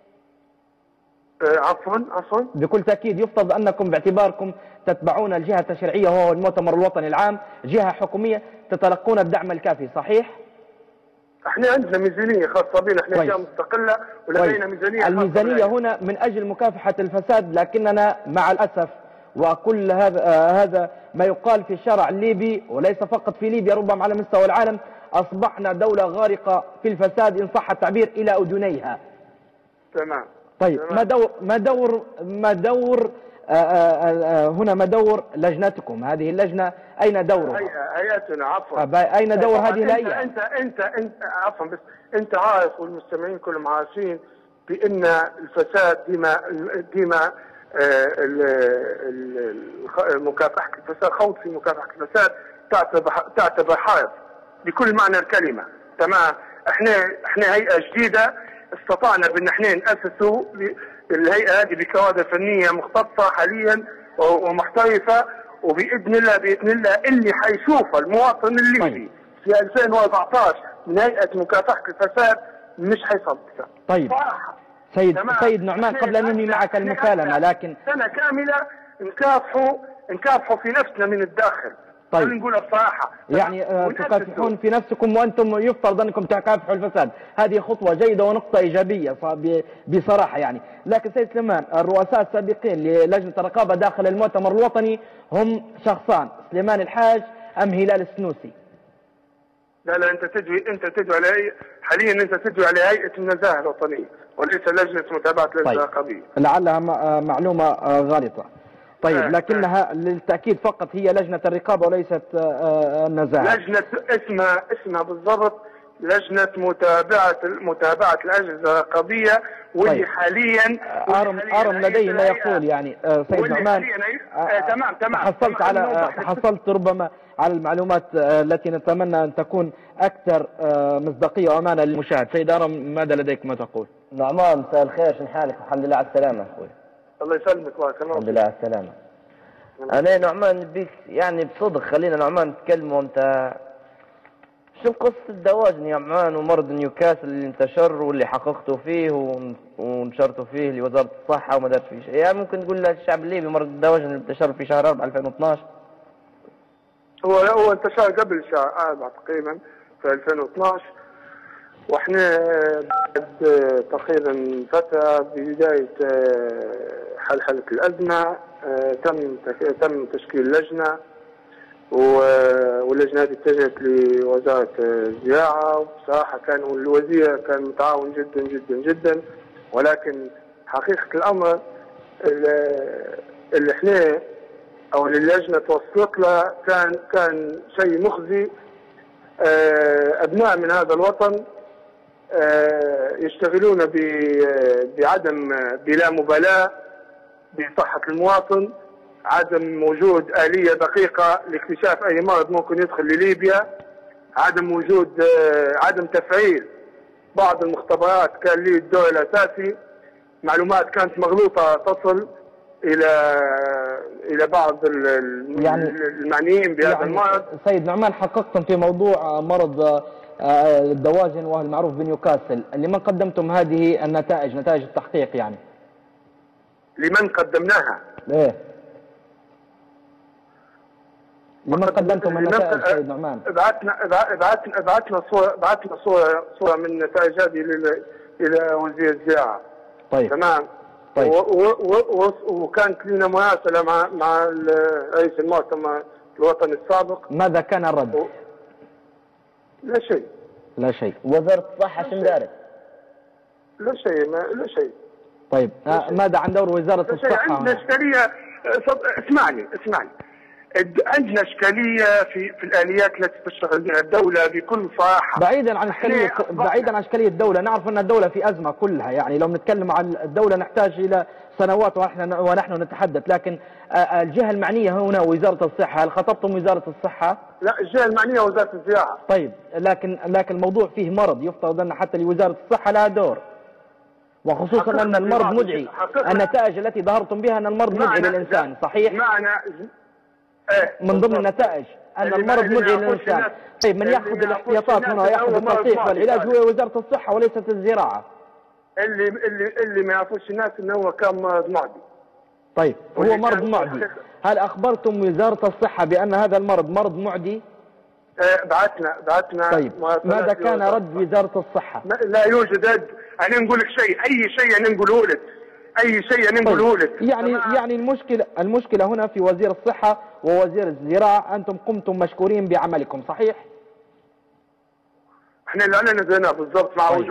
عفوا عفوا بكل تأكيد يفترض أنكم باعتباركم تتبعون الجهة التشريعية وهو المؤتمر الوطني العام، جهة حكومية، تتلقون الدعم الكافي صحيح؟ احنا عندنا ميزانية خاصة بنا، احنا جهة مستقلة ولدينا ميزانية. الميزانية هنا من أجل مكافحة الفساد، لكننا مع الأسف وكل هذا هذا ما يقال في الشارع الليبي وليس فقط في ليبيا، ربما على مستوى العالم، أصبحنا دولة غارقة في الفساد إن صح التعبير إلى أذنيها. تمام. طيب ما دور ما دور ما دور آآ آآ هنا ما دور لجنتكم؟ هذه اللجنة أين دورها؟ هيئتنا عفوا. أين دور هذه الهيئة؟ أنت أنت أنت عفوا بس أنت عارف والمستمعين كلهم عارفين بأن الفساد ديما ديما مكافحة الفساد، خوض في مكافحة الفساد تعتبر تعتبر حرب بكل معنى الكلمة. تمام. احنا احنا هيئة جديدة استطعنا بان احنا نأسسوا الهيئة هذه بكوادر فنية مختصة حاليا ومحترفة، وبإذن الله بإذن الله اللي حيشوف المواطن الليبي في ألفين وأربعطعش من هيئة مكافحة الفساد مش حيصدق. طيب سيد سيد نعمان، قبل أن ننهي معك المكالمة، لكن سنة كاملة نكافحوا نكافحوا في نفسنا من الداخل. طيب نقولها بصراحة، يعني آه تكافحون في نفسكم وأنتم يفترض أنكم تكافحوا الفساد، هذه خطوة جيدة ونقطة إيجابية بصراحة يعني. لكن سيد سليمان، الرؤساء السابقين للجنة الرقابة داخل المؤتمر الوطني هم شخصان، سليمان الحاج أم هلال السنوسي؟ لا لا انت تدعي انت تدعي على حاليا انت تدعي على هيئة النزاهة الوطنية وليس لجنة متابعة اللجنة الرقابية. طيب. لعلها معلومة غالطة. طيب آه لكنها آه. للتأكيد فقط هي لجنة الرقابة وليست آه النزاهة. لجنة اسمها اسمها بالضبط لجنة متابعة متابعة الأجهزة الرقابية، واللي طيب. حاليا أرم أرم لديه ما يقول يعني آه سيد نعمان. آه تمام تمام تحصلت على آه تحصلت ربما على المعلومات آه التي نتمنى أن تكون أكثر آه مصداقية وأمانة للمشاهد. سيد أرم، ماذا لديك ما تقول؟ نعمان، مساء الخير، شن حالك؟ الحمد لله على السلامة أخوي. الله يسلمك بارك الله. الحمد لله على السلامة. أنا نعمان بيك يعني بصدق، خلينا نعمان نتكلم. وأنت شو قصة الدواجن يا نعمان ومرض نيوكاسل اللي انتشر واللي حققته فيه ونشرته فيه لوزارة الصحة وما دارت فيه شيء؟ يعني ممكن تقول للشعب الليبي مرض الدواجن اللي انتشر في شهر أربعة ألفين واثناش؟ هو هو انتشر قبل شهر أربعة تقريبا في ألفين واثناش، واحنا بعد تقريبا فترة ببداية حلحلة الأزمة تم تم تشكيل لجنة، واللجنة هذه اتجهت لوزارة الزراعة، وبصراحة كان الوزير كان متعاون جدا جدا جدا. ولكن حقيقة الأمر اللي احنا أو اللي اللجنة توصلت له كان كان شيء مخزي. أبناء من هذا الوطن يشتغلون بعدم بلا مبالاة بصحة المواطن، عدم وجود آلية دقيقة لاكتشاف أي مرض ممكن يدخل لليبيا، عدم وجود عدم تفعيل بعض المختبرات كان له الدور الأساسي، معلومات كانت مغلوطة تصل إلى إلى بعض يعني المعنيين بهذا يعني المرض. سيد نعمان، حققتم في موضوع مرض الدواجن وهو المعروف بنيوكاسل، لمن قدمتم هذه النتائج، نتائج التحقيق يعني؟ لمن قدمناها؟ ليه؟ لمن قدمتم النتائج سيد نعمان؟ بعثنا بعثنا بعثنا صورة بعثنا صورة صورة من النتائج هذه إلى وزير الزراعة. طيب تمام. طيب. وكانت لنا مراسلة مع مع رئيس المؤتمر الوطني السابق. ماذا كان الرد؟ و... لا شيء. لا شيء. وزارة الصحة شو دارت؟ لا شيء ما لا شيء. طيب آه ماذا عن دور وزارة الصحة؟ عندنا إشكالية. اسمعني اسمعني عندنا إشكالية في في الآليات التي تشتغل بها الدولة بكل صراحة. بعيدا عن إشكالية بعيدا عن إشكالية الدولة، نعرف أن الدولة في أزمة كلها، يعني لو نتكلم عن الدولة نحتاج إلى سنوات ونحن ونحن نتحدث، لكن الجهة المعنية هنا وزارة الصحة، هل خطبتم وزارة الصحة؟ لا، الجهة المعنية وزارة الزراعة. طيب، لكن لكن الموضوع فيه مرض، يفترض أن حتى لوزارة الصحة لها دور، وخصوصا أن المرض مدعي. النتائج التي ظهرتم بها أن المرض مدعي للإنسان، صحيح؟ معنى من ضمن النتائج أن المرض مدعي للإنسان. طيب، من يأخذ الاحتياطات هنا ويأخذ التصحيح والعلاج هو وزارة الصحة وليست الزراعة. اللي اللي اللي ما يعرفوش الناس انه هو كان مرض معدي. طيب، هو مرض معدي، هل أخبرتم وزارة الصحة بأن هذا المرض مرض معدي؟ آه بعثنا بعثنا طيب، ماذا كان رد وزارة الصحة؟ لا يوجد رد. أنا نقول لك شيء، أي شيء أنا نقوله لك، أي شيء أنا نقوله لك. يعني طبعا. يعني المشكلة المشكلة هنا في وزير الصحة ووزير الزراعة، أنتم قمتم مشكورين بعملكم، صحيح؟ احنا اللي انا نزلنا بالضبط مع طيب. وجود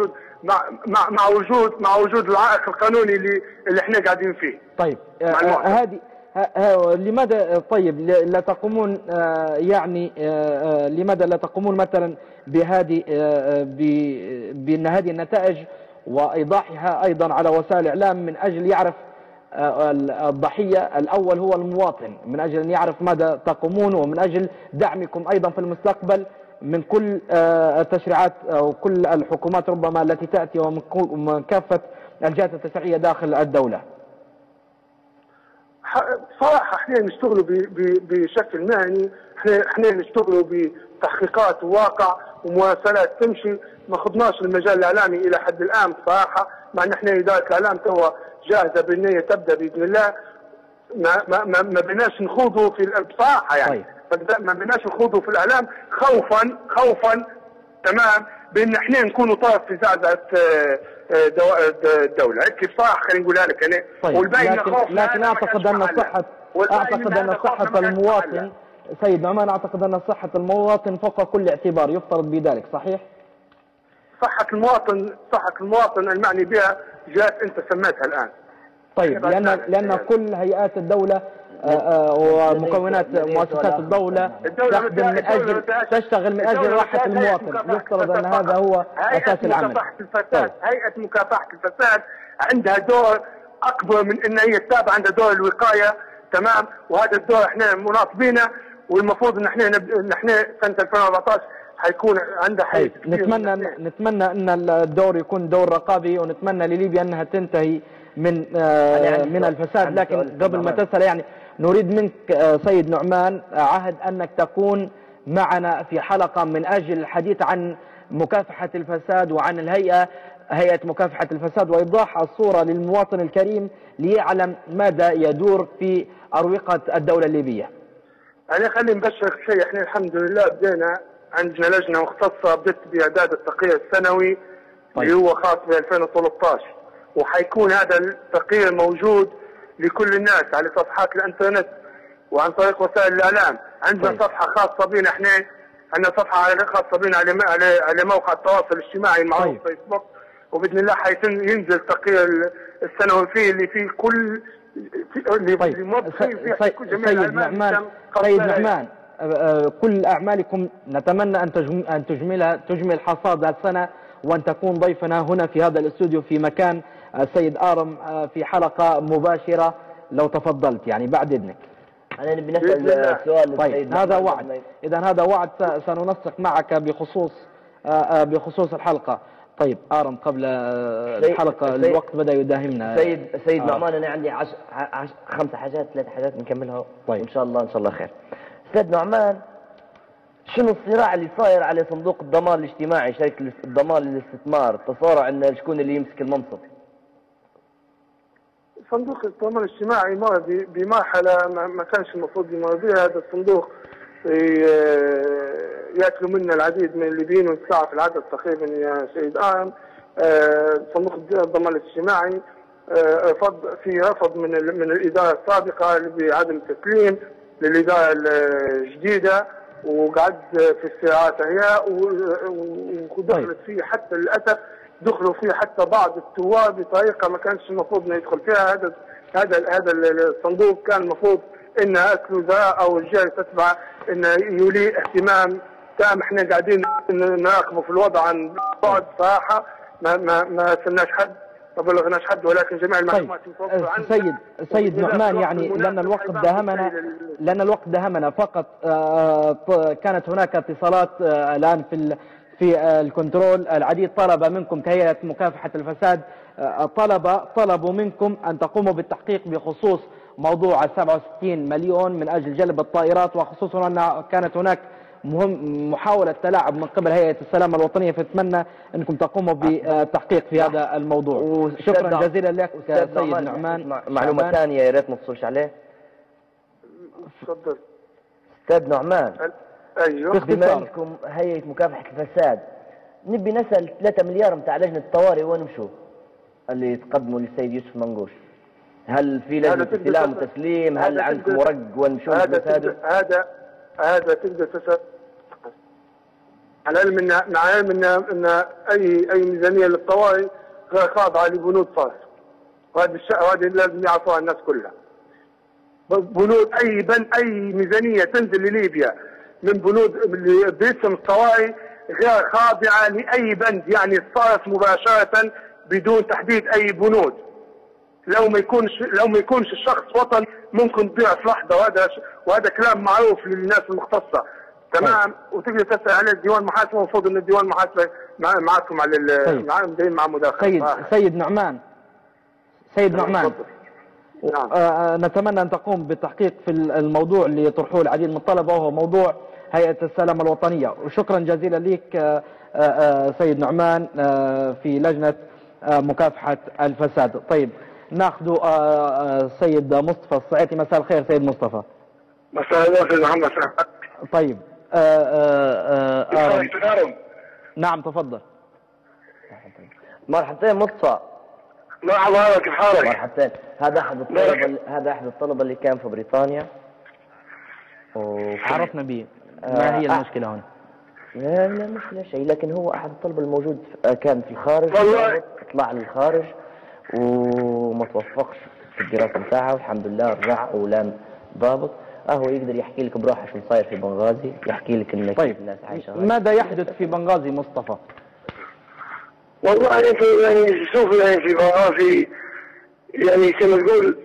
مع مع مع وجود مع وجود العائق القانوني اللي اللي احنا قاعدين فيه. طيب هذه لماذا طيب لا تقومون يعني لماذا لا تقومون مثلا بهذه بان هذه النتائج وايضاحها ايضا على وسائل الاعلام من اجل يعرف الضحيه الاول هو المواطن، من اجل ان يعرف ماذا تقومون ومن اجل دعمكم ايضا في المستقبل من كل التشريعات او كل الحكومات ربما التي تاتي ومن كافه الجهات التشريعيه داخل الدوله. صراحه احنا نشتغلوا بشكل مهني، احنا احنا نشتغلوا بتحقيقات وواقع ومواصلات تمشي، ما خضناش المجال الاعلامي الى حد الان بصراحه، مع ان احنا اداره الاعلام توا جاهزه بالنيه تبدا باذن الله. ما ما ما, ما بناش نخوضوا في بصراحه يعني ما بناش نخوضوا في الاعلام خوفا خوفا تمام بان احنا نكونوا طرف في زعزعه الدوله، هيك بصراحه خلينا نقولها لك انا. طيب والباقي لكن, لكن اعتقد ان صحه اعتقد ان صحه المواطن سيد نعمان اعتقد ان صحه المواطن فوق كل اعتبار، يفترض بذلك، صحيح؟ صحه المواطن صحه المواطن المعني بها جهات انت سميتها الان. طيب لان لان كل هيئات الدوله ومكونات مؤسسات الدولة تخدم من أجل تشتغل من أجل راحة المواطن، يفترض أن هذا هو أساس العمل. مكافحة الفساد، هيئة مكافحة الفساد عندها دور أكبر من أن هي تتابع، عندها دور الوقاية تمام، وهذا الدور احنا مناصبينه، والمفروض ان احنا ان احنا سنة ألفين وأربعطعش حيكون عندها حيز كبير. نتمنى نتمنى أن الدور يكون دور رقابي، ونتمنى لليبيا أنها تنتهي من آه من الفساد. لكن قبل ما تسأل يعني نريد منك سيد نعمان عهد أنك تكون معنا في حلقة من أجل الحديث عن مكافحة الفساد وعن الهيئة هيئة مكافحة الفساد، وإيضاح الصورة للمواطن الكريم ليعلم ماذا يدور في أروقة الدولة الليبية. أنا خليني نبشرك شيء، احنا الحمد لله بدينا عندنا لجنة مختصة بدت بإعداد التقرير السنوي طيب. اللي هو خاص ب ألفين وثلاثطعش، وحيكون هذا التقرير موجود لكل الناس على صفحات الانترنت وعن طريق وسائل الاعلام. عندنا طيب. صفحه خاصه بنا احنا، عندنا صفحه خاصه بنا على على موقع التواصل الاجتماعي المعروف طيب. فيسبوك، وباذن الله حينزل تقرير السنوي فيه اللي فيه كل اللي طيب. فيه فيه كل جميع سيد نعمان سيد نعمان كل اعمالكم نتمنى ان ان تجملها تجمل حصاد السنه، وان تكون ضيفنا هنا في هذا الاستوديو في مكان السيد آرم في حلقة مباشرة لو تفضلت يعني بعد إذنك. أنا نبي نسأل سؤال. طيب هذا وعد، إذا هذا وعد سننسق معك بخصوص بخصوص الحلقة. طيب آرم قبل الحلقة الوقت بدأ يداهمنا. سيد سيد نعمان أنا عندي عش... عش... خمسة حاجات ثلاث حاجات نكملها طيب. إن شاء الله إن شاء الله خير. سيد نعمان، شنو الصراع اللي صاير على صندوق الضمان الاجتماعي، شركة الضمان للاستثمار، تصارع ان شكون اللي يمسك المنصب؟ صندوق الضمان الاجتماعي مر بمرحلة ما كانش المفروض يمر بها. هذا الصندوق ياكلوا منا العديد من الليبيين ويتساع في العدد تقريبا يا سيد آرم. صندوق الضمان الاجتماعي رفض في رفض من من الإدارة السابقة بعدم التسليم للإدارة الجديدة، وقعد في الصراعات هي ودخلت فيه حتى للاسف دخلوا فيه حتى بعض الثوار بطريقه ما كانش المفروض انه يدخل فيها. هذا هذا هذا الصندوق كان المفروض ان اكل وزراء او الجهه تتبع انه يولي اهتمام تام. احنا قاعدين نراقبه في الوضع عن بعد صراحه، ما ما ما سلناش حد ما بلغناش حد، ولكن جميع المعلومات طيب. سيد سيد نعمان يعني لأن الوقت داهمنا لأن الوقت داهمنا فقط كانت هناك اتصالات الآن في في الكنترول، العديد طلب منكم كهيئة مكافحة الفساد طلب طلبوا منكم أن تقوموا بالتحقيق بخصوص موضوع سبعة وستين مليون من أجل جلب الطائرات، وخصوصا أن كانت هناك مهم محاولة تلاعب من قبل هيئة السلامة الوطنية، فاتمنى أنكم تقوموا بالتحقيق في هذا الموضوع. شكرا جزيلا لك سيد نعمان. معلومة ثانية يا ريت ما تصلش عليه. تفضل. أستاذ نعمان. ايوه. بما انكم هيئة مكافحة الفساد، نبي نسأل ثلاثة مليار نتاع لجنة الطوارئ وين مشوا؟ اللي تقدموا للسيد يوسف منقوش. هل في لجنة استلام وتسليم؟ هل عندكم ورق وين مشوا؟ هذا هذا هذا تقدر تسأل على علم ان مع علم ان ان اي اي ميزانيه للطوارئ غير خاضعه لبنود صرف، وهذه وهذه لازم يعرفوها الناس كلها. بنود اي بن اي ميزانيه تنزل لليبيا من بنود باسم الطوارئ غير خاضعه لاي بند، يعني الصرف مباشره بدون تحديد اي بنود. لو ما يكونش لو ما يكونش الشخص وطني ممكن تضيع في لحظه، وهذا وهذا كلام معروف للناس المختصه. تمام. وتقدر تسال على الديوان المحاسبه، المفروض ان الديوان المحاسبه معكم على طيب. معاهم مع مداخله. سيد آه. سيد نعمان سيد نعمان نعم. آه نتمنى ان تقوم بالتحقيق في الموضوع اللي يطرحوه العديد من الطلبه، وهو موضوع هيئه السلامه الوطنيه. وشكرا جزيلا لك آه آه سيد نعمان آه في لجنه آه مكافحه الفساد. طيب ناخذ آه سيد مصطفى الصعيطي. مساء الخير سيد مصطفى. مساء الخير سيد محمد. طيب آه آه آه آه نعم تفضل. مرحبتين مصطفى. مرحبا، كيف حالك؟ مرحبتين. هذا احد الطلبه هذا احد الطلبه اللي كان في بريطانيا. عرفنا به. ما هي المشكله هنا؟ لا لا مشكله شيء، لكن هو احد الطلبه الموجود كان في الخارج، والله طلع للخارج وما توفقش في الدراسه بتاعه، والحمد لله رجع ولان ضابط. اهو يقدر يحكي لك بروحه شو صاير في بنغازي، يحكي لك انك طيب. الناس عايشه. ماذا يحدث في بنغازي مصطفى؟ والله انت يعني شوف يعني في بنغازي يعني كما تقول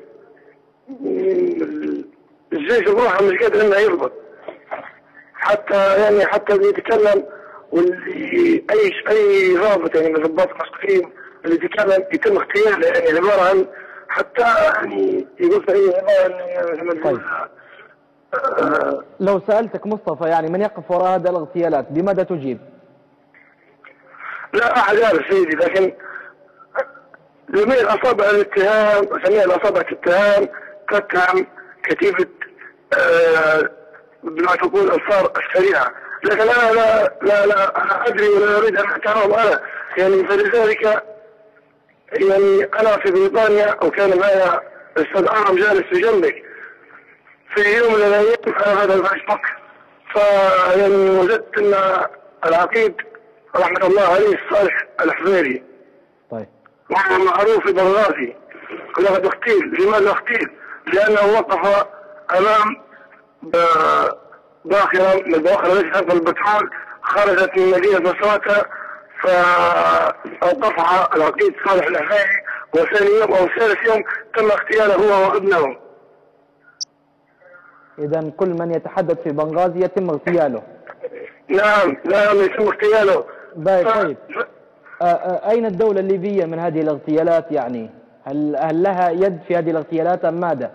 الجيش بروحه مش قادر انه يضبط، حتى يعني حتى اللي يتكلم واللي اي اي ضابط يعني من ضباط المسؤولين اللي يتكلم يتم اغتياله، يعني عباره عن حتى يعني يقول في اي عباره. طيب. آه لو سالتك مصطفى يعني من يقف وراء هذه الاغتيالات بماذا تجيب؟ لا احد يعرف سيدي، لكن جميع الاصابع الاتهام جميع الاصابع الاتهام تتهم كتيبه آه بما تقول الانصار السريعه، لكن انا لا لا لا ادري ولا اريد ان اتهم انا يعني. فلذلك يعني انا في بريطانيا او كان معي الاستاذ اعرم جالس في جنبك في يوم من الايام على هذا الفيسبوك، فيعني وجدت ان العقيد رحمه الله عليه الصالح الحفيري طيب وهو معروف في بنغازي لقد اغتيل. لماذا اغتيل؟ لانه وقف امام باخره من البواخر التي تنقل البترول خرجت من مدينه مسواكه، فاوقفها العقيد صالح الحفيري، وثاني يوم او ثالث يوم تم اغتياله هو وابنه. اذا كل من يتحدث في بنغازي يتم اغتياله. نعم نعم يتم اغتياله. طيب أين الدولة الليبية من هذه الاغتيالات يعني؟ هل هل لها يد في هذه الاغتيالات أم ماذا؟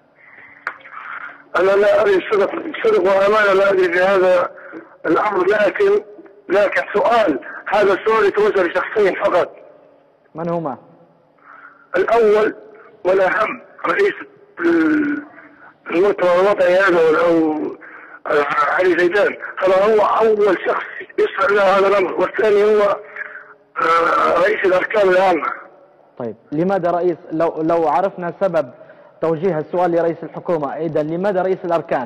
أنا لا أدري صدق صدق وأمانة، لا أدري في هذا الأمر، لكن لكن سؤال هذا السؤال يتوجه لشخصين فقط. من هما؟ الأول والأهم رئيس المؤتمر الوطني هذا أو علي زيدان، هذا هو أول شخص يسأل له هذا الأمر، والثاني هو رئيس الأركان العامة. طيب لماذا رئيس، لو لو عرفنا سبب توجيه السؤال لرئيس الحكومة، إذا لماذا رئيس الأركان؟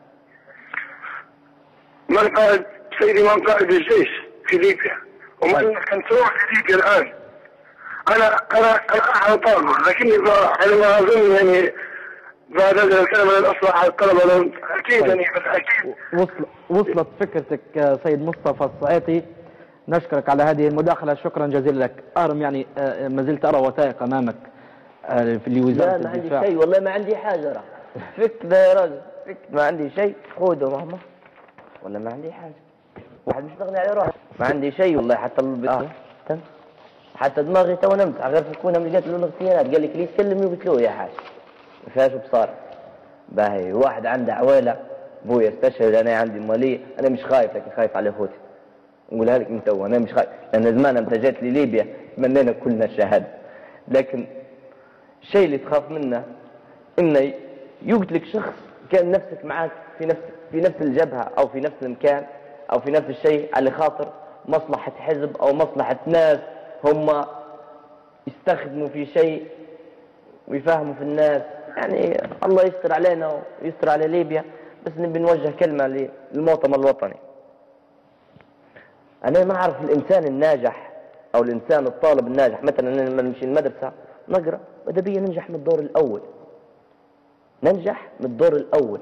من قائد سيدي من قائد الجيش في ليبيا، ومن كان تروح في ليبيا الآن. أنا أنا أنا أحد طالب، لكني على ما أظن يعني بعد هذا الكلام من الأصلح على الطلبة أكيد طيب. يعني أكيد. وصل وصلت فكرتك سيد مصطفى الصعيطي، نشكرك على هذه المداخلة، شكرا جزيلا لك. أرم يعني ما زلت أرى وثائق أمامك في لوزارة الدفاع. لا ما عندي شيء والله، ما عندي حاجة راه فك ذا يا راجل، فك ما عندي شيء، خذه ماما ولا ما عندي حاجة، واحد مستغني على روحه، ما عندي شيء والله. حتى ال... آه. حتى دماغي تو نمت غير فكونا من لقيت له الاغتيالات، قال لك لي سلمي وقتلوه يا حاج ما فيهاش بصار. باهي واحد عنده عويلة ابويا استشهد، انا عندي مالية، انا مش خايف لكن خايف على اخوتي، نقولها لك من تو انا مش خايف، لان زمان انت جيت لليبيا تمنينا كلنا الشهاده، لكن الشيء اللي تخاف منه انه يقتلك شخص كان نفسك معك في نفس في نفس الجبهه او في نفس المكان او في نفس الشيء، على خاطر مصلحه حزب او مصلحه ناس هم يستخدموا في شيء ويفهموا في الناس. يعني الله يستر علينا ويستر على ليبيا، بس نبي نوجه كلمه للمؤتمر الوطني. انا ما اعرف الانسان الناجح او الانسان الطالب الناجح، مثلا انا لما نمشي المدرسه نقرا ماذا بيا ننجح من الدور الاول، ننجح من الدور الاول.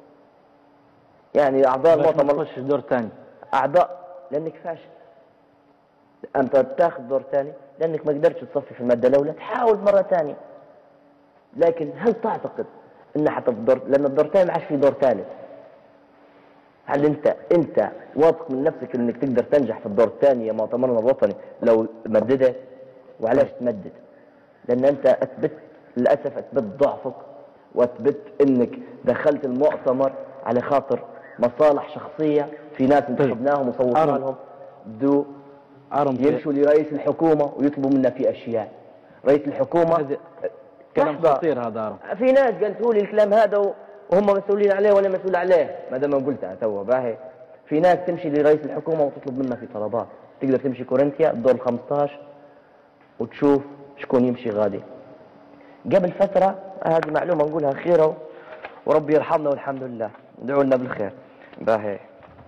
يعني اعضاء المؤتمر ما تخش دور ثاني، اعضاء لانك فاشل. انت تاخذ دور ثاني لانك ما قدرتش تصفي في الماده الاولى، تحاول مره ثانيه. لكن هل تعتقد ان حتى الدور، لان الدور الثاني ما عادش في دور ثالث، هل انت انت واثق من نفسك انك تقدر تنجح في الدور الثاني يا مؤتمرنا الوطني لو مددت؟ وعلاش تمدد؟ لان انت اثبت للاسف اثبت ضعفك، واثبت انك دخلت المؤتمر على خاطر مصالح شخصيه في ناس انتخبناهم وصوتنا لهم بدو يمشوا لرئيس الحكومه ويطلبوا منا في اشياء. رئيس الحكومه كلام خطير هذا. في ناس قالتوا لي الكلام هذا وهم مسؤولين عليه ولا مسؤول عليه، ما دام قلتها توا باهي. في ناس تمشي لرئيس الحكومه وتطلب منا في طلبات، تقدر تمشي كورنثيا الدور ال خمسطعش وتشوف شكون يمشي غادي. قبل فتره، هذه معلومه نقولها خيره وربي يرحمنا والحمد لله، ادعوا لنا بالخير. باهي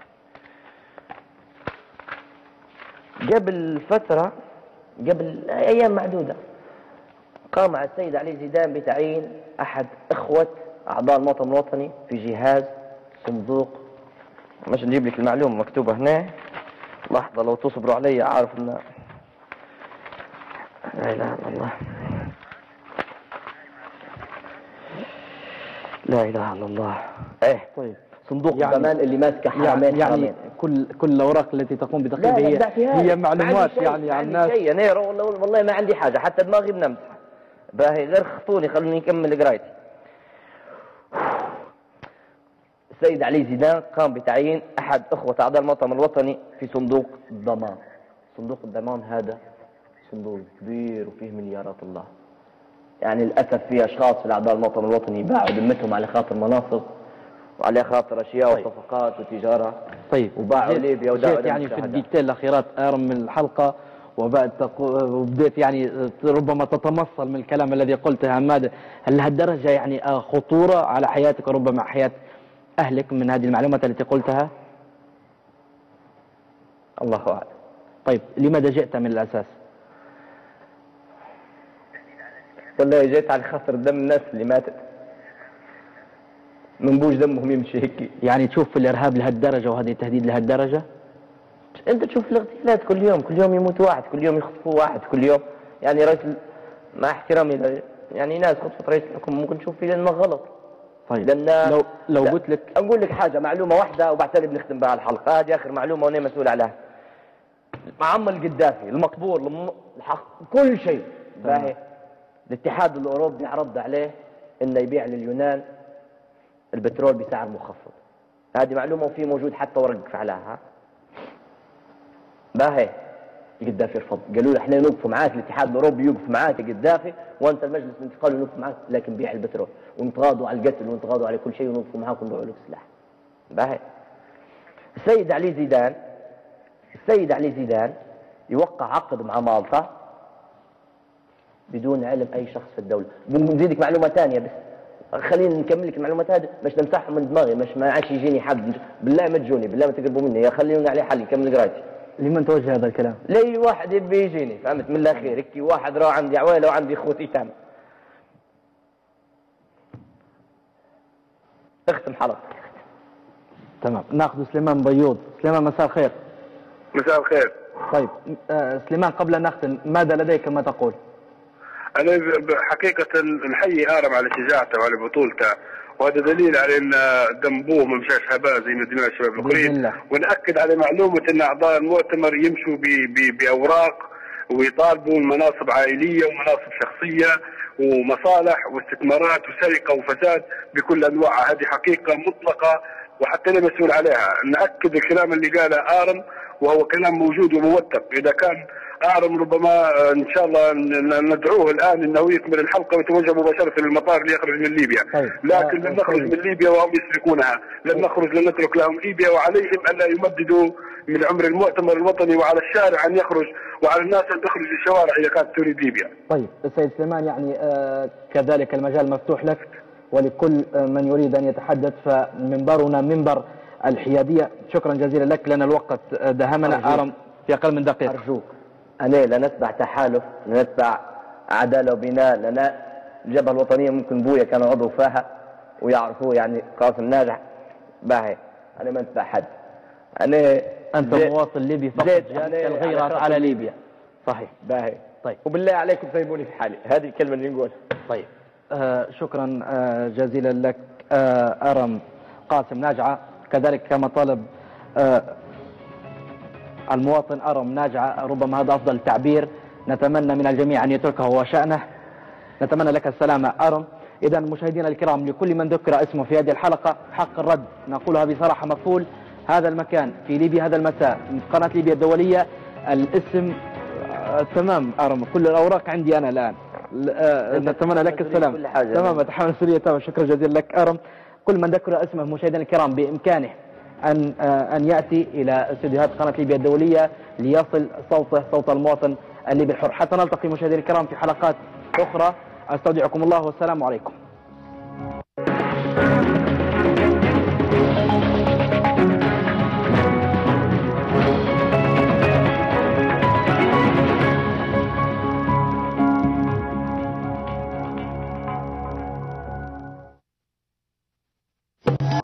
قبل فتره، قبل ايام معدوده، قام السيد علي زيدان بتعيين احد اخوه اعضاء المؤتمر الوطني في جهاز صندوق. مش نجيب لك المعلومه مكتوبه هنا، لحظه لو تصبروا علي اعرف ان لا اله الا الله، لا اله الا الله. ايه طيب، صندوق يعني الضمان اللي ماسكه حرمين يعني, حرمين. يعني كل كل الاوراق التي تقوم بتقديمها هي هي معلومات يعني عن الناس. انا والله والله ما عندي حاجه، حتى دماغي بنمت. باهي غير خطوني، خلوني نكمل قرايتي. السيد علي زيدان قام بتعيين احد اخوه اعضاء المؤتمر الوطني في صندوق الضمان. صندوق الضمان هذا صندوق كبير وفيه مليارات الله. يعني للاسف في اشخاص في اعضاء المؤتمر الوطني باعوا ذمتهم على خاطر مناصب وعلى خاطر اشياء طيب. وصفقات وتجاره. طيب وباعوا ليبيا ودعوا يعني في الدقيقتين الاخيرات ارم من الحلقه، وبعد وبديت يعني ربما تتمصل من الكلام الذي قلته عماد. هل لهالدرجه يعني خطوره على حياتك وربما حياه اهلك من هذه المعلومات التي قلتها؟ الله اعلم. طيب لماذا جئت من الاساس؟ والله جيت على خاطر دم الناس اللي ماتت، من بوش دمهم يمشي هيك. يعني تشوف في الارهاب لهالدرجه وهذه التهديد لهالدرجه؟ انت تشوف الاغتيالات كل يوم، كل يوم يموت واحد، كل يوم يخطفوا واحد، كل يوم. يعني رئيس مع احترامي يعني ناس خطفت رئيس الحكومه ممكن تشوف فيه لانه غلط. طيب لأن لو لو قلت لك اقول لك حاجه، معلومه واحده وبعتلي بنختم بها الحلقه، هذه اخر معلومه وانا مسؤول عليها. معمر القذافي المقبور الحق كل شيء باهي، الاتحاد الاوروبي عرض عليه انه يبيع لليونان البترول بسعر مخفض. هذه معلومه وفي موجود حتى ورق عليها. باهي القذافي رفض، قالوا له احنا نوقف معاك، الاتحاد الاوروبي يوقف معاك يا قذافي، وانت المجلس الانتقالي يوقف معاك، لكن بيع البترول ونتغاضوا على القتل ونتغاضوا على كل شيء ونوقفوا معاك ونبيعوا لك سلاح. باهي السيد علي زيدان السيد علي زيدان يوقع عقد مع مالطا بدون علم اي شخص في الدوله. بنزيدك معلومه ثانيه بس، خلينا نكمل لك المعلومات هذه باش نمسحهم من دماغي، مش ما عادش يجيني حد. بالله ما تجوني، بالله ما تقربوا مني، يا خلينا عليه حل. كمل قرايتي. لمن توجه هذا الكلام؟ لي واحد يبي يجيني، فهمت؟ من الاخير هيك واحد راه عندي عويله وعندي اخوتي تام. اختم حلقتك. تمام، ناخذ سليمان بيوض. سليمان مساء الخير. مساء الخير. طيب آه سليمان، قبل ان نختم ماذا لديك ما تقول؟ انا حقيقه نحيي ارم على شجاعته وعلى بطولته، وهذا دليل على ان دم ابوه ما مشاش هباء زي ما دماء الشباب الاخرين. وناكد على معلومه ان اعضاء المؤتمر يمشوا باوراق ويطالبوا مناصب عائليه ومناصب شخصيه ومصالح واستثمارات وسرقه وفساد بكل انواعها. هذه حقيقه مطلقه وحتى انا مسؤول عليها. ناكد الكلام اللي قاله ارم وهو كلام موجود وموثق. اذا كان أعرم ربما إن شاء الله ندعوه الآن أنه يكمل الحلقة ويتوجه مباشرة للمطار ليخرج من ليبيا. لكن لن نخرج من ليبيا وهم يسرقونها، لن نخرج لن نترك لهم ليبيا، وعليهم ألا يمددوا من عمر المؤتمر الوطني، وعلى الشارع أن يخرج وعلى الناس أن تخرج للشوارع إذا كانت تريد ليبيا. طيب السيد سليمان، يعني آه كذلك المجال مفتوح لك ولكل من يريد أن يتحدث، فمنبرنا منبر الحيادية. شكرا جزيلا لك، لأن الوقت دهمنا. أرم في أقل من دقيقة. أرجوك، أنا لا نتبع تحالف، لا نتبع عدالة وبناء، لنا الجبهة الوطنية ممكن بويا كان عضو فيها ويعرفوه، يعني قاسم ناجح باهي. أنا ما نتبع حد. أنا أنت مواطن ليبي فقط، جاءت الغيرات على ليبيا. صحيح. باهي. طيب، وبالله عليكم سيبوني في حالي، هذه الكلمة اللي نقولها. طيب، آه شكرا آه جزيلا لك آه أرم قاسم ناجعة. كذلك كما طالب آه المواطن أرم ناجعة، ربما هذا أفضل تعبير. نتمنى من الجميع أن يتركه وشأنه. نتمنى لك السلامة أرم. إذا مشاهدينا الكرام، لكل من ذكر اسمه في هذه الحلقة حق الرد، نقولها بصراحة مكفول. هذا المكان في ليبيا هذا المساء، قناة ليبيا الدولية، الاسم آه تمام أرم، كل الأوراق عندي أنا الآن. آه نتمنى لك السلامة. تمام، أتحمل المسؤولية تمام. شكرا جزيلا لك أرم. كل من ذكر اسمه مشاهدينا الكرام بإمكانه أن آه أن يأتي إلى استديوهات قناة ليبيا الدولية ليصل صوته صوت المواطن الليبي الحر. حتى نلتقي مشاهدينا الكرام في حلقات أخرى، أستودعكم الله والسلام عليكم.